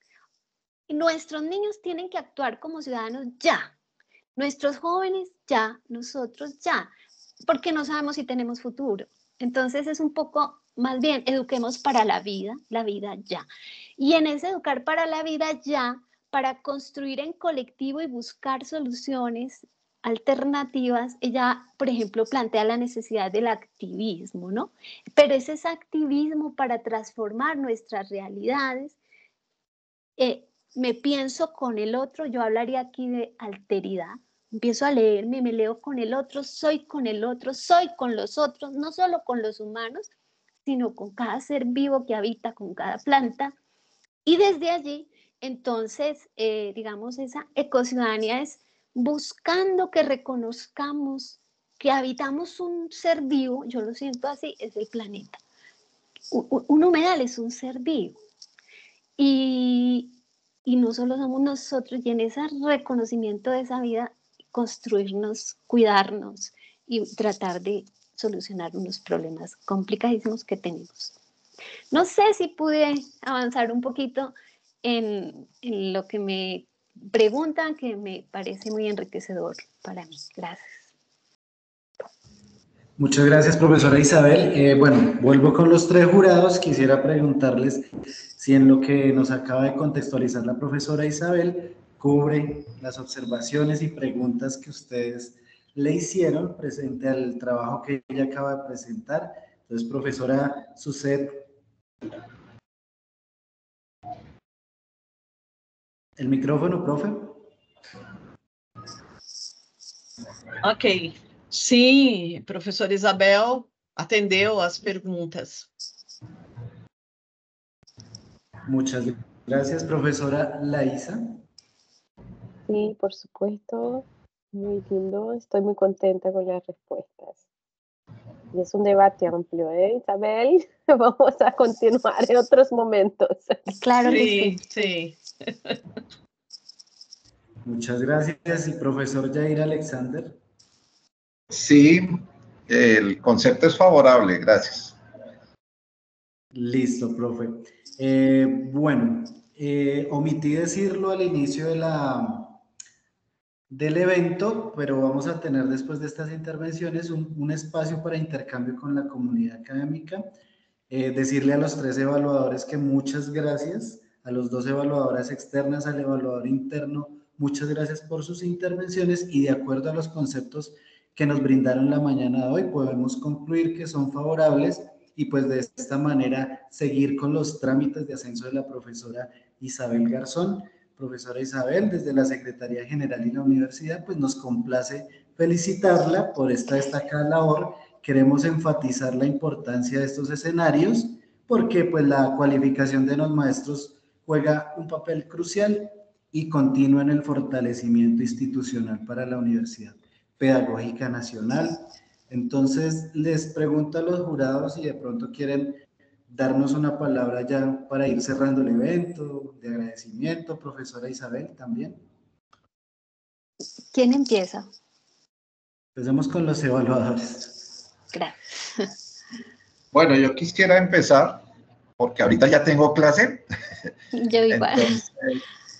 Y nuestros niños tienen que actuar como ciudadanos ya. Nuestros jóvenes ya, nosotros ya, porque no sabemos si tenemos futuro. Entonces es un poco, más bien, eduquemos para la vida, la vida ya. Y en ese educar para la vida ya, para construir en colectivo y buscar soluciones alternativas, ella, por ejemplo, plantea la necesidad del activismo, ¿no? Pero ese es activismo para transformar nuestras realidades. Eh, me pienso con el otro, yo hablaría aquí de alteridad. Empiezo a leerme, me leo con el otro, soy con el otro, soy con los otros, no solo con los humanos, sino con cada ser vivo que habita, con cada planta. Y desde allí, entonces, eh, digamos, esa ecociudadanía es buscando que reconozcamos que habitamos un ser vivo, yo lo siento así, es el planeta. Un, un humedal es un ser vivo. Y, y no solo somos nosotros, y en ese reconocimiento de esa vida, construirnos, cuidarnos y tratar de solucionar unos problemas complicadísimos que tenemos. No sé si pude avanzar un poquito en, en lo que me preguntan, que me parece muy enriquecedor para mí. Gracias. Muchas gracias, profesora Isabel. Eh, bueno, vuelvo con los tres jurados. Quisiera preguntarles si en lo que nos acaba de contextualizar la profesora Isabel cubre las observaciones y preguntas que ustedes le hicieron presente al trabajo que ella acaba de presentar. Entonces, profesora Suset, el micrófono, profe. Ok. Sim, professora Isabel atendeu as perguntas. Muchas gracias, profesora Laísa. Sí, por supuesto, muy lindo, estoy muy contenta con las respuestas. Y es un debate amplio, ¿eh, Isabel? Vamos a continuar en otros momentos. Claro que Sí, sí. sí. Muchas gracias. ¿Y profesor Jair Alexander? Sí, el concepto es favorable, gracias. Listo, profe. Eh, bueno, eh, omití decirlo al inicio de la, del evento, pero vamos a tener después de estas intervenciones un, un espacio para intercambio con la comunidad académica. Eh, decirle a los tres evaluadores que muchas gracias, a los dos evaluadoras externas, al evaluador interno, muchas gracias por sus intervenciones y de acuerdo a los conceptos que nos brindaron la mañana de hoy, podemos concluir que son favorables y pues de esta manera seguir con los trámites de ascenso de la profesora Isabel Garzón. Profesora Isabel, desde la Secretaría General y la Universidad, pues nos complace felicitarla por esta destacada labor. Queremos enfatizar la importancia de estos escenarios porque pues la cualificación de los maestros juega un papel crucial y continuo en el fortalecimiento institucional para la Universidad Pedagógica Nacional. Entonces, les pregunto a los jurados si de pronto quieren darnos una palabra ya para ir cerrando el evento, de agradecimiento, profesora Isabel, también. ¿Quién empieza? Empecemos con los evaluadores. Gracias. Bueno, yo quisiera empezar, porque ahorita ya tengo clase. Yo igual. Entonces,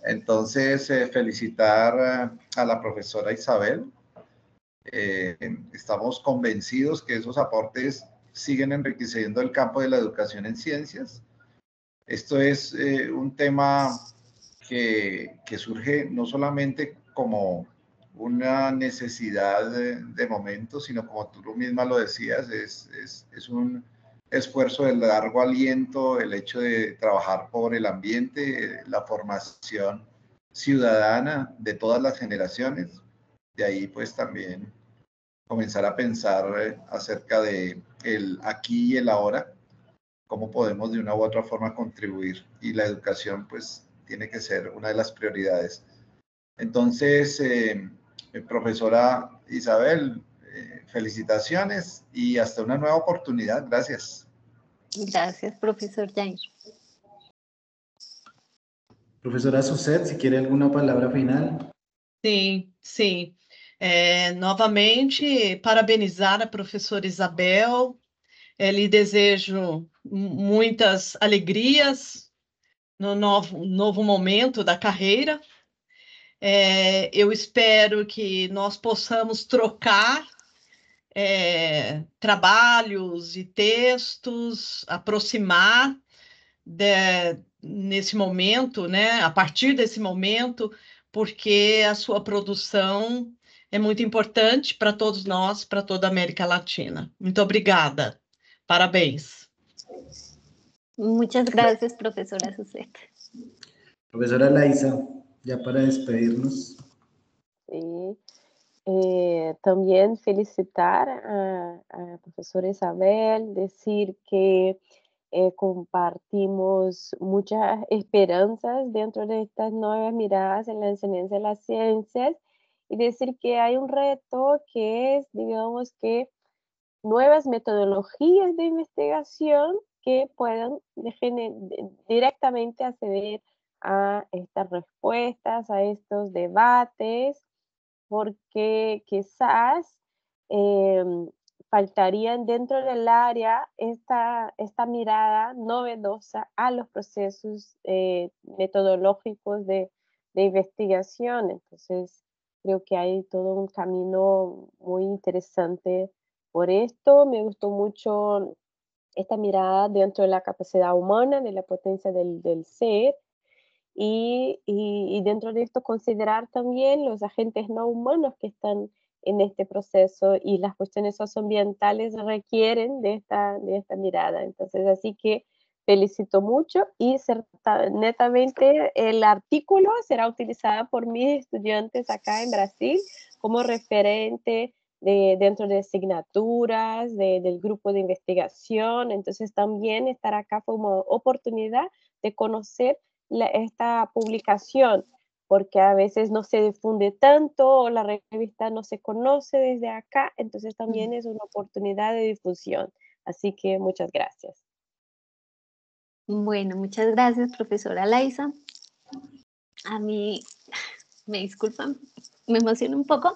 Entonces, eh, felicitar a, a la profesora Isabel. Eh, estamos convencidos que esos aportes siguen enriqueciendo el campo de la educación en ciencias. Esto es eh, un tema que, que surge no solamente como una necesidad de, de momento, sino como tú misma lo decías, es, es, es un esfuerzo de largo aliento, el hecho de trabajar por el ambiente, la formación ciudadana de todas las generaciones. De ahí pues también comenzar a pensar acerca de el aquí y el ahora, cómo podemos de una u otra forma contribuir, y la educación pues tiene que ser una de las prioridades. Entonces, eh, profesora Isabel, eh, felicitaciones y hasta una nueva oportunidad. Gracias. Gracias, profesor Jair. Profesora Suset, si quiere alguna palabra final. Sim, sim. É, novamente, parabenizar a professora Isabel. É, lhe desejo muitas alegrias no novo, novo momento da carreira. É, eu espero que nós possamos trocar é, trabalhos e textos, aproximar de, nesse momento, né, a partir desse momento, porque a sua produção é muito importante para todos nós, para toda a América Latina. Muito obrigada. Parabéns. Muchas gracias, profesora Suset. Profesora Laisa, ya para despedirnos. Sí. Eh, también felicitar a, a profesora Isabel, decir que eh, compartimos muchas esperanzas dentro de estas nuevas miradas en la enseñanza de las ciencias, y decir que hay un reto que es, digamos que, nuevas metodologías de investigación que puedan directamente acceder a estas respuestas, a estos debates, porque quizás eh, faltarían dentro del área esta, esta mirada novedosa a los procesos eh, metodológicos de, de investigación. Entonces, creo que hay todo un camino muy interesante por esto. Me gustó mucho esta mirada dentro de la capacidad humana, de la potencia del, del ser. Y, y, y dentro de esto considerar también los agentes no humanos que están en este proceso, y las cuestiones socioambientales requieren de esta, de esta mirada. Entonces, así que felicito mucho, y certa, netamente el artículo será utilizado por mis estudiantes acá en Brasil como referente de, dentro de asignaturas, de, del grupo de investigación. Entonces también estar acá como oportunidad de conocer la, esta publicación, porque a veces no se difunde tanto o la revista no se conoce desde acá. Entonces también es una oportunidad de difusión. Así que muchas gracias. Bueno, muchas gracias, profesora Laisa. A mí, me disculpan, me emociono un poco.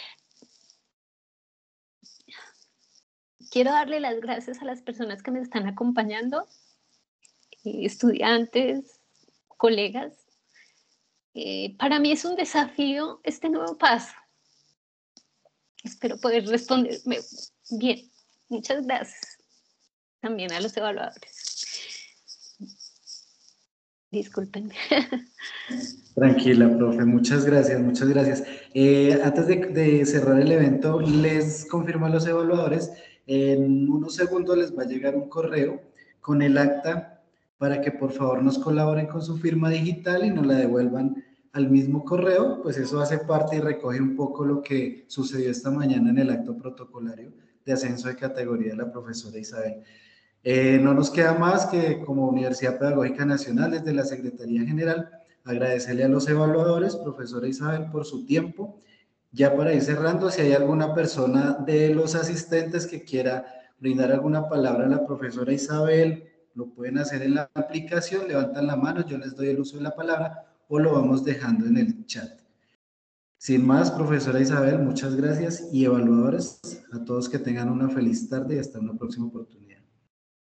Quiero darle las gracias a las personas que me están acompañando, estudiantes, colegas. Eh, para mí es un desafío este nuevo paso. Espero poder responderme bien. Muchas gracias también a los evaluadores. Discúlpenme. Tranquila, profe, muchas gracias, muchas gracias. Eh, antes de, de cerrar el evento, les confirmo a los evaluadores, en unos segundos les va a llegar un correo con el acta para que por favor nos colaboren con su firma digital y nos la devuelvan al mismo correo. Pues eso hace parte y recoge un poco lo que sucedió esta mañana en el acto protocolario de ascenso de categoría de la profesora Isabel. Eh, no nos queda más que, como Universidad Pedagógica Nacional, desde la Secretaría General, agradecerle a los evaluadores, profesora Isabel, por su tiempo. Ya para ir cerrando, si hay alguna persona de los asistentes que quiera brindar alguna palabra a la profesora Isabel, lo pueden hacer en la aplicación, levantan la mano, yo les doy el uso de la palabra, o lo vamos dejando en el chat. Sin más, profesora Isabel, muchas gracias, y evaluadores, a todos que tengan una feliz tarde y hasta una próxima oportunidad.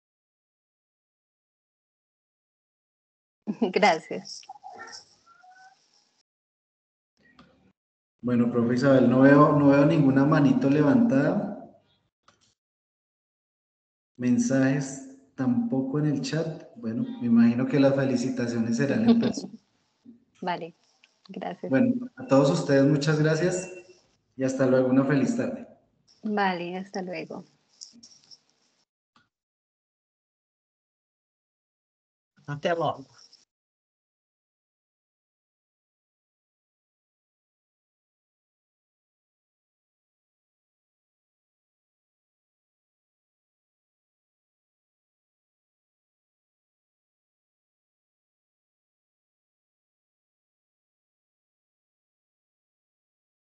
Gracias. Bueno, profe Isabel, no veo, no veo ninguna manito levantada. Mensajes tampoco en el chat. Bueno, me imagino que las felicitaciones serán en persona. Vale, gracias. Bueno, a todos ustedes muchas gracias y hasta luego, una feliz tarde. Vale, hasta luego. Até logo.